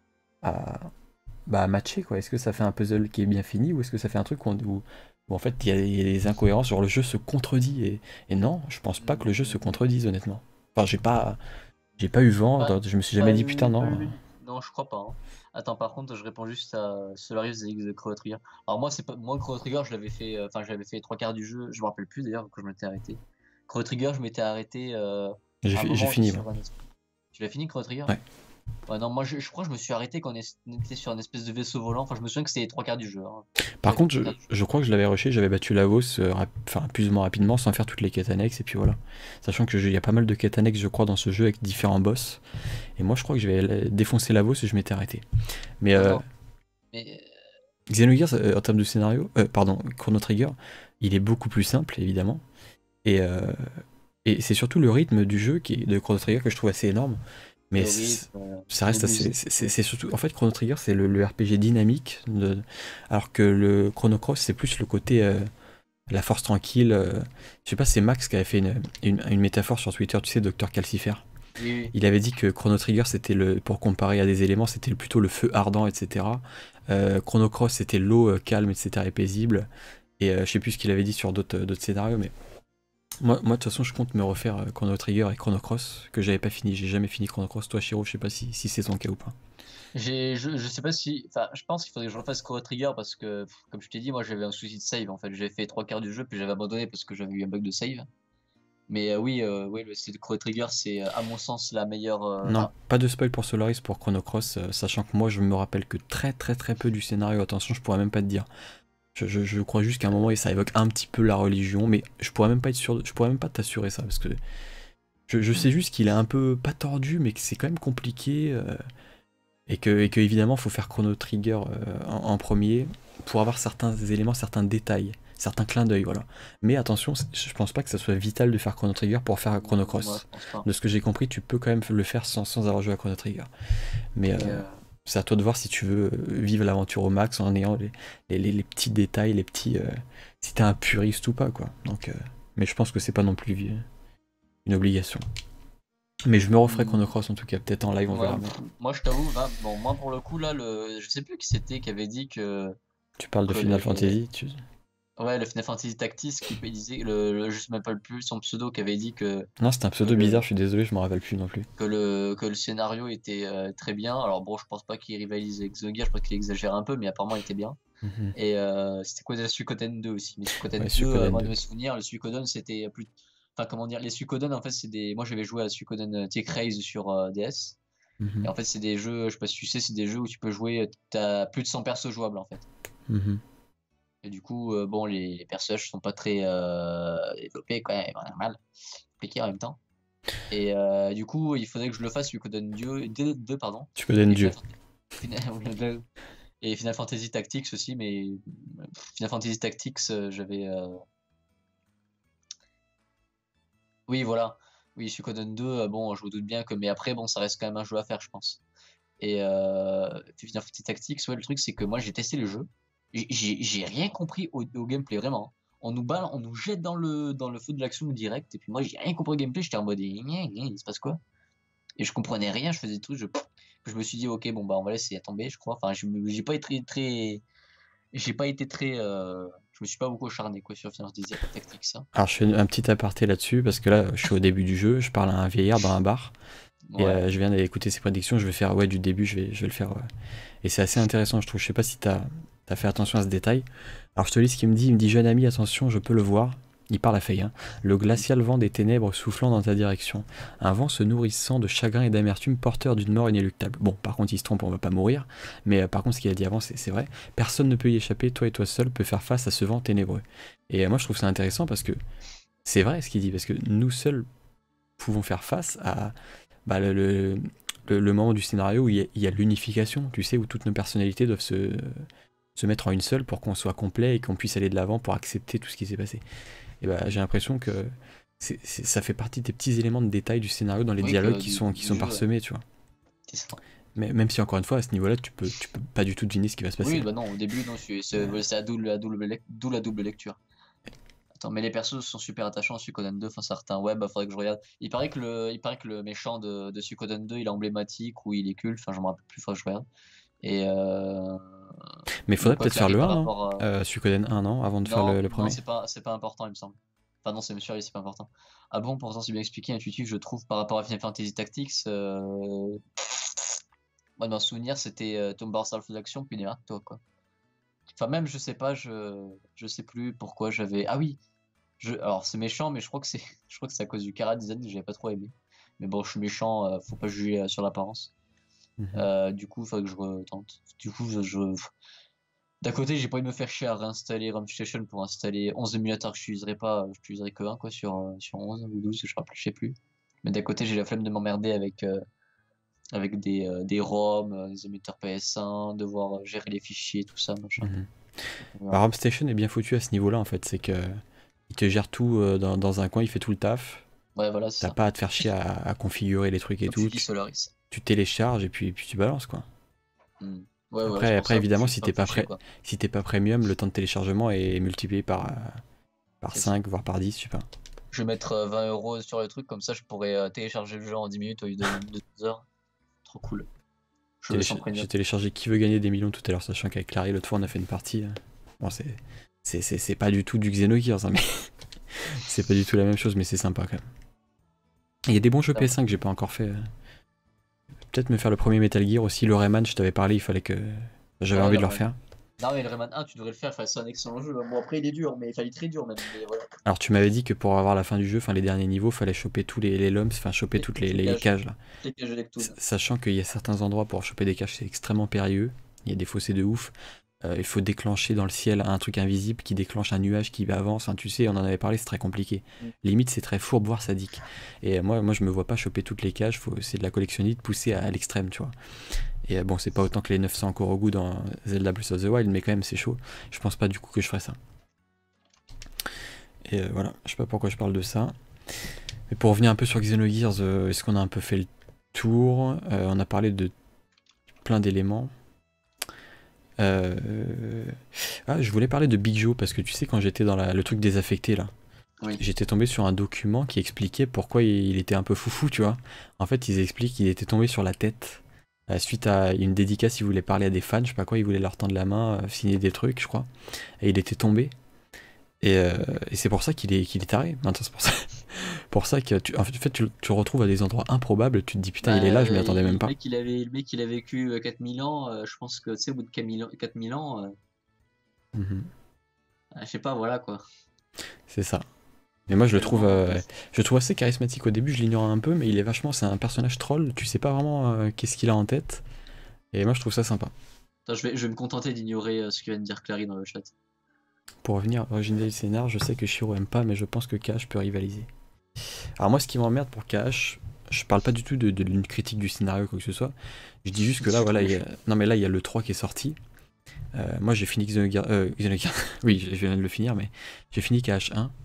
à, bah, à matcher, quoi. Est-ce que ça fait un puzzle qui est bien fini, ou est-ce que ça fait un truc où, où- où, en fait il y, a il y a des incohérences, genre le jeu se contredit, et, et non, je pense pas que le jeu se Hmm. contredise, honnêtement. Enfin, j'ai pas, j'ai pas eu vent, Pas, dans- je me suis jamais pas dit putain, eu, pas non. eu- Non, je crois pas, hein. Attends, par contre, je réponds juste à Solaris Z X de Chrono Trigger. Alors moi, c'est pas moi Chrono Trigger, je l'avais fait, euh, enfin j'avais fait les trois quarts du jeu. Je me rappelle plus d'ailleurs quand je m'étais arrêté. Chrono Trigger, je m'étais arrêté euh, J'ai à un fi- j'ai moment, on était fini, moi. sur un. Tu l'as fini Chrono Trigger? Ouais. Ouais, non, moi je, je crois que je me suis arrêté quand on est- on était sur une espèce de vaisseau volant. Enfin, je me souviens que c'était les trois quarts du jeu, hein. Par J'avais fait contre, je, trois quarts du jeu. je crois que je l'avais rushé, j'avais battu Lavos euh, rap- enfin, plus ou moins rapidement sans faire toutes les quêtes annexes, et puis voilà. Sachant que je- il y a pas mal de quêtes annexes, je crois, dans ce jeu avec différents boss. Et moi, je crois que je vais la- défoncer Lavos et je m'étais arrêté. Mais Non, euh, non. Mais Xenogears, euh, en termes de scénario, euh, pardon, Chrono Trigger, il est beaucoup plus simple, évidemment. Et, euh, et c'est surtout le rythme du jeu qui est, de Chrono Trigger que je trouve assez énorme. Mais le c- rythme, euh, ça les reste assez. musiques. C'est c'est- c'est surtout. En fait, Chrono Trigger, c'est le, le R P G dynamique. de- alors que le Chrono Cross, c'est plus le côté. euh, la force tranquille. euh, je sais pas, c'est Max qui avait fait une, une, une métaphore sur Twitter, tu sais, Docteur Calcifer. Oui, oui. Il avait dit que Chrono Trigger, c'était le. Pour comparer à des éléments, c'était plutôt le feu ardent, et cetera. Euh, Chrono Cross, c'était l'eau euh, calme, et cetera et paisible. Et euh, je sais plus ce qu'il avait dit sur d'autres d'autres scénarios, mais moi, moi, de toute façon, je compte me refaire euh, Chrono Trigger et Chrono Cross, que j'avais pas fini. J'ai jamais fini Chrono Cross. Toi, Shiro, je sais pas si, si c'est ton cas ou pas. J'ai, je, je sais pas si, enfin, je pense qu'il faudrait que je refasse Chrono Trigger parce que, pff, comme je t'ai dit, moi j'avais un souci de save en fait. J'avais fait trois quarts du jeu puis j'avais abandonné parce que j'avais eu un bug de save. Mais euh, oui, euh, oui, le style de Chrono Trigger, c'est euh, à mon sens la meilleure. euh, Non, Enfin, pas de spoil pour Solaris pour Chrono Cross, euh, sachant que moi, je me rappelle que très très très peu du scénario. Attention, je pourrais même pas te dire. Je, je- je crois juste qu'à un moment, ça évoque un petit peu la religion, mais je pourrais même pas être sûr, de- je pourrais même pas t'assurer ça, parce que je, je sais juste qu'il est un peu pas tordu, mais que c'est quand même compliqué. euh, Et que, et que évidemment, faut faire Chrono Trigger euh, en, en premier pour avoir certains éléments, certains détails, certains clins d'œil, voilà. Mais attention, c- je pense pas que ça soit vital de faire Chrono Trigger pour faire Chrono moi, je Cross. pense pas. De ce que j'ai compris, tu peux quand même le faire sans, sans avoir joué à Chrono Trigger. Mais Et, euh, euh, c'est à toi de voir si tu veux euh, vivre l'aventure au max en ayant les, les, les- les petits détails, les petits. euh, si t'es un puriste ou pas, quoi. Donc, euh, mais je pense que c'est pas non plus vi- une obligation. Mais je me referai Chrono hmm, Cross en tout cas, peut-être en live, on ouais, verra. Mais moi je t'avoue, ben, bon, moi pour le coup là, le, je sais plus qui c'était qui avait dit que tu parles de que Final les, Fantasy, tu... Ouais, le Final Fantasy Tactics qui disait, le, le- je sais même pas le plus, son pseudo qui avait dit que, Non, c'était un que, pseudo bizarre, le, je suis désolé, je me rappelle plus non plus. que, le, que le scénario était euh, très bien. Alors bon, je pense pas qu'il rivalise avec Xenogears, je pense qu'il exagère un peu, mais apparemment il était bien. Mhm. Et euh, c'était quoi déjà Suikoden deux aussi. Mais Ouais, Suikoden deux, euh, Suikoden moi de deux. mes souvenirs, le Suikoden c'était plus. Enfin, comment dire, les Suikoden en fait, c'est des. Moi j'avais joué à Suikoden euh, T-Craze sur euh, D S. Et Mhm. en fait, c'est des jeux, je sais pas si tu sais, c'est des jeux où tu peux jouer, t'as plus de cent persos jouables en fait. Mhm. Et du coup, euh, bon, les, les personnages sont pas très euh, développés, quand même, normal, compliqué en même temps. Et euh, du coup, il faudrait que je le fasse Suikoden deux, deux, pardon. Suikoden Et Dieu. Final, Final- et Final Fantasy Tactics aussi, mais Final Fantasy Tactics, euh, j'avais. euh, Oui, voilà. Oui, Suikoden deux, euh, bon, je vous doute bien que. Mais après, bon, ça reste quand même un jeu à faire, je pense. Et euh, Final Fantasy Tactics, ouais, le truc, c'est que moi, j'ai testé le jeu. J'ai j'ai- j'ai rien compris au, au gameplay, vraiment. On nous balle, on nous jette dans le, dans le feu de l'action direct. Et puis moi, j'ai rien compris au gameplay. J'étais en mode, Gna, gna, gna, il se passe quoi? Et je comprenais rien. Je faisais des trucs. Je, je me suis dit, ok, bon, bah, on va laisser tomber, je crois. Enfin, je me- j'ai pas été très. J'ai pas été très. euh, Je me suis pas beaucoup acharné, quoi, sur Final Fantasy Tactics, hein. Alors, je fais un petit aparté là-dessus parce que là, je suis au début du jeu, je parle à un vieillard dans un bar et Ouais. euh, je viens d'écouter ses prédictions. Je vais faire, ouais, du début, je vais, je vais le faire. Ouais. Et c'est assez intéressant, je trouve. Je sais pas si t'as as fait attention à ce détail. Alors, je te lis ce qu'il me dit. Il me dit, jeune ami, attention, je peux le voir. Il parle à Faye, hein. Le glacial vent des ténèbres soufflant dans ta direction. Un vent se nourrissant de chagrin et d'amertume, porteur d'une mort inéluctable. Bon, par contre, il se trompe, on va pas mourir. Mais euh, par contre, ce qu'il a dit avant, c'est c'est vrai. Personne ne peut y échapper. Toi et toi seul peut faire face à ce vent ténébreux. Et euh, moi, je trouve ça intéressant parce que c'est vrai ce qu'il dit. Parce que nous seuls pouvons faire face à bah, le, le, le- le moment du scénario où il y a- il y a, l'unification, tu sais, où toutes nos personnalités doivent se, se mettre en une seule pour qu'on soit complet et qu'on puisse aller de l'avant pour accepter tout ce qui s'est passé. Et bah, j'ai l'impression que c'est- c'est- ça fait partie des petits éléments de détail du scénario dans les Oui, dialogues que qui du, sont, qui du sont jeu, ouais. parsemés, tu vois. C'est ça. Mais même si encore une fois, à ce niveau-là, tu peux, tu peux pas du tout deviner ce qui va se passer. Oui, Hein. bah non, au début, non, c'est c'est- c'est la double, la double, lec- d'où la double lecture. Attends, mais les persos sont super attachants à Suikoden deux, enfin certains, ouais, bah faudrait que je regarde. Il paraît que le, il paraît que le méchant de, de Suikoden deux, il est emblématique ou il est culte, enfin je me rappelle plus, faudrait que je regarde. Et euh... Mais il faudrait donc quoi peut-être qu'il faire arrive le par un, non rapport à... euh, Suikoden un, non avant de faire le, Non, le non, premier. c'est pas, c'est pas important, il me semble. Enfin non, c'est monsieur, c'est pas important. Ah bon, pourtant c'est bien expliqué, intuitif, je trouve, par rapport à Final Fantasy Tactics. Euh... Moi, dans le souvenir, c'était euh, Tomb Raider Salve d'action, puis des toi, quoi. Enfin, même, je sais pas, je, je sais plus pourquoi j'avais. Ah oui, je... alors c'est méchant, mais je crois que c'est je crois que c'est à cause du Kara Design que j'avais pas trop aimé. Mais bon, je suis méchant, euh, faut pas juger euh, sur l'apparence. Mhm. Euh, du coup, il faut que je retente. Du coup, je. je- D'un côté, j'ai pas envie de me faire chier à réinstaller ROM Station pour installer onze émulateurs que je n'utiliserai pas, je n'utiliserai que un quoi sur, euh, sur onze ou douze, je ne sais plus. Mais d'un côté, j'ai la flemme de m'emmerder avec, euh, avec des, euh, des ROM, euh, des émetteurs P S un, devoir euh, gérer les fichiers, tout ça, machin. Mhm. Bah, Voilà. ROM Station est bien foutu à ce niveau-là, en fait. C'est que il te gère tout euh, dans, dans un coin, il fait tout le taf. Ouais, voilà, c'est T'as ça. pas à te faire chier à, à configurer les trucs et Comme tu tout. dis, Tu, Solaris. tu télécharges et puis, puis tu balances, quoi. Hmm. Ouais, voilà, c'est Après, pour après ça, évidemment, je vais si pas me t'es pas faire chier, prêt, quoi. si t'es pas premium, le temps de téléchargement est multiplié par, euh, par C'est ça. cinq, voire par dix, je sais pas. Je vais mettre euh, vingt euros sur le truc, comme ça, je pourrais euh, télécharger le jeu en dix minutes au lieu de deux heures. Trop cool. Je le sens Télécha- premium. J'ai téléchargé Qui veut gagner des millions tout à l'heure, sachant qu'avec Clary, l'autre fois, on a fait une partie. euh. Bon, c'est, c'est, c'est, c'est pas du tout du Xenogears, hein, mais c'est pas du tout la même chose, mais c'est sympa quand même. Il y a des bons jeux Ah P ouais. S cinq que j'ai pas encore fait. euh. Peut-être me faire le premier Metal Gear aussi. Le Rayman, je t'avais parlé, il fallait que. J'avais Ouais, envie le de le Rayman. refaire. Non, mais le Rayman un, tu devrais le faire, enfin, c'est un excellent jeu. Bon, après, il est dur, mais il fallait très dur même. Mais voilà. Alors, tu m'avais dit que pour avoir la fin du jeu, enfin les derniers niveaux, fallait choper tous les, les lumps, enfin choper Les, toutes toutes les, les les- les cages. cages là. Toutes les cages de S- Lectoon. Sachant qu'il y a certains endroits pour choper des caches, c'est extrêmement périlleux. Il y a des fossés de ouf. Euh, il faut déclencher dans le ciel un truc invisible qui déclenche un nuage qui avance. Enfin, tu sais, on en avait parlé, c'est très compliqué. Mm. Limite, c'est très fourbe, voire sadique. Et euh, moi, moi, je me vois pas choper toutes les cages. Faut, c'est de la collectionnite poussée à, à l'extrême, tu vois. Et euh, bon, c'est pas autant que les neuf cents Korogu dans Zelda Breath of the Wild, mais quand même, c'est chaud. Je pense pas du coup que je ferais ça. Et euh, voilà, je sais pas pourquoi je parle de ça. Mais pour revenir un peu sur Xenogears, euh, est-ce qu'on a un peu fait le tour? Euh, On a parlé de plein d'éléments. Euh... Ah, je voulais parler de Big Joe parce que tu sais, quand j'étais dans la- le truc désaffecté là, Oui. j'étais tombé sur un document qui expliquait pourquoi il était un peu foufou, tu vois. En fait, ils expliquent qu'il était tombé sur la tête euh, suite à une dédicace. Il voulait parler à des fans, je sais pas quoi, il voulait leur tendre la main, euh, signer des trucs, je crois. Et il était tombé. Et, euh, et c'est pour ça qu'il est, qu'il est taré. Maintenant, c'est pour ça, pour ça que tu, en fait, tu, tu le retrouves à des endroits improbables. Tu te dis putain, il est Bah, là, je m'y attendais il- même le pas. mec, il avait, le mec, il a vécu euh, quatre mille ans. euh, je pense que, tu sais, au bout de quatre mille ans, quatre mille ans, euh, Mhm. euh, je sais pas, voilà quoi. C'est ça. Mais moi, je le trouve, Tellement. euh, je le trouve assez charismatique au début. Je l'ignore un peu, mais il est vachement. C'est un personnage troll. Tu sais pas vraiment euh, qu'est-ce qu'il a en tête. Et moi, je trouve ça sympa. Attends, je vais, je vais me contenter d'ignorer euh, ce que vient de dire Clary dans le chat. Pour revenir à l'origine du scénar, je sais que Shiro aime pas, mais je pense que K H peut rivaliser. Alors moi, ce qui m'emmerde pour K H, je parle pas du tout de, de d'une critique du scénario ou quoi que ce soit. Je dis juste que là, voilà, il y a... non mais là, il y a le trois qui est sorti. Euh, moi, j'ai fini Xenogears... Euh, Xenogears... oui, je viens de le finir, mais j'ai fini K H un.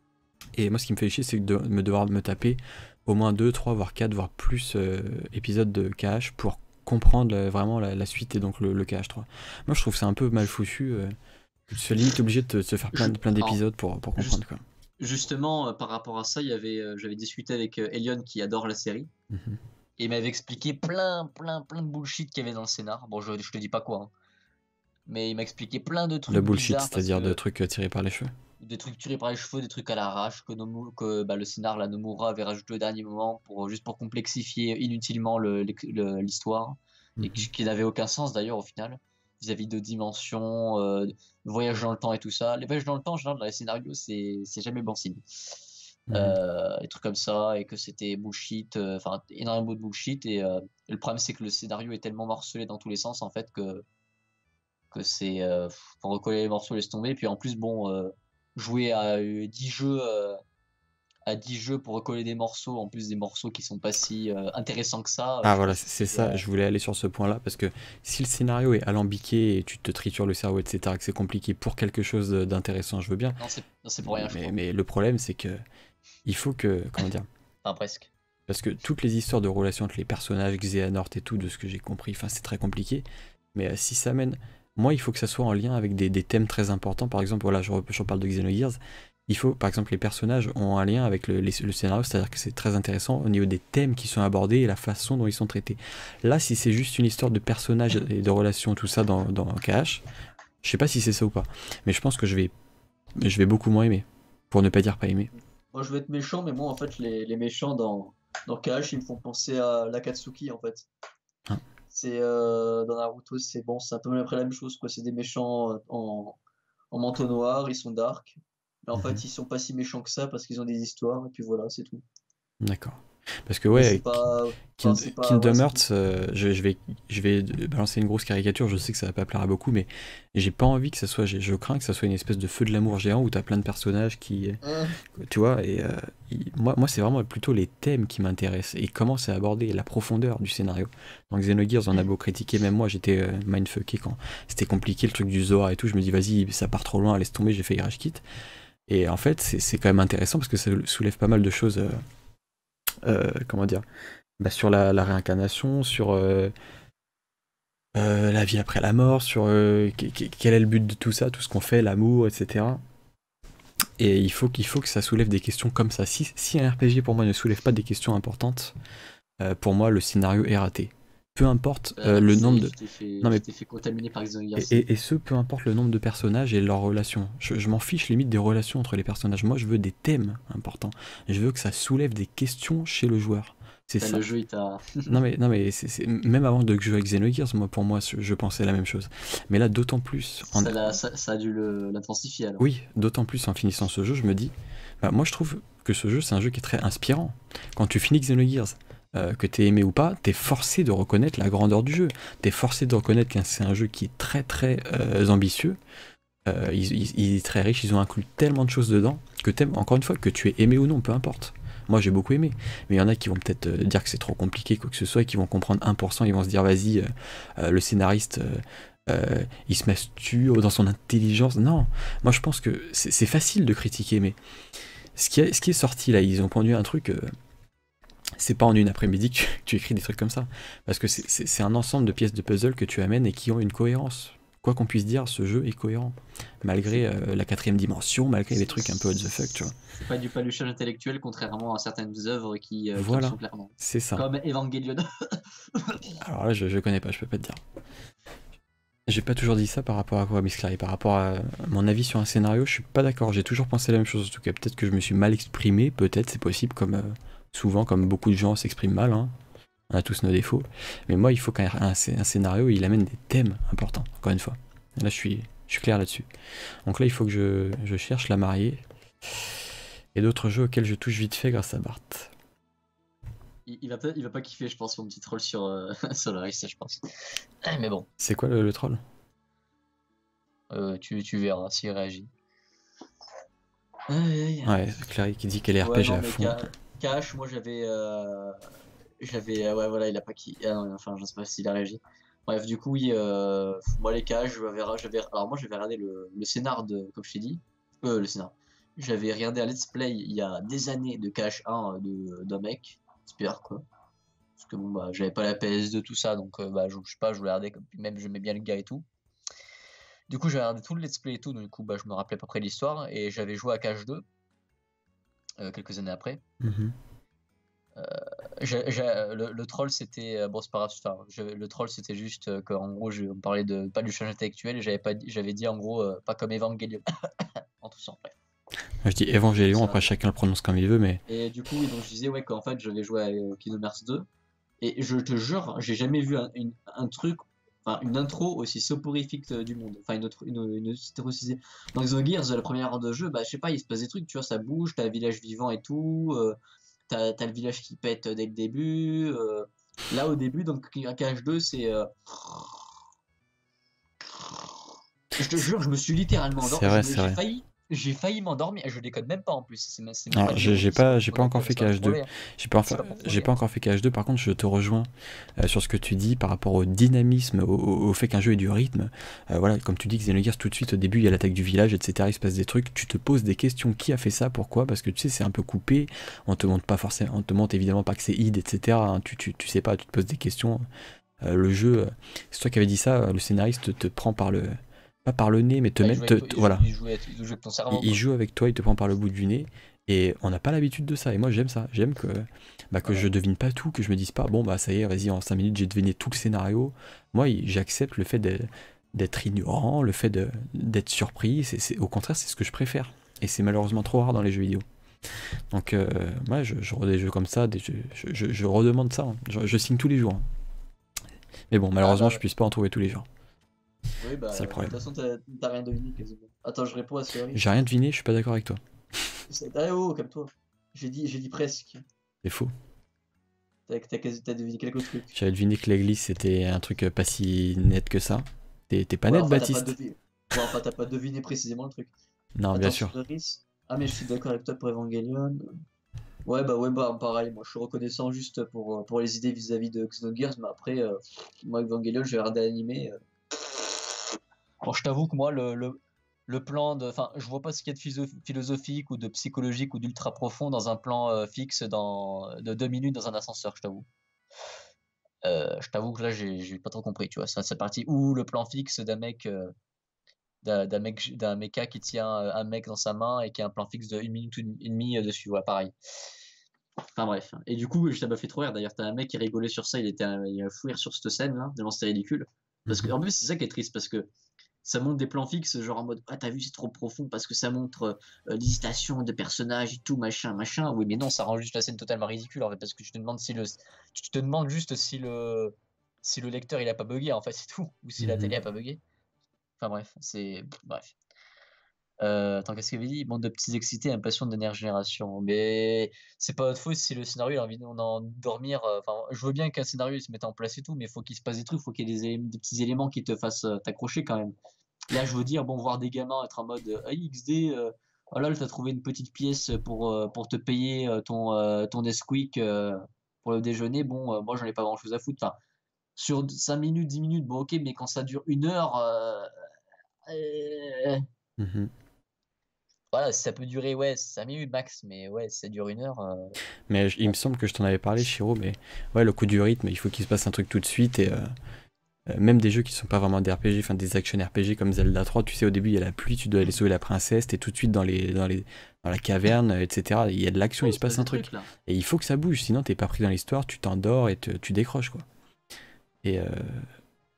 Et moi, ce qui me fait chier, c'est de me devoir me taper au moins deux, trois, voire quatre, voire plus euh, épisodes de K H pour comprendre la- vraiment la, la suite et donc le, le K H trois. Moi, je trouve que c'est un peu mal foutu. Euh, tu es limite obligé de te, de se faire plein, Je- de- plein alors, d'épisodes pour, pour juste- comprendre quoi. Justement, euh, par rapport à ça, il y avait, euh, j'avais discuté avec euh, Elion qui adore la série. Mhm. Et il m'avait expliqué plein, plein, plein de bullshit qu'il y avait dans le scénar. Bon, je, je te dis pas quoi, hein. Mais il m'a expliqué plein de Le trucs bullshit, bizarres parce c'est-à-dire de que trucs euh, tirés par les cheveux. des trucs tirés par les cheveux, des trucs à l'arrache, que, Nomu- que bah, le scénar, la Nomura avait rajouté au dernier moment pour juste pour complexifier inutilement le- le- l'histoire et Mhm. qui, qui n'avait aucun sens d'ailleurs au final vis-à-vis de dimensions, euh, voyage dans le temps et tout ça. Les voyages dans le temps, en général, dans les scénarios, c'est c'est jamais bon signe. Mhm. Euh, des trucs comme ça et que c'était bullshit, euh, enfin énormément de bullshit et, euh, et le problème c'est que le scénario est tellement morcelé dans tous les sens en fait que que c'est euh, pour recoller les morceaux laisse tomber. Et puis en plus bon euh, jouer à euh, dix jeux euh, à dix jeux pour recoller des morceaux, en plus des morceaux qui sont pas si euh, intéressants que ça, Ah je voilà, pense que c'est c'est c'est ça, euh, je voulais aller sur ce point-là, parce que si le scénario est alambiqué et tu te tritures le cerveau, et cetera, que c'est compliqué pour quelque chose d'intéressant, je veux bien. non c'est non, c'est pour rien je Mais, crois. mais le problème, c'est que il faut que, comment dire, Enfin presque. parce que toutes les histoires de relations entre les personnages, Xehanort et tout, de ce que j'ai compris, enfin c'est très compliqué, mais euh, si ça mène... Moi, il faut que ça soit en lien avec des, des thèmes très importants, par exemple, voilà, je, re- je reparle de Xenogears, il faut, par exemple, les personnages ont un lien avec le, les- le scénario, c'est-à-dire que c'est très intéressant au niveau des thèmes qui sont abordés et la façon dont ils sont traités. Là, si c'est juste une histoire de personnages et de relations, tout ça dans, dans K H, je sais pas si c'est ça ou pas, mais je pense que je vais, je vais beaucoup moins aimer, pour ne pas dire pas aimer. Moi je vais être méchant mais moi en fait les, les méchants dans dans K H ils me font penser à l'Akatsuki en fait. Hein. C'est euh, dans Naruto, c'est bon, c'est un peu après la même chose, quoi. C'est des méchants euh, en, en manteau noir, ils sont dark. Mais en Mhm. fait, ils sont pas si méchants que ça parce qu'ils ont des histoires, et puis voilà, c'est tout. D'accord. Parce que Mais c'est ouais, pas. Enfin, Kind- c'est pas. Ouais, Kingdom c'est tout. Hearts, euh, je, je vais, je vais balancer une grosse caricature, je sais que ça va pas plaire à beaucoup, mais j'ai pas envie que ça soit, j'ai- je crains que ça soit une espèce de feu de l'amour géant où t'as plein de personnages qui, Hum. tu vois, et euh, il- moi, moi c'est vraiment plutôt les thèmes qui m'intéressent et comment c'est abordé, la profondeur du scénario. Donc Xenogears, on a beau critiquer, même moi j'étais euh, mindfucké quand c'était compliqué le truc du Zora et tout, je me dis vas-y, ça part trop loin, laisse tomber, j'ai fait Rage Quit. Et en fait, c'est c'est quand même intéressant parce que ça soulève pas mal de choses, euh, euh, comment dire, bah, sur la, la réincarnation, sur euh, euh, la vie après la mort, sur euh, qu- qu- quel est le but de tout ça, tout ce qu'on fait, l'amour, et cetera. Et il faut qu'il faut que ça soulève des questions comme ça. Si, si un R P G pour moi ne soulève pas des questions importantes, euh, pour moi le scénario est raté. Peu importe euh, Bah, le tu nombre t'es de... tu t'es fait, Non tu mais t'es fait contaminer par Xenogears. et, et- et ce, peu importe le nombre de personnages et leurs relations. Je, je m'en fiche limite des relations entre les personnages. Moi, je veux des thèmes importants. Je veux que ça soulève des questions chez le joueur. C'est Bah, ça. le jeu, il t'a. Non mais, non mais c'est, c'est- même avant de jouer avec Xenogears, moi pour moi je pensais la même chose. Mais là d'autant plus, en... Ça, l'a- ça, ça a dû le- l'intensifier alors. oui, d'autant plus en finissant ce jeu, je me dis, bah, moi je trouve que ce jeu c'est un jeu qui est très inspirant. Quand tu finis Xenogears, euh, que t'es aimé ou pas, t'es forcé de reconnaître la grandeur du jeu. T'es forcé de reconnaître que c'est un jeu qui est très très euh, ambitieux. Euh, il, il- il est très riche, ils ont inclus tellement de choses dedans que t'aimes, encore une fois, que tu es aimé ou non, peu importe. Moi j'ai beaucoup aimé, mais il y en a qui vont peut-être euh, dire que c'est trop compliqué, quoi que ce soit, et qui vont comprendre un pour cent, ils vont se dire vas-y, euh, euh, le scénariste, euh, euh, il se masturbe dans son intelligence. Non, moi je pense que c'est c'est facile de critiquer, mais ce qui, est, ce qui est sorti là, ils ont pondu un truc, euh, c'est pas en une après-midi que tu, tu écris des trucs comme ça, parce que c'est- c'est c'est un ensemble de pièces de puzzle que tu amènes et qui ont une cohérence. Quoi qu'on puisse dire, ce jeu est cohérent, malgré euh, la quatrième dimension, malgré les trucs un peu what the fuck, tu vois. C'est pas du paluchage intellectuel, contrairement à certaines œuvres qui, euh, qui le Voilà, sont clairement. c'est ça. Comme Evangelion. Alors là, je, je connais pas, je peux pas te dire. J'ai pas toujours dit ça par rapport à quoi, Miss Clary. Par rapport à mon avis sur un scénario, je suis pas d'accord. J'ai toujours pensé la même chose. En tout cas, peut-être que je me suis mal exprimé. Peut-être, c'est possible. Comme euh, souvent, comme beaucoup de gens s'expriment mal. Hein. On a tous nos défauts. Mais moi, il faut qu'un un, un scénario, il amène des thèmes importants. Encore une fois. Là, je suis, je suis clair là-dessus. Donc là, il faut que je, je cherche la mariée. Et d'autres jeux auxquels je touche vite fait grâce à Bart. Il, il va pas, il va pas kiffer, je pense, mon petit troll sur euh, Solaris, je pense. Mais bon. C'est quoi le, le troll? euh, tu, tu verras s'il réagit. Aïe, aïe. Ouais, Clary qui dit qu'elle est R P G ouais, non, à fond. Cash, moi j'avais. Euh, j'avais. Euh, ouais, voilà, il a pas qui. Ah, non, enfin, je sais pas s'il a réagi. Bref, du coup, oui, euh, moi les cash, j'avais. Alors, moi j'avais regardé le, le scénar de. Comme je t'ai dit. Euh, le scénar. J'avais regardé un let's play il y a des années de Cash un d'un mec. Super quoi. Parce que bon, bah, j'avais pas la P S deux, tout ça, donc euh, bah, je, je sais pas, je regardais, comme, même j'aimais bien le gars et tout. Du coup, j'ai regardé tout le let's play et tout, donc du coup, bah, je me rappelais à peu près l'histoire, et j'avais joué à Cash deux, euh, quelques années après. Mm-hmm. euh, j'ai, j'ai, le, le troll, c'était, bon, c'est pas grave, enfin, je, le troll, c'était juste euh, qu'en gros, je, on parlait de, pas du change intellectuel, et j'avais, pas, j'avais dit, en gros, euh, pas comme Evangelion, en tout ça, après. Moi, je dis Evangelion, après chacun le prononce comme il veut, mais... Et du coup, donc, je disais, ouais, qu'en fait, j'avais joué à euh, Kingdom Hearts deux, et je te jure, j'ai jamais vu un, une, un truc, enfin une intro aussi soporifique du monde. Enfin une autre, une, une, une aussi. Dans Xenogears, la première heure de jeu, bah je sais pas, il se passe des trucs, tu vois, ça bouge, t'as un village vivant et tout, euh, t'as, t'as le village qui pète dès le début. Euh, là au début, donc K H deux, c'est. Euh... Je te jure, je me suis littéralement endormi. C'est vrai, c'est vrai. Failli. J'ai failli m'endormir, je déconne même pas en plus. C'est, c'est Alors, j'ai pas, j'ai pas encore fait K H deux. J'ai pas, j'ai pas encore fait K H deux. Par contre, je te rejoins euh, sur ce que tu dis par rapport au dynamisme, au, au fait qu'un jeu ait du rythme. Euh, voilà, comme tu dis, Xenogears, tout de suite au début, il y a l'attaque du village, et cetera. Il se passe des trucs. Tu te poses des questions. Qui a fait ça? Pourquoi? Parce que tu sais, c'est un peu coupé. On te montre pas forcément, on te montre évidemment pas que c'est id, et cetera. Hein, tu, tu, tu sais pas. Tu te poses des questions. Euh, le jeu, euh, c'est toi qui avais dit ça. Le scénariste te, te prend par le pas par le nez, mais te ah, met, te, il, voilà. Il joue, avec, il joue avec ton cerveau. Il, il joue avec toi, il te prend par le bout du nez, et on n'a pas l'habitude de ça. Et moi, j'aime ça. J'aime que, bah, que ouais. je devine pas tout, que je me dise pas, bon, bah ça y est, vas-y, en cinq minutes, j'ai deviné tout le scénario. Moi, j'accepte le fait d'être ignorant, le fait d'être surpris. C'est, c'est, au contraire, c'est ce que je préfère. Et c'est malheureusement trop rare dans les jeux vidéo. Donc, euh, moi, je, je des jeux comme ça, des jeux, je, je, je redemande ça. Hein. Je, je signe tous les jours. Hein. Mais bon, malheureusement, ah, bah, je puisse pas en trouver tous les jours. Oui, bah, c'est le problème. De toute façon, t'as rien deviné quasiment. Attends, je réponds à ce risque. J'ai rien deviné, je suis pas d'accord avec toi. Ah oh, comme toi. J'ai dit, j'ai dit presque. C'est faux. T'as, t'as, t'as deviné quelques trucs. J'avais deviné que l'église c'était un truc pas si net que ça. T'es, t'es pas ouais, net, enfin, Baptiste. T'as pas deviné... ouais, enfin, t'as pas deviné précisément le truc. Non, Attends, bien sûr. Ah, mais je suis d'accord avec toi pour Evangelion. Ouais, bah, ouais, bah, pareil. Moi, je suis reconnaissant juste pour, pour les idées vis-à-vis de Xenogears, mais après, euh, moi, Evangelion, j'ai regardé l'animé. Euh... Bon, je t'avoue que moi, le, le, le plan de. Enfin, je vois pas ce qu'il y a de philosophique ou de psychologique ou d'ultra profond dans un plan euh, fixe dans, de deux minutes dans un ascenseur, je t'avoue. Euh, je t'avoue que là, j'ai, j'ai pas trop compris, tu vois. C'est cette partie où le plan fixe d'un mec. Euh, d'un mec d'un mecha qui tient un mec dans sa main et qui a un plan fixe de une minute et demie dessus, ouais, pareil. Enfin bref. Et du coup, ça m'a fait trop rire. D'ailleurs, t'as un mec qui rigolait sur ça, il était un, il a fou rire sur cette scène là, tellement c'était ridicule. Parce que en plus, c'est ça qui est triste, parce que ça montre des plans fixes, genre en mode ah t'as vu c'est trop profond parce que ça montre euh, l'hésitation des personnages et tout machin machin. Oui, mais non, ça rend juste la scène totalement ridicule en fait, parce que tu te demandes si le, tu te demandes juste si le, si le lecteur il a pas bugué en fait, c'est tout, ou si mm-hmm. la télé a pas bugué. Enfin bref, c'est bref. Euh, attends, qu'est-ce qu'il avait dit? Bande de petits excités, impatients de dernière génération. Mais c'est pas votre faute si le scénario a envie d'en dormir. Enfin, euh, je veux bien qu'un scénario il se mette en place et tout, mais il faut qu'il se passe des trucs, il faut qu'il y ait des, éléments, des petits éléments qui te fassent euh, t'accrocher quand même. Là, je veux dire, bon, voir des gamins être en mode ah, X D, euh, oh là, t'as trouvé une petite pièce pour, euh, pour te payer euh, ton, euh, ton Nesquik euh, pour le déjeuner. Bon, euh, moi, j'en ai pas grand chose à foutre. Enfin, sur cinq minutes, dix minutes, bon, ok, mais quand ça dure une heure. Euh, euh, mmh. Voilà, ça peut durer ouais, cinq minutes max, mais ouais, ça dure une heure. Euh... Mais il me semble que je t'en avais parlé, Shiro, mais ouais, le coup du rythme, il faut qu'il se passe un truc tout de suite. Et euh, euh, même des jeux qui sont pas vraiment des R P G, enfin des action R P G comme Zelda trois, tu sais, au début il y a la pluie, tu dois aller sauver la princesse, t'es tout de suite dans, les, dans, les, dans la caverne, et cetera. Il y a de l'action, oh, il se passe un truc. Trucs, et il faut que ça bouge, sinon t'es pas pris dans l'histoire, tu t'endors et te, tu décroches, quoi. Et, euh,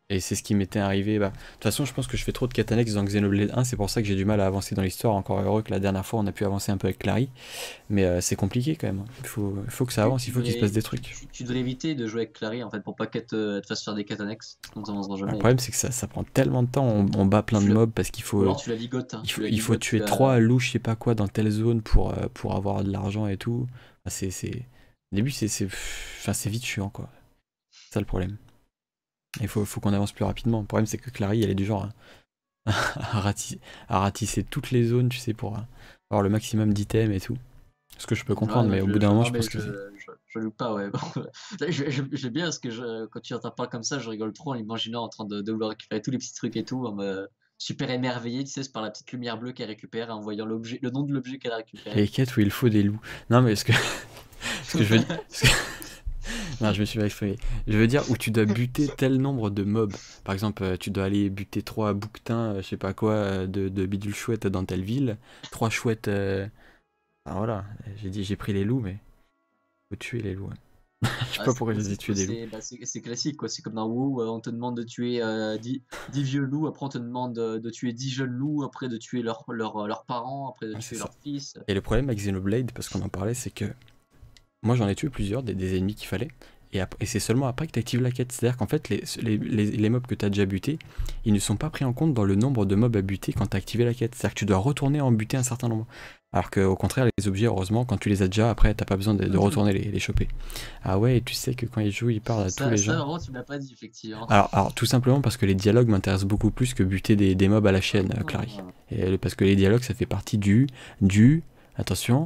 Et c'est ce qui m'était arrivé. Bah, de toute façon, je pense que je fais trop de quêtes annexes dans Xenoblade un, c'est pour ça que j'ai du mal à avancer dans l'histoire. Encore heureux que la dernière fois, on a pu avancer un peu avec Clary. Mais euh, c'est compliqué quand même. Il faut, il faut que ça Tu, avance, tu il faut qu'il se passe devrais, des tu, trucs. tu- tu devrais éviter de jouer avec Clary en fait pour pas qu'elle te, elle te fasse faire des quêtes annexes, sinon t'avanceras Le jamais. problème, c'est que ça, ça prend tellement de temps. On, on bat plein de Tu la- mobs parce qu'il Ou faut, alors tu la ligotes, hein, il tu faut, la il faut ligotes, tu tuer la. trois loups, je sais pas quoi, dans telle zone pour, euh, pour avoir de l'argent et tout. Enfin, c'est, c'est... Au début, c'est, c'est, enfin, c'est vite chiant, quoi. C'est ça le problème. Il faut, faut qu'on avance plus rapidement. Le problème, c'est que Clary, elle est du genre à, à, ratisser, à ratisser toutes les zones, tu sais, pour euh, avoir le maximum d'items et tout. Ce que je peux Ouais, comprendre, non, mais au je, bout d'un je, moment, non, je mais pense que je, c'est... je, je loue pas, ouais. Bon, je- je- J'aime bien parce que je, quand tu entends parler comme ça, je rigole trop en imaginant en train de, de vouloir récupérer tous les petits trucs et tout, en me super émerveillé, tu sais, c'est par la petite lumière bleue qu'elle récupère en voyant l'objet, le nom de l'objet qu'elle a récupéré. Les quêtes où il faut des loups. Non, mais ce que, ce que je veux... ce que- Non, je me suis mal exprimé. Je veux dire où tu dois buter tel nombre de mobs. Par exemple, euh, tu dois aller buter trois bouquetins, euh, je sais pas quoi, euh, de, de bidule chouette dans telle ville. Trois chouettes. euh, Enfin, voilà, j'ai dit j'ai pris les loups, mais faut tuer les loups. Ouais. Je sais Ah, pas c'est pourquoi j'ai dit classique, quoi. tuer des loups. C'est bah, c'est- c'est classique, quoi. C'est comme dans WoW, euh, on te demande de tuer euh, dix dix vieux loups, après on te demande de, de tuer dix jeunes loups, après de tuer leurs leurs- leurs parents, après de Ouais, c'est tuer ça. leurs fils. Et le problème avec Xenoblade, parce qu'on en parlait, c'est que moi j'en ai tué plusieurs, des, des ennemis qu'il fallait. Et, ap- et c'est seulement après que tu actives la quête. C'est-à-dire qu'en fait, les, les, les- les mobs que tu as déjà butés, ils ne sont pas pris en compte dans le nombre de mobs à buter quand tu as activé la quête. C'est-à-dire que tu dois retourner en buter un certain nombre. Alors qu'au contraire, les objets, heureusement, quand tu les as déjà, après, t'as pas besoin de, de retourner les, les choper. Ah ouais, et tu sais que quand ils jouent, ils parlent à tous Ça, les ça gens. vraiment, tu m'as pas dit, effectivement. Alors, alors, tout simplement parce que les dialogues m'intéressent beaucoup plus que buter des, des mobs à la chaîne, euh, Clary. Ah. Et euh, parce que les dialogues, ça fait partie du... du... Attention,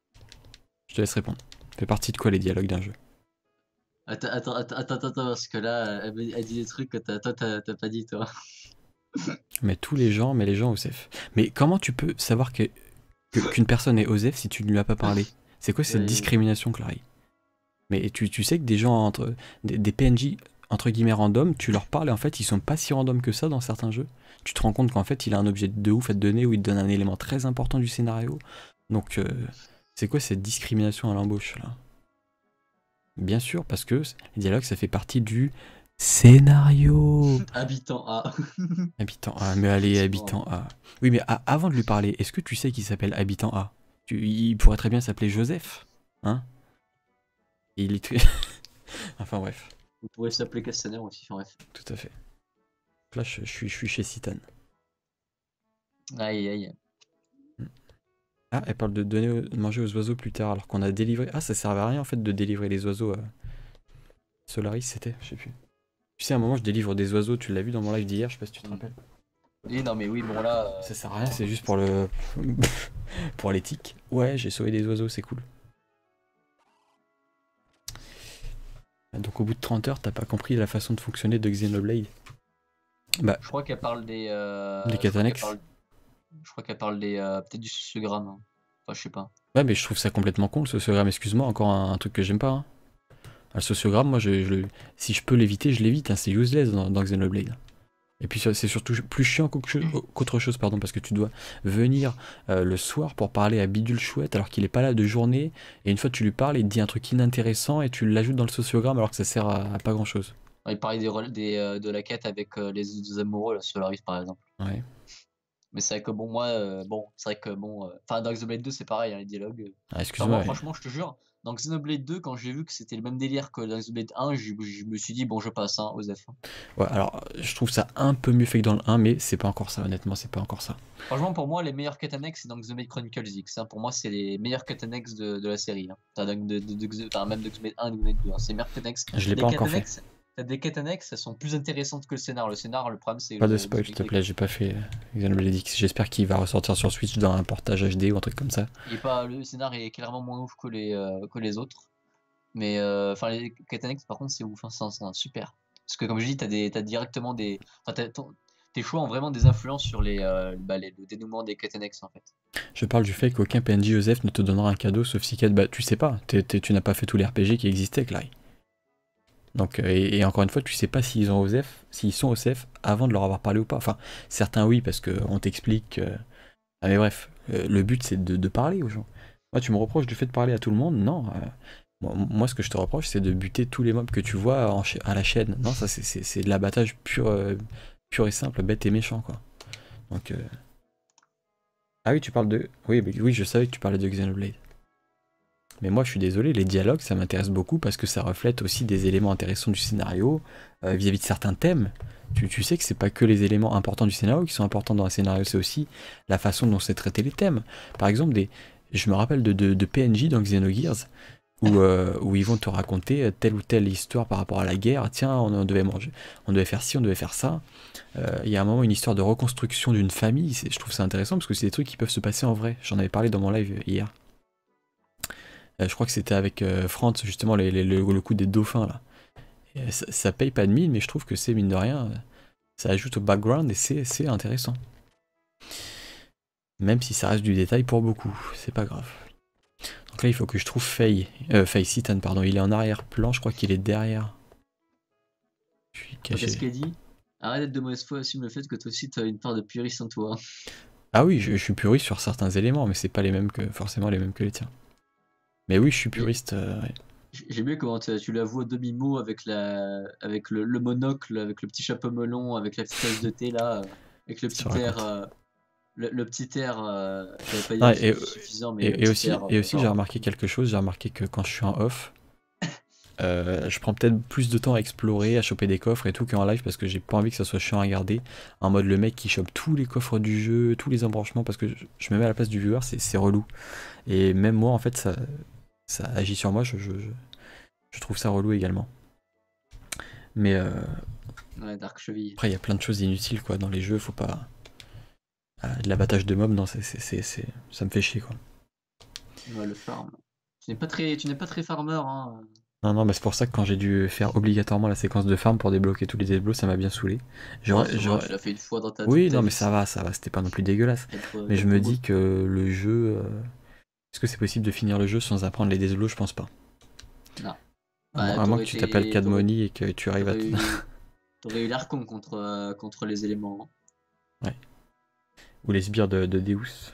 je te laisse répondre. Ça fait partie de quoi les dialogues d'un jeu? Attends, attends, attends, attends, attends, parce que là, elle, me- elle dit des trucs que t'as- toi, t'as t'as pas dit, toi. Mais tous les gens, mais les gens Osef. Mais comment tu peux savoir que que- qu'une personne est Osef si tu ne lui as pas parlé? C'est quoi cette Ouais, discrimination, Clary? Mais tu, tu sais que des gens, entre, des, des P N J entre guillemets random, tu leur parles et en fait ils sont pas si random que ça dans certains jeux. Tu te rends compte qu'en fait il a un objet de ouf à te donner ou il te donne un élément très important du scénario. Donc euh, c'est quoi cette discrimination à l'embauche là? Bien sûr, parce que les dialogues ça fait partie du scénario. habitant A. Habitant A, mais allez, Effectivement. habitant A. Oui, mais a- avant de lui parler, est-ce que tu sais qu'il s'appelle habitant A? Tu- Il pourrait très bien s'appeler Joseph, hein? Et il est très... Enfin bref, Vous pourrez s'appeler Castaner aussi, enfin, bref. tout à fait. Là, je, je suis, je suis chez Citan. Aïe, aïe. Ah, elle parle de donner au- de manger aux oiseaux plus tard, alors qu'on a délivré... Ah, ça servait à rien en fait de délivrer les oiseaux. euh. Solaris, c'était, je sais plus. Tu sais, à un moment, je délivre des oiseaux, tu l'as vu dans mon live d'hier, je sais pas si tu te rappelles. Oui, non, mais oui, bon, là. euh, Ça sert à rien, c'est juste pour le... pour l'éthique. Ouais, j'ai sauvé des oiseaux, c'est cool. Donc au bout de trente heures, t'as pas compris la façon de fonctionner de Xenoblade. Bah, Je crois qu'elle parle des. euh, les je quêtes crois qu'elle annexes. parle, je crois qu'elle parle des. euh, peut-être du sociogramme, hein. Enfin, je sais pas. Ouais, mais je trouve ça complètement con le sociogramme, excuse-moi, encore un, un truc que j'aime pas. Hein. Le sociogramme, moi, je, je le- si je peux l'éviter, je l'évite, hein, c'est useless dans, dans Xenoblade. Et puis c'est surtout plus chiant qu'autre chose, qu'autre chose, pardon, parce que tu dois venir euh, le soir pour parler à Bidule Chouette alors qu'il est pas là de journée, et une fois que tu lui parles, il te dit un truc inintéressant et tu l'ajoutes dans le sociogramme alors que ça sert à, à pas grand chose. Ouais, il parlait des, rela- des, euh, de la quête avec euh, les deux amoureux, là, Solaris par exemple. Ouais. Mais c'est vrai que bon, moi, euh, bon, c'est vrai que bon. euh, Enfin, dans Xenoblade deux, c'est pareil, hein, les dialogues. euh. Ah, Enfin, excuse-moi. moi, mais- franchement, je te jure, dans Xenoblade deux, quand j'ai vu que c'était le même délire que dans Xenoblade un, je, je me suis dit, bon, je passe, hein, Osef. Ouais, alors je trouve ça un peu mieux fait que dans le un, mais c'est pas encore ça, honnêtement, c'est pas encore ça. Franchement, pour moi, les meilleures quêtes annexes, c'est dans Xenoblade Chronicles X. Hein. Pour moi, c'est les meilleures quêtes annexes de, de la série. Hein. Enfin, de, de, de, de, Xe- enfin, même de Xenoblade un et Xenoblade deux. Hein. C'est les meilleures quêtes annexes. Je l'ai Les pas quêtes encore fait. annexes, t'as des quêtes annexes, elles sont plus intéressantes que le scénar. Le scénar, le problème, c'est Pas de le- spoil, s'il te le- plaît, j'ai pas fait euh, Xenoblade X. J'espère qu'il va ressortir sur Switch dans un portage H D ou un truc comme ça. il est pas, le scénar est clairement moins ouf que les, euh, que les autres. Mais euh, enfin, les quêtes annexes, par contre, c'est ouf. Hein. C'est c'est un super. Parce que, comme je dis, t'as des, t'as directement des. Enfin, t'as- ton- tes choix ont vraiment des influences sur les, euh, bah, les- le dénouement des quêtes annexes, en fait. Je parle du fait qu'aucun P N J Joseph ne te donnera un cadeau sauf si quête. Bah, tu sais pas, t'es- t'es- tu n'as pas fait tous les R P G qui existaient, Clary. Donc, euh, et, et encore une fois, tu sais pas s'ils ont Osef, s'ils sont Osef avant de leur avoir parlé ou pas. Enfin, certains oui, parce qu'on t'explique. euh, Ah, mais bref, euh, le but c'est de, de parler aux gens. Moi, tu me reproches du fait de parler à tout le monde? Non. euh, Moi, moi, ce que je te reproche, c'est de buter tous les mobs que tu vois en cha- à la chaîne. Non, ça, c'est c'est- c'est de l'abattage pur, euh, pur et simple, bête et méchant, quoi. Donc, euh, ah oui, tu parles de... Oui, mais oui, je savais que tu parlais de Xenoblade. Mais moi, je suis désolé, les dialogues, ça m'intéresse beaucoup parce que ça reflète aussi des éléments intéressants du scénario euh, vis-à-vis de certains thèmes. Tu, tu sais que c'est pas que les éléments importants du scénario qui sont importants dans un scénario, c'est aussi la façon dont c'est traité les thèmes. Par exemple, des... je me rappelle de, de, de P N J dans Xenogears où, euh, où ils vont te raconter telle ou telle histoire par rapport à la guerre. Tiens, on, on devait manger, on devait faire ci, on devait faire ça. Euh, Il y a un moment une histoire de reconstruction d'une famille. c'est- Je trouve ça intéressant parce que c'est des trucs qui peuvent se passer en vrai. J'en avais parlé dans mon live hier. Euh, je crois que c'était avec euh, Franz, justement, les- les- le, le coup des dauphins, là. Et, euh, ça, ça paye pas de mine, mais je trouve que c'est, mine de rien, euh, ça ajoute au background et c'est c'est intéressant. Même si ça reste du détail pour beaucoup, c'est pas grave. Donc là, il faut que je trouve Faye. Euh, Faye Citan, pardon. Il est en arrière-plan, je crois qu'il est derrière. Je suis Qu'est-ce caché. qu'elle dit? Arrête d'être de mauvaise foi, assume le fait que toi aussi tu as une part de puriste en toi. Ah oui, je, je suis puriste sur certains éléments, mais c'est pas les mêmes que forcément les mêmes que les tiens. Mais oui, je suis Mais puriste. euh, ouais. j'aime bien comment tu, tu l'avoues à demi-mot avec, la, avec le, le monocle, avec le petit chapeau melon, avec la petite tasse de thé là, euh, avec le Je te petit air, raconte. euh, le, le petit air, euh, j'allais pas dire Ah, su- et, suffisant, mais le et, et petit aussi, air et euh, aussi j'ai genre. remarqué quelque chose. J'ai remarqué que quand je suis en off, Euh, je prends peut-être plus de temps à explorer, à choper des coffres et tout qu'en live parce que j'ai pas envie que ça soit chiant à regarder. En mode le mec qui chope tous les coffres du jeu, tous les embranchements parce que je, je me mets à la place du viewer, c'est c'est relou. Et même moi en fait ça, ça agit sur moi, je, je, je- je trouve ça relou également. Mais euh, Ouais, Dark Cheville. après il y a plein de choses inutiles quoi dans les jeux, faut pas... Ah, de l'abattage de mobs, non, c'est, c'est, c'est, c'est- ça me fait chier quoi. Ouais, le farm. Tu n'es pas très, tu n'es pas très farmer, hein. Non, non, mais c'est pour ça que quand j'ai dû faire obligatoirement la séquence de farm pour débloquer tous les déblocs, ça m'a bien saoulé. Oh, J'aurais, ça va, j'aurais, tu l'as fait une fois dans ta, toute Oui, ta non, mais vie, ça ça. va, ça va, c'était pas non plus dégueulasse. Quatre, Mais je quatre me combos. dis que le jeu. euh, Est-ce que c'est possible de finir le jeu sans apprendre les Desblows? Je pense pas. Non. À moins, Bah, à moins que t'aurais tu t'appelles été, t'aurais, Cadmoni et que tu arrives à. t'aurais Te- eu, t'aurais eu l'air con contre, euh, contre les éléments, Ouais. Ou les sbires de, de Deus.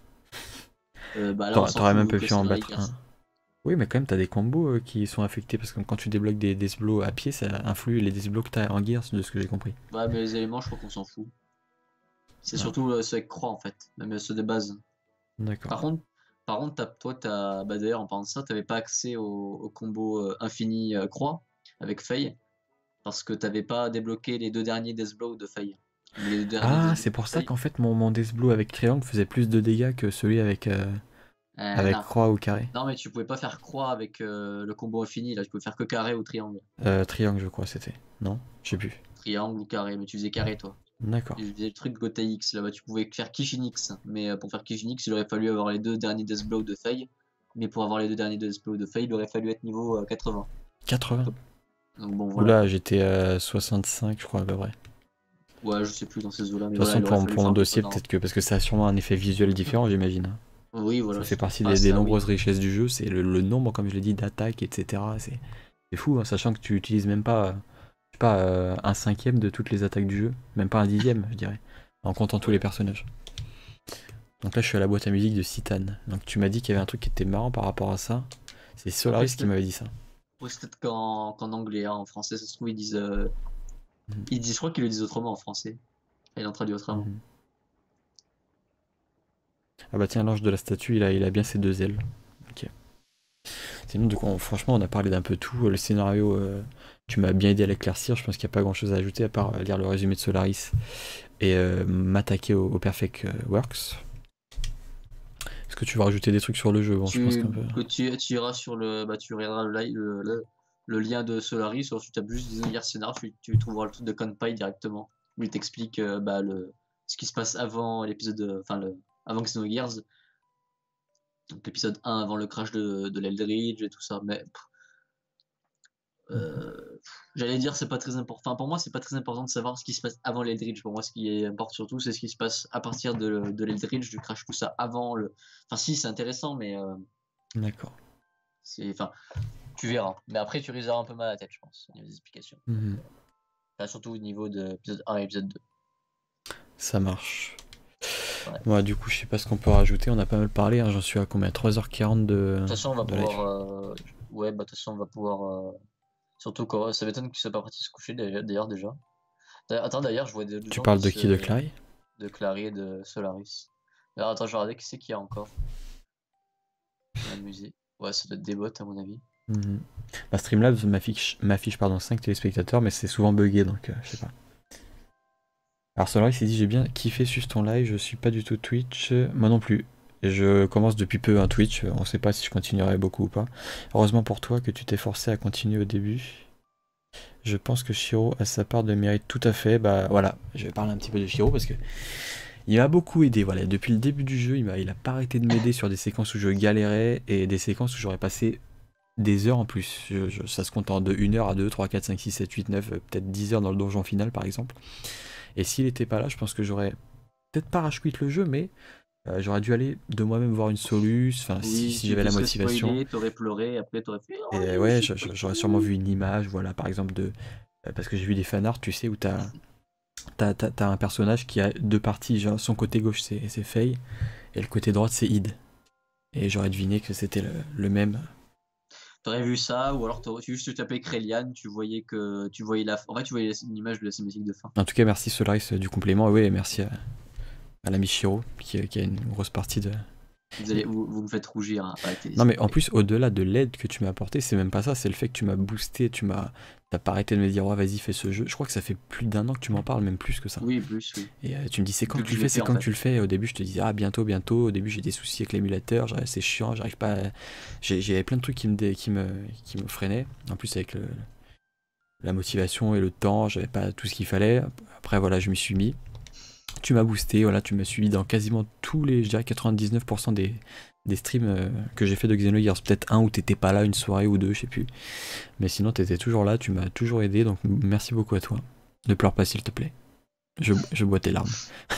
hein. Euh, bah là, on T'aurais s'en t'aurais même fout pas que pu en c'est battre Lakers. un. Oui, mais quand même, t'as des combos euh, qui sont affectés parce que quand tu débloques des Desblows à pied, ça influe les Desblows que t'as en gear, de ce que j'ai compris. Ouais, mais les éléments, je crois qu'on s'en fout. C'est Ah, surtout euh, ceux avec croix, en fait. Même ceux de base. d'accord. Par contre, par contre, t'as- toi, t'as, bah d'ailleurs, en parlant de ça, t'avais pas accès au, au combo euh, infini euh, croix avec Faye parce que t'avais pas débloqué les deux derniers Deathblow de Faye. Mais les deux derniers Ah, Deathblow c'est de pour ça Faye, qu'en fait, mon, mon Desblow avec triangle faisait plus de dégâts que celui avec, euh, euh, avec non. croix ou carré. Non, mais tu pouvais pas faire croix avec euh, le combo infini, là, tu pouvais faire que carré ou triangle. Euh, triangle, je crois, c'était. Non? Je sais plus. Triangle ou carré, mais tu faisais carré, toi. D'accord. Tu faisais le truc Gotaix, là-bas, tu pouvais faire Kishinix. Mais euh, pour faire Kishinix, il aurait fallu avoir les deux derniers Deathblow de Faye. Mais pour avoir les deux derniers Deathblow de Faye, il aurait fallu être niveau euh, quatre-vingts. quatre-vingts. Donc bon, voilà Oula, quoi. j'étais à soixante-cinq, je crois, à peu près. Ouais, je sais plus dans ces eaux-là, De mais toute voilà, façon, il aurait pour, fallu pour faire mon un peu ça dossier, dans. peut-être que parce que ça a sûrement un effet visuel différent, j'imagine. Hein. Oui, voilà. Ça fait partie Ah, des, des ça, oui. nombreuses richesses du jeu, c'est le, le nombre, comme je l'ai dit, d'attaques, et cetera. C'est c'est fou, hein, sachant que tu utilises même pas, euh, je sais pas, euh, un cinquième de toutes les attaques du jeu, même pas un dixième, je dirais, en comptant tous les Ouais. personnages. Donc là, je suis à la boîte à musique de Citan. Donc tu m'as dit qu'il y avait un truc qui était marrant par rapport à ça. C'est Après, Solaris c'est qui peut-être m'avait dit ça. ouais, c'est peut-être qu'en qu'en anglais, hein. En français, ça se trouve, ils disent. euh, Mhm. Ils disent, je crois qu'ils le disent autrement en français. Ils l'ont traduit autrement. Mhm. Ah bah tiens, l'ange de la statue, il a, il a bien ses deux ailes. Ok. Sinon, du coup, on- franchement, on a parlé d'un peu tout. Le scénario, euh, tu m'as bien aidé à l'éclaircir. Je pense qu'il n'y a pas grand chose à ajouter à part euh, lire le résumé de Solaris et euh, m'attaquer au, au Perfect euh, Works. Est-ce que tu vas rajouter des trucs sur le jeu? Bon, je pense Tu, qu'un peu. que tu, tu iras sur le. Bah, tu regarderas le, li- le, le, le lien de Solaris, ou tu tapes juste Xenogears Scénar, tu, tu trouveras le truc de Kanpai directement. Où il t'explique euh, bah, le, ce qui se passe avant l'épisode. de- Enfin, le, avant Xenogears. Donc l'épisode un avant le crash de, de l'Eldridge et tout ça. Mais pff, Mhm. euh, j'allais dire, c'est pas très important. Enfin, pour moi, c'est pas très important de savoir ce qui se passe avant l'Eldridge. Pour moi, ce qui importe surtout, c'est ce qui se passe à partir de, de l'Eldridge, du crash, tout ça, avant le. Enfin, si, c'est intéressant, mais euh, D'accord. c'est. Enfin, tu verras. Mais après, tu risqueras un peu mal à la tête, je pense, au niveau des explications. Mhm. Enfin, surtout au niveau de épisode un et épisode deux. Ça marche. Ouais. Moi, du coup, je sais pas ce qu'on peut rajouter. On a pas mal parlé. Hein. J'en suis à combien? trois heures quarante De de, toute façon, on va de live. pouvoir. euh, Ouais, bah de toute façon, on va pouvoir. euh, Surtout quoi, ça m'étonne qu'ils soient pas partis se coucher d'ailleurs d'ailleurs, déjà. D'ailleurs- Attends, d'ailleurs, je vois des Tu gens parles qui de qui, de se. Clary? De Clary et de Solaris. Alors attends, je vais regarder qui c'est qu'il y a encore. Je vais m'amuser. Ouais, ça doit être des bots à mon avis. Mhm. Bah, Streamlabs m'affiche, m'affiche pardon, cinq téléspectateurs, mais c'est souvent bugué, donc euh, je sais pas. Alors Solaris il dit j'ai bien kiffé sur ton live, je suis pas du tout Twitch, moi non plus. Je commence depuis peu un Twitch, on sait pas si je continuerai beaucoup ou pas. Heureusement pour toi que tu t'es forcé à continuer au début. Je pense que Shiro a sa part de mérite tout à fait. Bah voilà, je vais parler un petit peu de Shiro parce que il m'a beaucoup aidé. Voilà, depuis le début du jeu, il m'a, il a pas arrêté de m'aider sur des séquences où je galérais et des séquences où j'aurais passé des heures en plus. Je- je- ça se compte en de une heure à deux, trois, quatre, cinq, six, sept, huit, neuf, euh, peut-être dix heures dans le donjon final par exemple. Et s'il était pas là, je pense que j'aurais peut-être pas rage quit le jeu, mais euh, j'aurais dû aller de moi-même voir une soluce, enfin si, Oui, si tu j'avais te la serais motivation. spoilé, t'aurais pleuré, après t'aurais fait Et oh euh, non, ouais, j'ai je- pas je- j'aurais sûrement tout. vu une image, voilà, par exemple de. euh, Parce que j'ai vu des fanarts, tu sais, où t'as t'as, t'as- t'as un personnage qui a deux parties, genre son côté gauche c'est c'est Faye, et le côté droite c'est Id. Et j'aurais deviné que c'était le, le même. T'aurais vu ça, ou alors t'aurais juste tu tapais Krelian, tu voyais que tu voyais la. En fait, tu voyais la- une image de la cinématique de fin. En tout cas, merci Solaris euh, du complément, et ouais, merci à, à l'ami Shiro, qui, qui a une grosse partie de. Vous allez, vous, vous me faites rougir, hein. Arrêtez, Non s'il mais vous en plaît. plus au-delà de l'aide que tu m'as apporté, c'est même pas ça, c'est le fait que tu m'as boosté, tu m'as t'as pas arrêté de me dire ouais vas-y fais ce jeu. Je crois que ça fait plus d'un an que tu m'en parles, même plus que ça. Oui, plus, oui. Et euh, tu me dis c'est quand Depuis que que tu je le l'ai fais, fait, c'est en quand que fait. tu le fais. Et au début je te disais ah bientôt, bientôt. Au début j'ai des soucis avec l'émulateur, j'arrive- c'est chiant, j'arrive pas. à- J'ai j'avais plein de trucs qui me, dé- qui me qui me freinaient. En plus avec le, la motivation et le temps, j'avais pas tout ce qu'il fallait. Après voilà je m'y suis mis. Tu m'as boosté, voilà, tu m'as suivi dans quasiment tous les, je dirais quatre-vingt-dix-neuf pour cent des, des streams euh, que j'ai fait de Xenogears. Peut-être un où t'étais pas là, une soirée ou deux, je sais plus. Mais sinon t'étais toujours là, tu m'as toujours aidé, donc merci beaucoup à toi. Ne pleure pas s'il te plaît. Je, je bois tes larmes.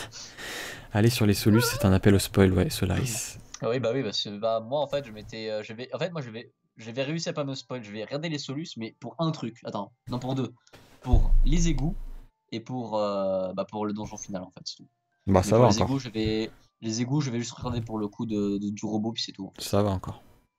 Allez sur les solus, c'est un appel au spoil, ouais, Solaris. Ah oui, bah oui, parce que bah, moi, en fait, je m'étais. euh, j'avais- En fait, moi, je vais, je vais réussir à pas me spoil. Je vais regarder les solus, mais pour un truc. Attends, non, pour deux. Pour les égouts et pour, euh, bah, pour le donjon final, en fait. C'est tout. Bah Mais ça pour va les encore. égouts, je vais. Les égouts, je vais juste regarder pour le coup de, de- du robot, puis c'est tout, en fait. Ça va encore.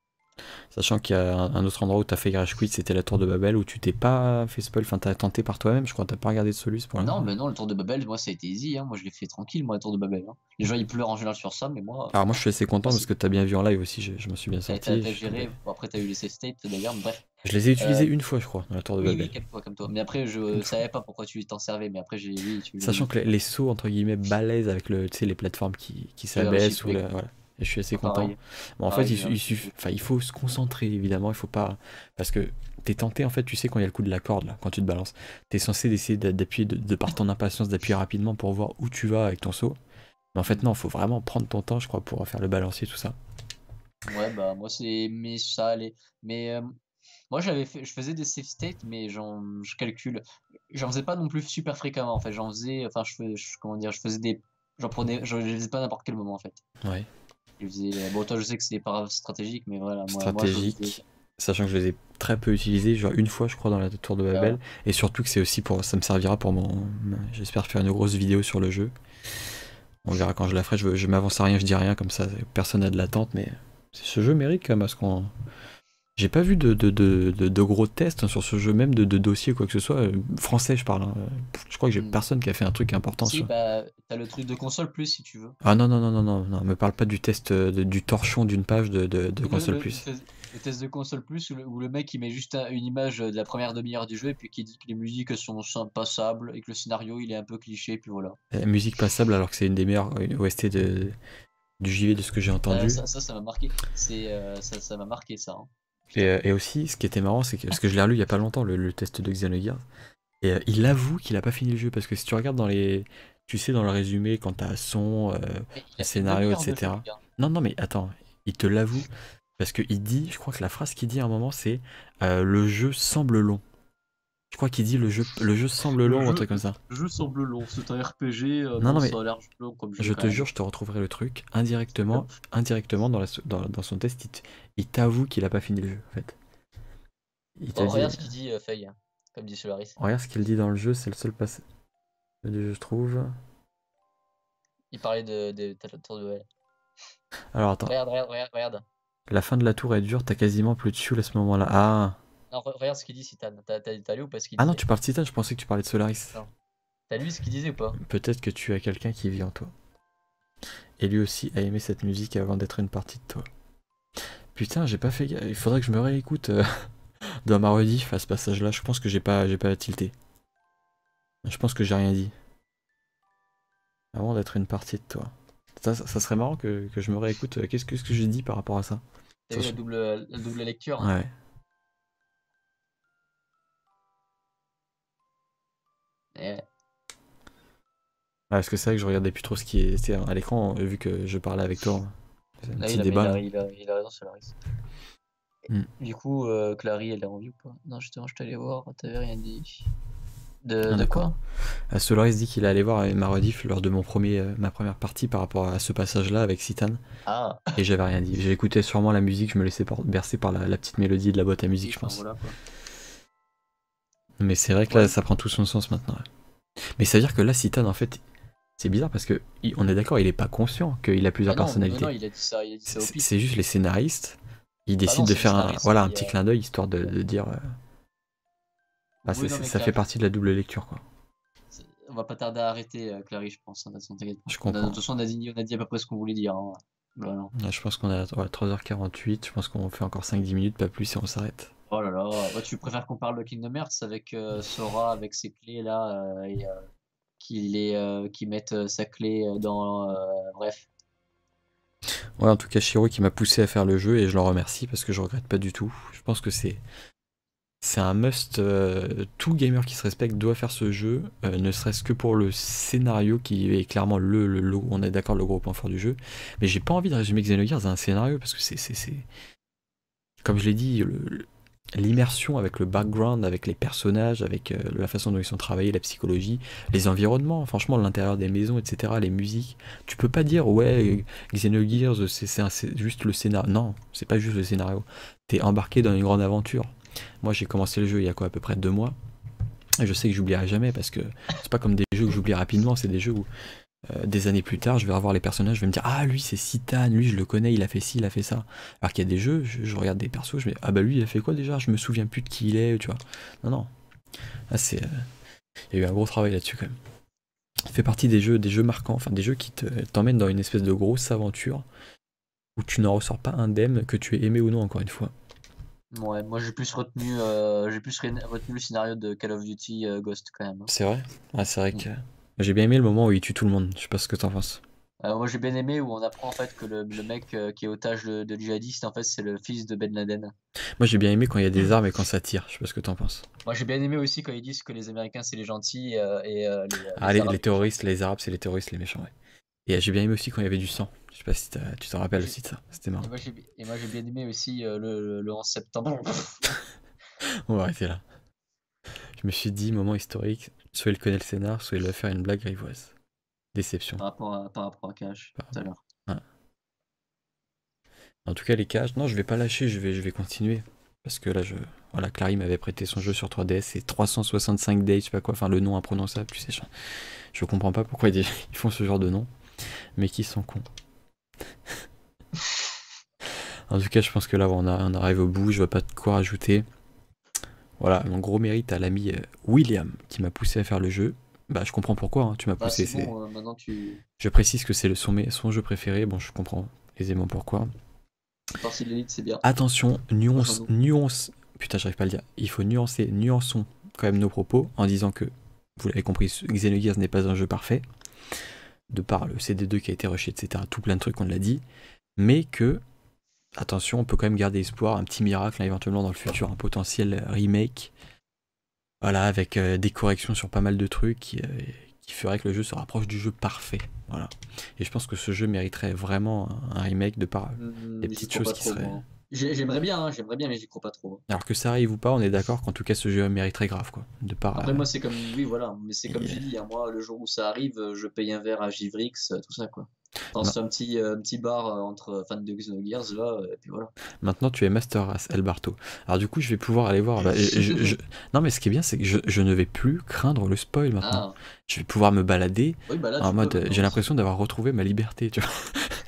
Sachant qu'il y a un, un autre endroit où t'as fait Garage Quit, c'était la tour de Babel, où tu t'es pas fait spoil, enfin t'as tenté par toi-même, je crois, t'as pas regardé de solus pour Non, l'instant. mais non, le tour de Babel, moi, ça a été easy. Hein. Moi, je l'ai fait tranquille, moi, le tour de Babel. Hein. Les gens, ils pleurent en général sur ça, mais moi, Alors moi je suis assez content moi parce c'est. que t'as bien vu en live aussi, je, je m'en suis bien T'as t'as- sorti. t'as Je, suis tombé- géré. Bon, après, t'as eu les save states, d'ailleurs, mais bref. je les ai Euh, utilisés une fois, je crois, dans la tour de Oui, Babel. oui, quelques fois comme toi. Mais après, je Une fois. savais pas pourquoi tu t'en servais, mais après, j'ai. Oui, tu l'as Sachant dit. que les, les sauts entre guillemets balèzes avec le, tu sais, les plateformes qui, qui J'ai réussi s'abaissent ou tous les la- coups. voilà. Et je suis assez Ah, content. pareil. Bon, en fait, Pareil, il, j'ai il, réussi tous suff- les enfin, coups. il faut se concentrer évidemment. Il faut pas parce que t'es tenté en fait. Tu sais quand il y a le coup de la corde là, quand tu te balances, t'es censé essayer d'a- d'appuyer de, de par ton impatience d'appuyer rapidement pour voir où tu vas avec ton saut. Mais en fait Mm. non, faut vraiment prendre ton temps, je crois, pour faire le balancier tout ça. Ouais, bah, moi, c'est. Mais ça allait. Mais euh, moi, j'avais fait. Je faisais des save states, mais j'en. Je calcule. J'en faisais pas non plus super fréquemment, en fait. J'en faisais. Enfin, je fais. je- Comment dire? Je faisais des. J'en prenais. Je les faisais pas à n'importe quel moment, en fait. Ouais. Je faisais. Bon, toi, je sais que c'est pas stratégique, mais voilà, moi, moi, je le faisais. Stratégique. Sachant que je les ai très peu utilisés, genre une fois je crois dans la tour de Bah, voilà. Babel, et surtout que c'est aussi pour, ça me servira pour mon, j'espère faire une grosse vidéo sur le jeu. On verra quand je la ferai, je, je m'avance à rien, je dis rien, comme ça personne n'a de l'attente, mais ce jeu mérite quand même, parce qu'on... J'ai pas vu de, de, de, de- de gros tests hein, sur ce jeu, même de, de dossier quoi que ce soit. Euh, français, je parle. Hein. Je crois que j'ai Mm. personne qui a fait un truc important Si, sur. bah, t'as le truc de console plus si tu veux. Ah non, non, non, non, non, non, me parle pas du test euh, de- du torchon d'une page de, de, de Oui, le, console le, le plus. test le test de console plus où le, où le mec il met juste un- une image de la première demi-heure du jeu et puis qui dit que les musiques sont sim- passables et que le scénario il est un peu cliché et puis voilà. Euh, musique passable alors que c'est une des meilleures euh, O S T de, du J V de ce que j'ai Euh, entendu. ça, ça, ça m'a marqué. C'est, euh, ça, ça m'a marqué ça. Hein. Et, Putain. euh, et aussi, ce qui était marrant, c'est que, parce que je l'ai relu il y a pas longtemps, le, le test de Xenogears, et euh, il avoue qu'il a pas fini le jeu, parce que si tu regardes dans les... Tu sais, dans le résumé, quand t'as son, euh, Mais il le a fait une scénario, demi-heure de jeu, le et cetera. gars. Non, non, mais attends, il te l'avoue, parce qu'il dit, je crois que la phrase qu'il dit à un moment, c'est euh, le jeu semble long. Je crois qu'il dit le jeu, le jeu semble Le long ou un jeu, truc comme ça. le jeu semble long. C'est un R P G. euh, Non, bon, non, mais ça a l'air long comme jeu je quand te même. jure, je te retrouverai le truc. C'est Indirectement, comme- indirectement dans, la, dans, dans son test, il t- il t'avoue qu'il a pas fini le jeu, en fait. Il te Oh, dit, regarde ce qu'il dit, euh, Faye, hein, comme dit Solaris. regarde ce qu'il dit dans le jeu, c'est le seul passage du jeu, je trouve. Il parlait de, de, de, de, de- Alors attends, Regarde, regarde, regarde, regarde. La fin de la tour est dure, t'as quasiment plus de fuel à ce moment-là. Ah. Non, re- regarde ce qu'il dit, Citan. T'as t'as- t'as lu ou pas ce qu'il Ah non, disait? tu parles de Titan, je pensais que tu parlais de Solaris. Non. T'as lu ce qu'il disait ou pas? Peut-être que tu as quelqu'un qui vit en toi. Et lui aussi a aimé cette musique avant d'être une partie de toi. Putain, j'ai pas fait gaffe. Il faudrait que je me réécoute euh, dans ma rediff à ce passage-là. Je pense que j'ai pas, j'ai pas tilté. Je pense que j'ai rien dit. Avant d'être une partie de toi. Ça, ça, ça serait marrant que, que je me réécoute. euh, Qu'est-ce que, ce que j'ai dit par rapport à ça? T'as Ça, vu je- la double, la double lecture? Hein. Ouais. Eh, Ah, parce que c'est vrai que je regardais plus trop ce qui était à l'écran, euh, vu que je parlais avec toi. C'est un Là, petit il a, mais débat il là. a, il a, il a raison, Solaris. Hmm. Du coup, euh, Clary, elle est en vie ou pas? Non, justement, je t'allais voir, t'avais rien dit. De, Ah, de d'accord. quoi? Euh, Solaris dit qu'il allait voir euh, ma rediff lors de mon premier, euh, ma première partie par rapport à ce passage-là avec Citan. Ah, Et j'avais rien dit. J'écoutais sûrement la musique, je me laissais por- bercer par la, la petite mélodie de la boîte à musique, oui, je enfin, pense. voilà quoi. Mais c'est vrai que là, Ouais. ça prend tout son sens maintenant. Ouais. Mais ça veut dire que là, Citan, en fait, c'est bizarre parce que il- on est d'accord, il est pas conscient qu'il a plusieurs Ah non, non, personnalités. non, il a dit ça, il a dit ça C'est au c'est- pif. c'est juste les scénaristes. Ils Bah décident non, de c'est les faire un, scénaristes voilà, un qui. petit euh, clin d'œil histoire de, de dire. euh, bah, Oui, c'est- non, c'est- mais ça fait Clary, partie de la double lecture, quoi. c'est- on va pas tarder à arrêter, euh, Clary, je pense. Hein, de toute façon, t'inquiète pas. Je On a- De comprends. toute façon, on a dit, on a dit à peu près ce qu'on voulait dire. Hein. Voilà. Ouais, je pense qu'on est à ouais, trois heures quarante-huit. Je pense qu'on fait encore cinq dix minutes, pas plus, et on s'arrête. Oh là là. Ouais, tu préfères qu'on parle de Kingdom Hearts avec euh, Sora, avec ses clés là, euh, et euh, qu'il les, euh, qu'il mette euh, sa clé euh, dans. euh, bref. Ouais, en tout cas, Shiro qui m'a poussé à faire le jeu et je l'en remercie parce que je regrette pas du tout. Je pense que c'est c'est un must. euh, tout gamer qui se respecte doit faire ce jeu, euh, ne serait-ce que pour le scénario qui est clairement le, le, le- on est d'accord, le gros point fort du jeu. Mais j'ai pas envie de résumer Xenogears à un scénario parce que c'est c'est c'est comme je l'ai dit, le- l'immersion avec le background, avec les personnages, avec euh, la façon dont ils sont travaillés, la psychologie, les environnements, franchement, l'intérieur des maisons, et cetera, les musiques. Tu peux pas dire, ouais, Xenogears, c'est c'est un- c'est juste le scénario. Non, c'est pas juste le scénario. T'es embarqué dans une grande aventure. Moi, j'ai commencé le jeu il y a quoi, à peu près deux mois. Et je sais que j'oublierai jamais parce que c'est pas comme des jeux que j'oublie rapidement, c'est des jeux où euh, des années plus tard, je vais revoir les personnages, je vais me dire ah lui c'est Citan, lui je le connais, il a fait ci, il a fait ça. Alors qu'il y a des jeux, je, je regarde des persos, je me dis ah bah lui il a fait quoi déjà, je me souviens plus de qui il est, tu vois. Non non, ah, c'est, euh, il y a eu un gros travail là-dessus quand même. Ça fait partie des jeux, des jeux marquants, enfin des jeux qui te, t'emmènent dans une espèce de grosse aventure où tu n'en ressors pas indemne, que tu aies aimé ou non encore une fois. Ouais, moi j'ai plus retenu, euh, j'ai plus re- retenu le scénario de Call of Duty euh, Ghost quand même. Hein. C'est vrai. Ah c'est vrai Mm. que j'ai bien aimé le moment où il tue tout le monde. Je sais pas ce que t'en penses. Euh, moi j'ai bien aimé où on apprend en fait que le, le mec euh, qui est otage de, de djihadiste en fait c'est le fils de Ben Laden. Moi j'ai bien aimé quand il y a des armes et quand ça tire. Je sais pas ce que t'en penses. Moi j'ai bien aimé aussi quand ils disent que les Américains c'est les gentils euh, et euh, les, euh, Ah les les, Arabes les les méchants. terroristes, les arabes c'est les terroristes, les méchants, ouais. Et euh, j'ai bien aimé aussi quand il y avait du sang. Je sais pas si t'as- tu t'en Moi rappelles j'ai aussi de ça. C'était marrant. et moi j'ai et moi j'ai bien aimé aussi euh, le, le onze septembre. On va arrêter là. Je me suis dit, moment historique, soit il connaît le scénar, soit il va faire une blague grivoise. Déception. par rapport à par rapport à Cash Par- tout à l'heure. Ouais. En tout cas, les caches, non, je vais pas lâcher, je vais, je vais continuer. Parce que là, je. Voilà, Clary m'avait prêté son jeu sur trois D S, c'est trois cent soixante-cinq days, je sais pas quoi, enfin le nom imprononçable, tu sais. Je, je comprends pas pourquoi ils, ils font ce genre de nom, mais qui sont cons. En tout cas, je pense que là, on, a- on arrive au bout, je vois pas de quoi rajouter. Voilà, mon gros mérite à l'ami euh, William qui m'a poussé à faire le jeu. Bah, je comprends pourquoi, hein, tu m'as Bah poussé. c'est C'est... bon, euh, maintenant tu Je précise que c'est le, son, mé- son jeu préféré, bon, je comprends aisément pourquoi. partie de l'élite c'est bien. Attention, nuance, Rejoins-nous. nuance, putain, j'arrive pas à le dire. Il faut nuancer, nuançons quand même nos propos en disant que, vous l'avez compris, Xenogears n'est pas un jeu parfait, de par le C D deux qui a été rushé, et cetera. Tout plein de trucs, on l'a dit, mais que, attention, on peut quand même garder espoir, un petit miracle, hein, éventuellement dans le futur, un potentiel remake, voilà, avec euh, des corrections sur pas mal de trucs qui, euh, qui ferait que le jeu se rapproche du jeu parfait, voilà. Et je pense que ce jeu mériterait vraiment un, un remake de par Hmm, les j'y petites crois choses pas qui trop seraient... moi. J'ai- J'aimerais bien, hein, j'aimerais bien mais j'y crois pas trop. Alors que ça arrive ou pas, on est d'accord qu'en tout cas ce jeu mériterait grave, quoi. De par... Après euh, moi c'est comme oui voilà, mais c'est comme et, j'ai dit, hein, moi le jour où ça arrive, euh, je paye un verre à Givrix, euh, tout ça quoi. Dans ma- un petit, euh, petit bar euh, entre fans de Xenogears là, euh, et puis voilà. Maintenant tu es Master Race, Alberto. Alors du coup je vais pouvoir aller voir... bah, je- je- je- Non mais ce qui est bien c'est que je, je ne vais plus craindre le spoil maintenant. Ah Je vais pouvoir me balader oui bah là en tu mode... peux euh, maintenant J'ai aussi. l'impression d'avoir retrouvé ma liberté, tu vois.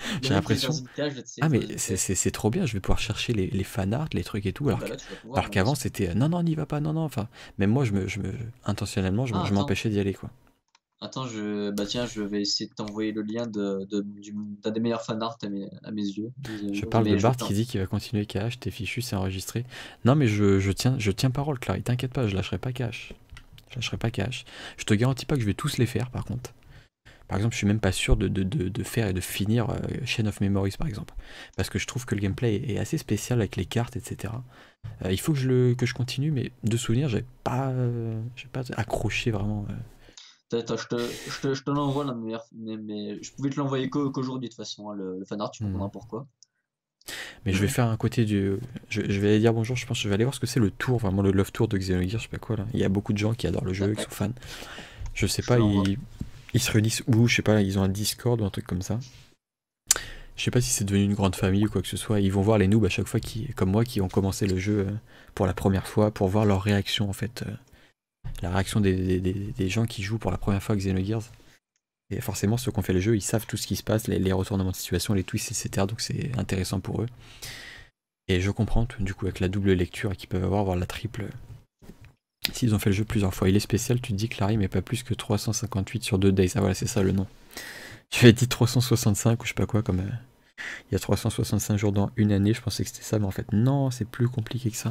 J'ai Le mec il est dans l'impression. une cage, là, tu sais, Ah, dans mais une c'est cage. c'est- c'est trop bien, je vais pouvoir chercher les, les fanarts, les trucs et tout, Ah alors bah que- là, tu vas pouvoir, alors hein, bien qu'avant sûr. c'était euh, non, non, n'y va pas, non, non. Enfin, même moi, je me, je me, intentionnellement, je, me- Ah, je attends. m'empêchais d'y aller, quoi. Attends, je... Bah tiens, je vais essayer de t'envoyer le lien de, de- du- d'un des meilleurs fanarts à mes, à mes yeux. Je Désolé, parle de mais je Bart te qui l'en- dit qu'il va continuer Cash, t'es fichu, c'est enregistré. Non, mais je, je tiens, je tiens parole, Clary, t'inquiète pas, je lâcherai pas Cash. Je lâcherai pas Cash. Je te garantis pas que je vais tous les faire, par contre. Par exemple, je suis même pas sûr de, de, de, de faire et de finir euh, Chain of Memories, par exemple. Parce que je trouve que le gameplay est, est assez spécial avec les cartes, et cetera. Euh, il faut que je, le, que je continue, mais de souvenir, j'ai pas, euh, j'ai pas accroché vraiment. euh. Attends, je te, je te, je te l'envoie là, mais, mais, mais je pouvais te l'envoyer qu'au- qu'aujourd'hui de toute façon, hein, le, le fanart, tu Hmm. comprendras pourquoi. Mais je vais faire un côté du. Je, je vais aller dire bonjour, je pense que je vais aller voir ce que c'est le tour, vraiment le love tour de Xenogears, je sais pas quoi là. Il y a beaucoup de gens qui adorent le jeu, qui sont Tac, fans. Je sais je te pas, l'envoie. ils, ils se réunissent où, je sais pas, ils ont un Discord ou un truc comme ça. Je sais pas si c'est devenu une grande famille ou quoi que ce soit. Ils vont voir les noobs à chaque fois qui, comme moi, qui ont commencé le jeu euh, pour la première fois, pour voir leur réaction en fait. euh, la réaction des, des- des- des gens qui jouent pour la première fois à Xenogears. Et forcément, ceux qui ont fait le jeu, ils savent tout ce qui se passe, les, les retournements de situation, les twists, et cetera. Donc c'est intéressant pour eux. Et je comprends, tout, du coup, avec la double lecture qu'ils peuvent avoir, voire la triple. S'ils ont fait le jeu plusieurs fois. Il est spécial, tu te dis que Larry, mais pas plus que trois cent cinquante-huit sur deux days. Ah voilà, c'est ça le nom. J'avais dit trois cent soixante-cinq ou je sais pas quoi, comme euh, il y a trois cent soixante-cinq jours dans une année, je pensais que c'était ça, mais en fait, non, c'est plus compliqué que ça.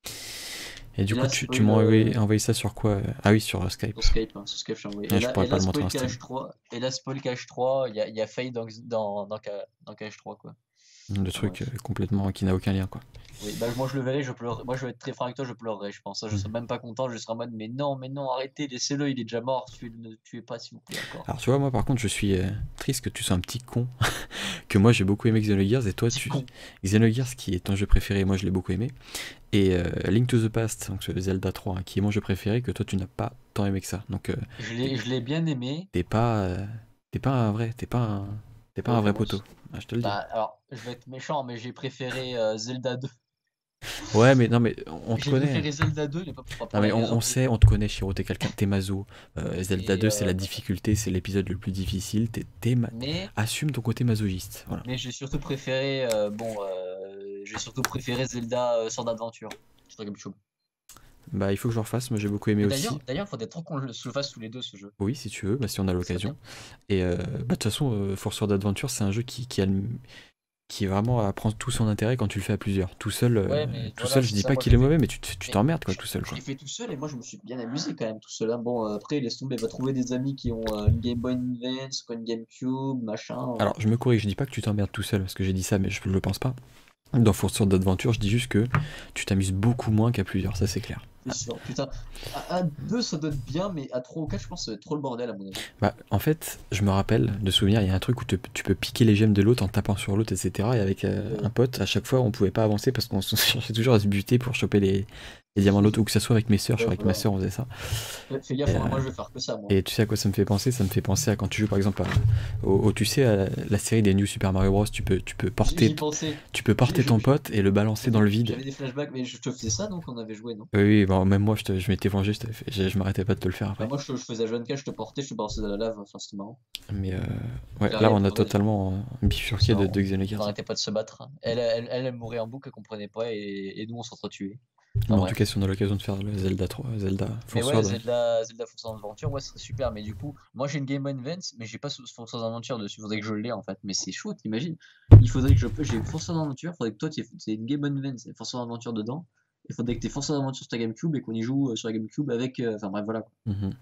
Et du Et coup, là, tu, tu spoil, m'as envoyé, euh, envoyé ça sur quoi euh Ah oui, sur euh, Skype. sur Skype, hein, sur Skype, je t'ai envoyé. Ah, Et je là, pourrais et pas là, le montrer en spoil stream. K H trois, et là, spoil K H trois, il y a, il y a Faye dans, dans, dans, K- dans K H trois, quoi. Le Ah, truc euh, bref. complètement qui n'a aucun lien, quoi. Oui, bah, moi je le verrai, je pleurerai. Moi je vais être très franc avec toi, je pleurerai, je pense. Ça, je Hmm. serai même pas content, je serai en mode, mais non, mais non, arrêtez, laissez-le, il est déjà mort, tuez-le, ne tuez pas, s'il vous plaît, encore. Alors tu vois, moi par contre, je suis euh, triste que tu sois un petit con. Que moi j'ai beaucoup aimé Xenogears et toi Petit tu. con. Xenogears qui est ton jeu préféré, moi je l'ai beaucoup aimé. Et euh, Link to the Past, donc ce Zelda trois, hein, qui est mon jeu préféré, que toi tu n'as pas tant aimé que ça. Donc euh, Je t'es l'ai, je l'ai bien aimé. t'es pas, euh, t'es pas un vrai, t'es pas un, t'es pas un Ok, vrai moi poteau. aussi. Ah, je te le dis. Bah, alors, je vais être méchant, mais j'ai préféré euh, Zelda deux. Ouais, mais non, mais on te J'ai connaît. préféré Zelda deux, mais pas pour, pas Non, pour mais les on, on raisons. sait, on te connaît, Shiro, t'es quelqu'un, t'es maso. Euh, Zelda Et, deux, c'est euh, la difficulté, c'est l'épisode le plus difficile. T'es, t'es ma- mais, Assume ton côté masochiste. Voilà. mais j'ai surtout préféré, euh, bon, euh, j'ai surtout préféré Zelda euh, Sword Adventure sur GameCube. Bah, il faut que je le refasse. Moi, j'ai beaucoup aimé Et aussi. d'ailleurs, d'ailleurs, faudrait trop qu'on le- se le fasse tous les deux ce jeu. Oui, si tu veux, bah, si on a Ce serait l'occasion. bien. Et euh, bah, de toute façon, euh, Force Sword Adventure, c'est un jeu qui, qui a le- qui est vraiment à prendre tout son intérêt quand tu le fais à plusieurs. Tout seul, euh, Ouais, mais tout voilà, seul, je c'est dis ça. pas Moi, qu'il j'ai est fait, mauvais, mais tu te- tu mais t'emmerdes quoi, je, tout seul je quoi. l'ai fait tout seul et moi je me suis bien amusé quand même tout seul, hein. Bon, euh, après, laisse tomber, va trouver des amis qui ont euh, une Game Boy Advance, quoi, une GameCube, machin. euh. Alors, je me corrige, je dis pas que tu t'emmerdes tout seul, parce que j'ai dit ça, mais je le pense pas. Dans Force Sword Adventure, je dis juste que tu t'amuses beaucoup moins qu'à plusieurs, ça c'est clair. C'est sûr, putain. À, à deux, ça doit être bien, mais à trois ou quatre, je pense que ça va être trop le bordel à mon avis. Bah, en fait, je me rappelle de souvenir, il y a un truc où te- tu peux piquer les gemmes de l'autre en tapant sur l'autre, et cetera. Et avec euh, Ouais. un pote, à chaque fois, on pouvait pas avancer parce qu'on se cherchait toujours à se buter pour choper les, les diamants de l'autre, ou que ça soit avec mes sœurs, je Ouais, crois avec ma voilà. sœur, on faisait ça. Fais, fais gaffe, Et, hein, euh, moi je vais faire que ça, moi. et tu sais à quoi ça me fait penser? Ça me fait penser à quand tu joues par exemple à, au, au- tu sais, à la série des New Super Mario Bros. Tu peux, tu peux J'y porter, j'y pensais. tu peux porter J'ai- ton je- pote et le balancer dans J'avais le vide. j'avais des flashbacks, mais je te faisais ça donc on avait joué, non? Oui, oui, bon, même moi, je, te- je m'étais vengé, je, t'avais fait- je, je m'arrêtais pas de te le faire Bah, après. moi je, je faisais jeune cash, je te portais, je te balançais dans la lave, enfin c'était marrant. Mais euh, ouais, J'ai là, rien, on a faudrait- totalement euh, bifurqué c'est de, marrant. de On Xenogears. n'arrêtait pas de se battre. Elle, elle, elle, elle mourait en boucle, elle comprenait pas, et, et nous on s'entretuait. Enfin Mais en tout cas, bref. si on a l'occasion de faire le Zelda trois, Zelda Mais Force ouais, Sword, ouais. Zelda, Zelda Force Adventure, ouais, ce serait super. Mais du coup, moi j'ai une Game Boy Advance, mais j'ai pas ce- Force Adventure dessus. Faudrait que je l'ai en fait. Mais c'est chaud, t'imagines? Il faudrait que je peux. J'ai Force Adventure, faudrait que toi tu aies une Game Boy Advance et Force Adventure dedans. Il faudrait que tu aies Force Adventure sur ta GameCube et qu'on y joue euh, sur la GameCube avec. euh, Enfin bref, voilà. Mhm.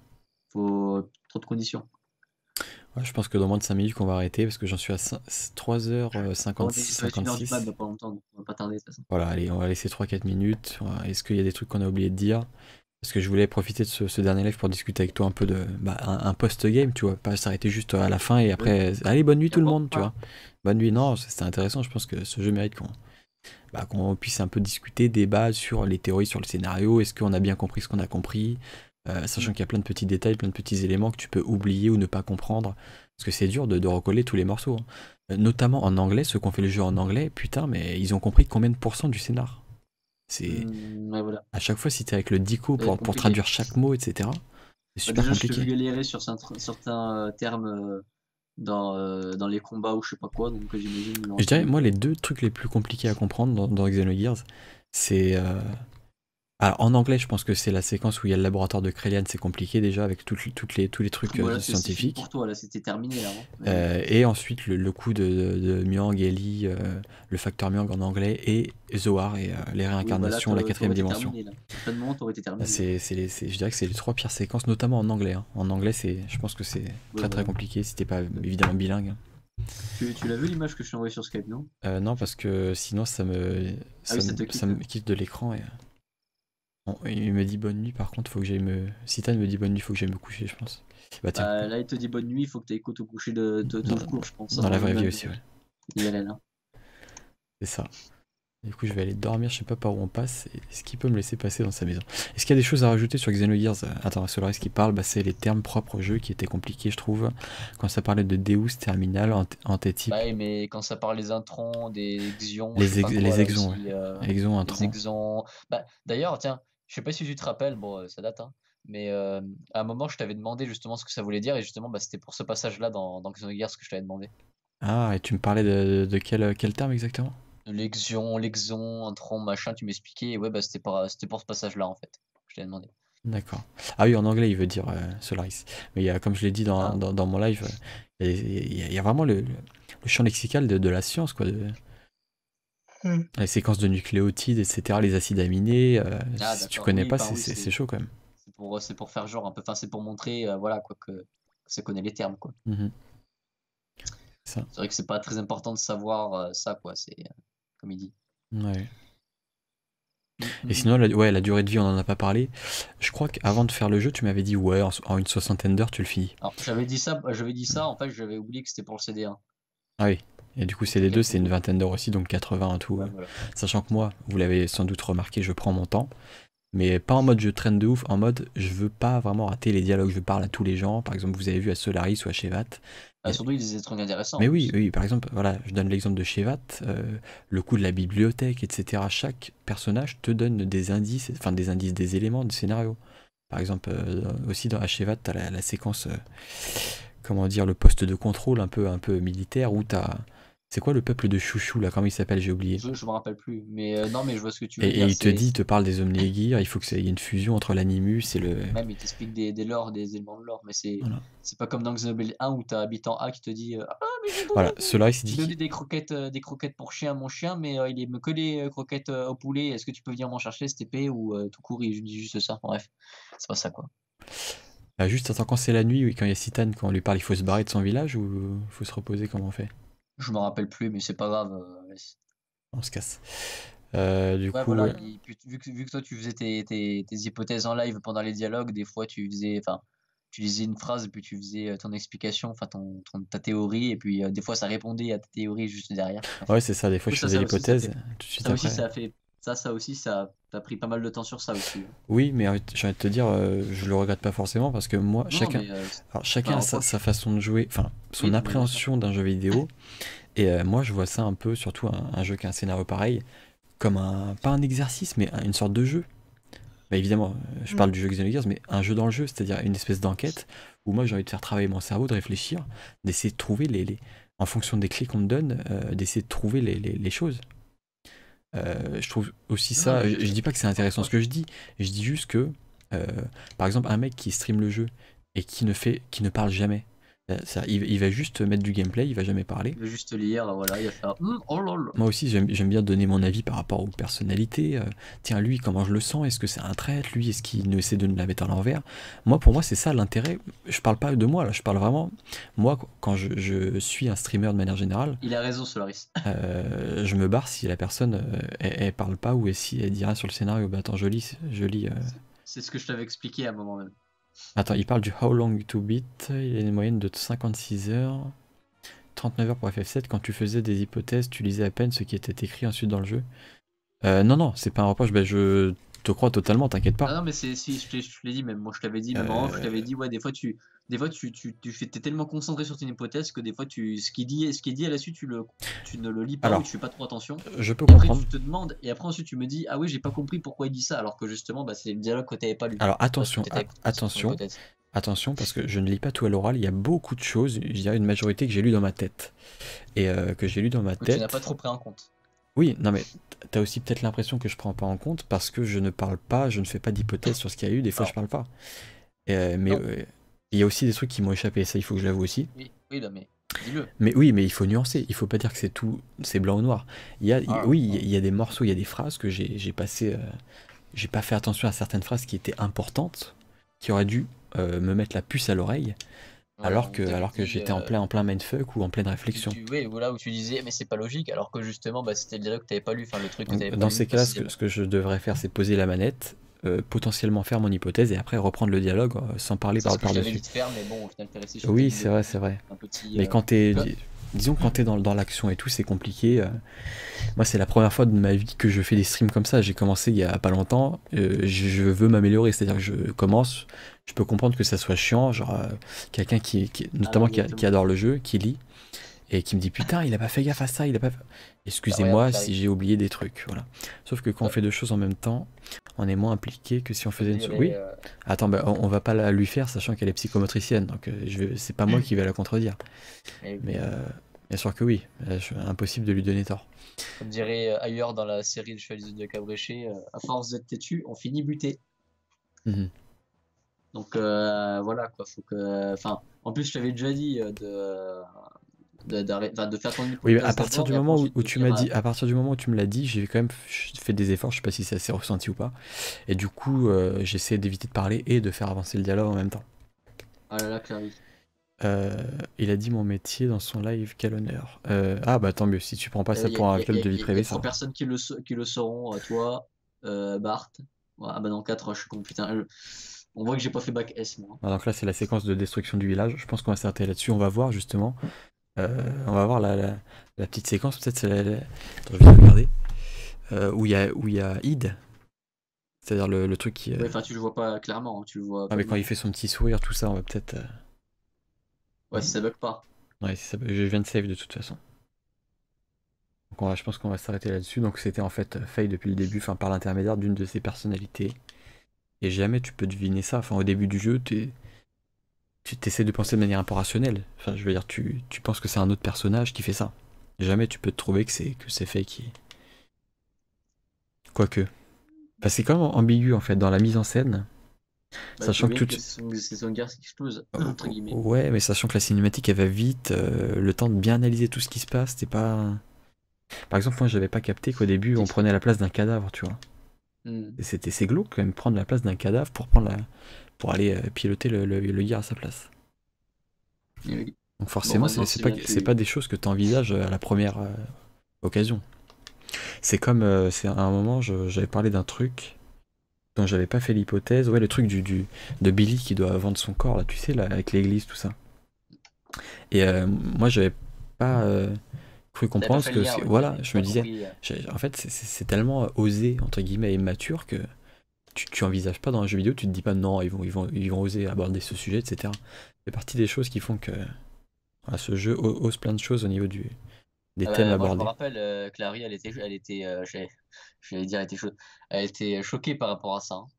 Faut trop de conditions. Ouais, je pense que dans moins de cinq minutes qu'on va arrêter parce que j'en suis à trois heures Bon, cinquante, mais ça va être une heure du mat, cinquante-six. dans pas longtemps, donc on va pas tarder de toute façon. Voilà, allez, on va laisser trois quatre minutes. Voilà. Est-ce qu'il y a des trucs qu'on a oublié de dire? Parce que je voulais profiter de ce, ce dernier live pour discuter avec toi un peu de bah, un, un post-game, tu vois, pas s'arrêter juste à la fin et après, allez, bonne nuit tout le monde, tu vois. Bonne nuit, non, c'était intéressant, je pense que ce jeu mérite qu'on bah, qu'on puisse un peu discuter, débattre sur les théories, sur le scénario, est-ce qu'on a bien compris ce qu'on a compris, euh, sachant qu'il y a plein de petits détails, plein de petits éléments que tu peux oublier ou ne pas comprendre, parce que c'est dur de, de recoller tous les morceaux, hein. Euh, Notamment en anglais, ceux qui ont fait le jeu en anglais, putain, mais ils ont compris combien de pourcents du scénar. C'est Hum, ouais, voilà. à chaque fois si t'es avec le dico Ça va pour, être pour compliqué. traduire chaque mot, et cetera. C'est Bah, super déjà, je te compliqué. vu galérer sur certains, certains euh, termes. euh, dans, euh, dans les combats ou je sais pas quoi, donc j'imagine. ils l'ont Je dirais, intégré. moi, les deux trucs les plus compliqués à comprendre dans, dans Xenogears, c'est. euh, Alors, en anglais, je pense que c'est la séquence où il y a le laboratoire de Krelian, c'est compliqué déjà avec toutes les- toutes les, tous les trucs euh, Voilà, c'est c'est fini scientifiques. pour toi, là, c'était terminé, là. hein. Mais- Euh, et ensuite, le, le coup de, de, de Myang, Ellie, euh, le facteur Myang en anglais, et Zohar et euh, les Oui, bah là, réincarnations, la t'aurais quatrième t'aurais été dimension. terminé, là. À plein de moments, t'aurais été Là, terminé. c'est, c'est les- c'est- je dirais que c'est les trois pires séquences, notamment en anglais. hein. En anglais, c'est, je pense que c'est très très voilà. compliqué si t'es pas évidemment bilingue. Tu, tu l'as vu l'image que je t'ai envoyée sur Skype, non? Euh, non, parce que sinon ça me, Ah ça oui, ça me, te quitte. ça me quitte de l'écran. Et... Bon, il me dit bonne nuit, par contre, faut que j'aille me. Citan me dit bonne nuit, faut que j'aille me coucher, je pense. Bah tiens, Bah, là, il te dit bonne nuit, il faut que t'ailles au coucher de, de, de dans, tout court, je pense. dans la avant vraie même vie de- aussi, ouais. d'y aller, là. C'est ça. Du coup, je vais aller dormir, je sais pas par où on passe. Est-ce qu'il peut me laisser passer dans sa maison? Est-ce qu'il y a des choses à rajouter sur Xenogears? Attends, Solaris qui parle, bah, c'est les termes propres au jeu qui étaient compliqués, je trouve. Quand ça parlait de Deus, Terminal, ant- Antétype, Bah, oui, mais quand ça parle des introns, des xions, je les, sais pas ex- quoi, les là exons, aussi, ouais. euh, Exons, les introns. exons. Bah, d'ailleurs, tiens, je sais pas si tu te rappelles, bon, euh, ça date, hein, mais euh, à un moment, je t'avais demandé justement ce que ça voulait dire, et justement, bah, c'était pour ce passage-là dans, dans Xenogears que je t'avais demandé. Ah, et tu me parlais de, de quel, quel terme exactement? L'exion, l'exon, intron, machin, tu m'expliquais, et ouais, bah, c'était pour, c'était pour ce passage-là, en fait, que je t'avais demandé. D'accord. Ah oui, en anglais, il veut dire euh, Solaris. Mais il y a, comme je l'ai dit dans, Ah, dans, dans mon live, euh, il y, a- il y a vraiment le, le- le champ lexical de, de la science, quoi. De, Hmm. les séquences de nucléotides, et cetera, les acides aminés. euh, Ah, si tu d'accord, connais oui, pas, enfin, c'est oui, c'est- c'est c'est chaud quand même. c'est pour, c'est pour faire genre un peu, enfin, c'est pour montrer, euh, voilà, quoi, que, que ça connaît les termes, quoi. Mhm. Ça. C'est vrai que c'est pas très important de savoir euh, ça, quoi, c'est euh, comme il dit. Ouais. Mm, Et mm, sinon, la, ouais, la durée de vie, on en a pas parlé. Je crois qu'avant de faire le jeu, tu m'avais dit, ouais, en, en une soixantaine d'heures, tu le finis. Alors, j'avais dit ça, j'avais dit ça, en fait, j'avais oublié que c'était pour le C D un. Ah oui. Et du coup, Donc, C D deux, quelques c'est une jours. vingtaine d'heures aussi, donc quatre-vingts en tout. Ouais, euh. voilà. Sachant que moi, vous l'avez sans doute remarqué, je prends mon temps. Mais pas en mode je traîne de ouf, en mode je veux pas vraiment rater les dialogues, je parle à tous les gens. Par exemple, vous avez vu à Solaris ou à Shevat. Ah, Et- surtout, il disait des trucs intéressants. Mais en oui, plus. oui, par exemple, voilà, je donne l'exemple de Shevat, euh, le coup de la bibliothèque, et cetera. Chaque personnage te donne des indices, enfin des indices, des éléments du scénario. Par exemple, euh, aussi dans Shevat, t'as la, la séquence, euh, comment dire, le poste de contrôle un peu, un peu militaire où t'as. C'est quoi le peuple de Chouchou là? Comment il s'appelle? J'ai oublié. Je, je me rappelle plus. Mais euh, non, mais je vois ce que tu veux Et, et dire. il te C'est dit, il te parle des Omnigears, il faut qu'il y ait une fusion entre l'animus et le. même, il t'explique des, des lores, des éléments de lore. Mais c'est Voilà. c'est pas comme dans Xenoblade un où t'as Habitant A qui te dit euh, ah, mais j'ai Voilà, donné, Solaris il j'ai dit. donné des croquettes, euh, des croquettes pour chien à mon chien, mais euh, il aime que les euh, croquettes euh, au poulet. Est-ce que tu peux venir m'en chercher, s'il te plaît? Ou euh, tout court, il lui dit juste ça. Bref, c'est pas ça, quoi. Bah juste, attends, quand c'est la nuit, oui, quand il y a Citane, quand on lui parle, il faut se barrer de son village ou il faut se reposer, comment on fait? Je me rappelle plus, mais c'est pas grave. euh, laisse. On se casse. Euh, du Ouais, coup, voilà, ouais. il- puis vu que, vu que toi tu faisais tes, tes, tes hypothèses en live pendant les dialogues, des fois tu faisais, enfin, tu disais une phrase et puis tu faisais euh, ton explication, enfin ton, ton- ta théorie, et puis euh, des fois ça répondait à ta théorie juste derrière. Bref. Ouais, c'est ça, des fois Oui, je ça, faisais ça aussi, ça l'hypothèse, fait, tout de suite ça aussi, après. ça a fait, ça, ça aussi, ça a pris pas mal de temps sur ça aussi. hein. Oui, mais j'ai envie de te dire, euh, je le regrette pas forcément parce que moi, Non, chacun, mais euh, alors, chacun pas a sa, reproche. sa façon de jouer, enfin, son Oui, non, mais bien sûr. appréhension d'un jeu vidéo. Et euh, moi, je vois ça un peu, surtout un, un jeu qui a un scénario pareil, comme un, pas un exercice, mais un- une sorte de jeu. Bah évidemment, euh, je Mm. parle du jeu Xenogears, mais un jeu dans le jeu, c'est-à-dire une espèce d'enquête où moi j'ai envie de faire travailler mon cerveau, de réfléchir, d'essayer de trouver les, les- en fonction des clés qu'on me donne, euh, d'essayer de trouver les, les- les choses. Euh, je trouve aussi Non, ça, mais je, je- je dis pas que c'est intéressant ce que je dis, je dis juste que, euh, par exemple, un mec qui stream le jeu et qui ne fait, qui ne parle jamais, euh, ça, il, il va juste mettre du gameplay, il va jamais parler. Il veut juste lire, voilà, il va faire Hum, oh là là. Moi aussi, j'aime j'aime bien donner mon avis par rapport aux personnalités. euh, tiens, lui, comment je le sens? Est-ce que c'est un traître? Lui, est-ce qu'il essaie de nous la mettre à l'envers? Moi, pour moi, c'est ça l'intérêt. Je parle pas de moi, là, je parle vraiment. Moi, quand je, je suis un streamer de manière générale, Il a raison, Solaris. euh, je me barre si la personne, euh, elle, elle parle pas ou si elle dit rien sur le scénario. Bah attends, je lis. Je lis euh. C'est ce que je t'avais expliqué à un moment même. Attends, il parle du How Long to Beat. Il a une moyenne de cinquante-six heures. trente-neuf heures pour F F sept. Quand tu faisais des hypothèses, tu lisais à peine ce qui était écrit ensuite dans le jeu. Euh, non, non, c'est pas un reproche. Bah, je te crois totalement, t'inquiète Ah pas. non, mais c'est si je t'ai- je te l'ai dit même, moi je t'avais dit même en off, je t'avais dit ouais, des fois tu des fois tu tu tu fais t'es tellement concentré sur ton hypothèse que des fois tu ce qui dit ce qui est dit à la suite tu le tu ne le lis pas Alors, ou tu fais pas trop attention. Je peux Et après comprendre. tu te demandes et après ensuite tu me dis ah oui, j'ai pas compris pourquoi il dit ça alors que justement bah c'est le dialogue que t'avais pas lu. Alors Parce que attention, t'étais a- concentré sur ton attention. hypothèse. attention, parce que je ne lis pas tout à l'oral, il y a beaucoup de choses, je dirais une majorité que j'ai lu dans ma tête. Et euh, que j'ai lu dans ma Que tu n'as pas tête. trop pris en compte. Oui, non mais t'as aussi peut-être l'impression que je prends pas en compte parce que je ne parle pas, je ne fais pas d'hypothèse sur ce qu'il y a eu, des fois je Alors, parle pas. Et, euh, mais non, euh, il y a aussi des trucs qui m'ont échappé, ça il faut que je l'avoue aussi. oui, oui, non, mais dis-le. Mais oui, mais il faut nuancer, il faut pas dire que c'est tout, c'est blanc ou noir. Il y a, il- Ah, oui, il y a non. il y a des morceaux, il y a des phrases que j'ai j'ai passé, euh, j'ai pas fait attention à certaines phrases qui étaient importantes, qui auraient dû euh, me mettre la puce à l'oreille, Ouais, alors on que, t'avait alors que dit, j'étais en euh, plein, en plein mindfuck ou en pleine tu, réflexion. tu, ouais, voilà, où tu disais, mais c'est pas logique, alors que justement, bah, c'était le dialogue que t'avais pas lu, enfin, le truc que Donc, t'avais pas dans lu ces cas-là, ce que, précisément. ce que je devrais faire, c'est poser la manette, euh, potentiellement faire mon hypothèse et après reprendre le dialogue euh, sans parler C'est par, ce que je t'avais par-dessus. dit de faire, mais bon, au final, t'es resté sur tes Oui, idées c'est de vrai, base. c'est vrai. Un petit. Mais euh, quand t'es, tu vois. dis- disons que quand t'es dans, dans l'action et tout, c'est compliqué. euh. Moi, c'est la première fois de ma vie que je fais des streams comme ça. J'ai commencé il y a pas longtemps. euh, je, je veux m'améliorer, c'est-à-dire que je commence. Je peux comprendre que ça soit chiant, genre euh, quelqu'un qui, qui- Ah non, notamment qui, a- qui exactement. adore le jeu, qui lit et qui me dit putain, il a pas fait gaffe à ça, il a pas. fait- Bah, regarde, Excusez-moi si Clarisse. j'ai oublié des trucs, voilà. Sauf que quand on Bah, fait deux choses en même temps, on est moins impliqué que si on je faisait une. so- dirais. Oui. euh, Attends, bah, on, on va pas la lui faire, sachant qu'elle est psychomotricienne, donc euh, je vais... c'est pas moi qui vais la contredire. mais Mais oui. euh, bien sûr que oui, euh, je- impossible de lui donner tort. Comme dirait euh, ailleurs dans la série de Chevaliers de Cabréché, euh, à force d'être têtu, on finit buté. Mhm. Donc euh, voilà quoi, faut que. Enfin, en plus, je t'avais déjà dit euh, de, de, d'arrêt- enfin, de faire ton Oui, mais à hypothèse partir d'abord du et après moment où, ensuite où de tu dire. m'as euh, dit, à partir du moment où tu me l'as dit, j'ai quand même f- fait des efforts. Je sais pas si ça s'est ressenti ou pas. Et du coup, euh, j'essaie d'éviter de parler et de faire avancer le dialogue en même temps. Ah là là, Clarisse. Euh, il a dit mon métier dans son live, quel honneur. Euh, ah bah tant mieux, si tu prends pas Il ça y, a- pour un y a- viol y a- de vie y a- y a privée, ça trois va. personnes qui le, sa- qui le sauront, euh, toi, euh, Bart. Ouais, ah bah non, quatre, je suis con, putain. je- On voit que j'ai pas fait bac S, moi. Ah, donc là, c'est la séquence de destruction du village. Je pense qu'on va s'arrêter là-dessus. On va voir justement. Euh, on va voir la, la- la petite séquence, peut-être c'est la, la- Attends, je vais regarder. Euh, où il y a, où il y a Id, c'est-à-dire le, le truc qui. euh, Ouais, enfin, tu le vois pas clairement, hein, tu le vois Ah, pas mais quand bien. il fait son petit sourire, tout ça, on va peut-être. euh, Ouais, si ça bug pas. Ouais, si ça peut- je viens de save de toute façon. Donc on va- je pense qu'on va s'arrêter là-dessus. Donc c'était en fait euh, Faye depuis le début, enfin par l'intermédiaire d'une de ses personnalités. Et jamais tu peux deviner ça. Enfin au début du jeu, t'es- tu t'essaies de penser de manière un peu rationnelle. Enfin je veux dire, tu, tu penses que c'est un autre personnage qui fait ça. Jamais tu peux te trouver que c'est que c'est Faye qui. Quoique. Enfin, c'est quand même ambigu en fait dans la mise en scène. Bah, tu Sachant vois que bien tout. que c'est son, c'est son gars qui explose, Oh, entre guillemets. ouais, mais sachant que la cinématique elle va vite, euh, le temps de bien analyser tout ce qui se passe, c'est pas. Par exemple, moi j'avais pas capté qu'au début on prenait la place d'un cadavre, tu vois. Hmm. Et c'était c'est glauque quand même prendre la place d'un cadavre pour prendre la, pour aller euh, piloter le, le, le gars à sa place. Et oui. Donc Bon, forcément c'est maintenant, c'est c'est pas bien, c'est pas tu. des choses que tu envisages à la première euh, occasion. C'est comme euh, c'est à un moment je- j'avais parlé d'un truc dont j'avais pas fait l'hypothèse, ouais le truc du, du de Billy qui doit vendre son corps là, tu sais là avec l'église tout ça. Et euh, moi j'avais pas euh, cru T'avais pas comprendre fait ce le que lien, c'est- ouais, voilà, t'avais je me pas disais compris. euh. j'ai- en fait c'est c'est- c'est tellement osé entre guillemets et immature que tu, tu envisages pas dans un jeu vidéo, tu te dis pas non, ils vont, ils vont, ils vont oser aborder ce sujet, et cetera. C'est partie des choses qui font que voilà, ce jeu o- ose plein de choses au niveau du, des Ah thèmes bah, moi, je me abordés. rappelle, euh, Clary, elle était, elle était, euh, j'ai- j'allais dire, elle était, cho- elle était choquée par rapport à ça, hein.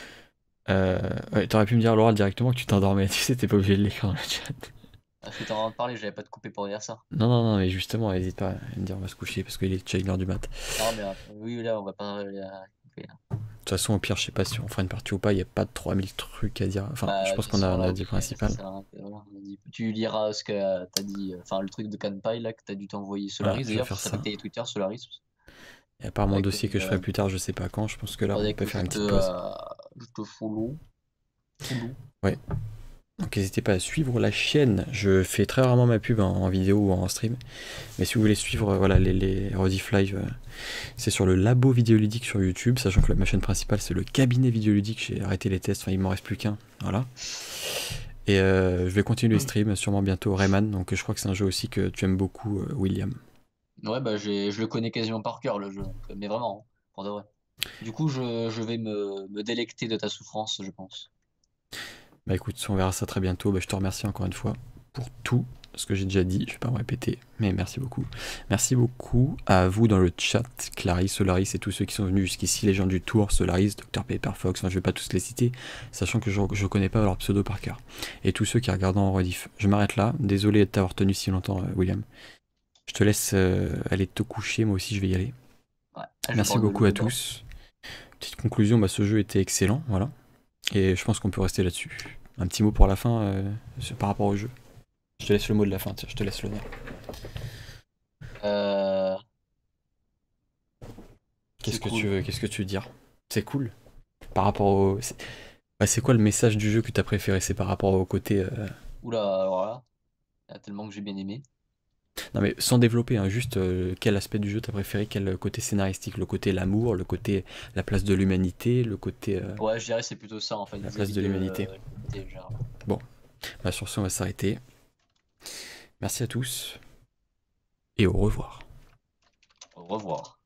Euh, ouais, t'aurais pu me dire, Laura, directement que tu t'endormais, tu sais, t'es pas obligé de l'écrire dans le chat. Parce que t'en en train de parler, j'avais pas de coupé pour dire ça. Non, non, non, mais justement, n'hésite pas à me dire, on va se coucher parce qu'il est déjà une heure du mat. Non, mais euh, oui, là, on va pas. euh, couper, là. De toute façon, au pire, je sais pas si on fera une partie ou pas, il n'y a pas de trois mille trucs à dire. Enfin, je Bah, de pense toute qu'on a, façon, on là, a au dit le pire, ça principal. sert à rien. Voilà, on a dit- tu liras ce que euh, t'as dit, euh, enfin, le truc de Kanpai, là, que t'as dû t'envoyer Voilà, Solaris, je vais d'ailleurs, faire pour ça. respecter les Twitter, Solaris. Et à part mon Avec, dossier que je ferai euh, plus tard, je sais pas quand, je pense que là, on faudrait peut que faire je une te, petite pause. euh, je te follow. Follow. Ouais. Donc n'hésitez pas à suivre la chaîne. Je fais très rarement ma pub en, en vidéo ou en stream. Mais si vous voulez suivre euh, voilà, les, les rediff live, euh, c'est sur le labo vidéoludique sur YouTube. Sachant que ma chaîne principale, c'est le cabinet vidéoludique. J'ai arrêté les tests, enfin il m'en reste plus qu'un. Voilà. Et euh, je vais continuer les streams, sûrement bientôt Rayman. Donc je crois que c'est un jeu aussi que tu aimes beaucoup, euh, William. Ouais, bah, j'ai, je le connais quasiment par cœur, le jeu. donc, euh, Mais vraiment, hein, pour de vrai. Du coup, je, je vais me, me délecter de ta souffrance, je pense. Bah écoute, on verra ça très bientôt. Bah, je te remercie encore une fois pour tout ce que j'ai déjà dit, je vais pas me répéter, mais merci beaucoup. Merci beaucoup à vous dans le chat, Clarisse, Solaris et tous ceux qui sont venus jusqu'ici, les gens du tour, Solaris, docteur Paperfox, enfin je vais pas tous les citer, sachant que je, je connais pas leur pseudo par cœur. Et tous ceux qui regardent en rediff. Je m'arrête là, désolé de t'avoir tenu si longtemps, euh, William. Je te laisse euh, aller te coucher, moi aussi je vais y aller. Ouais, merci beaucoup à tous. Petite conclusion, bah, ce jeu était excellent, voilà. Et je pense qu'on peut rester là-dessus. Un petit mot pour la fin euh, par rapport au jeu. Je te laisse le mot de la fin, tiens, je te laisse l'honneur. Euh... Qu'est-ce que cool. tu veux, qu'est-ce que tu veux dire? C'est cool. Par rapport au. C'est bah, quoi le message du jeu que tu as préféré? C'est par rapport au côté. Euh... Oula, alors là, il y a tellement que j'ai bien aimé. Non mais sans développer, hein, juste euh, quel aspect du jeu t'as préféré, quel côté scénaristique, le côté l'amour, le côté la place de l'humanité, le côté... Euh... Ouais, je dirais c'est plutôt ça en fait. La place de l'humanité. Euh, bon, bah, sur ce on va s'arrêter. Merci à tous et au revoir. Au revoir.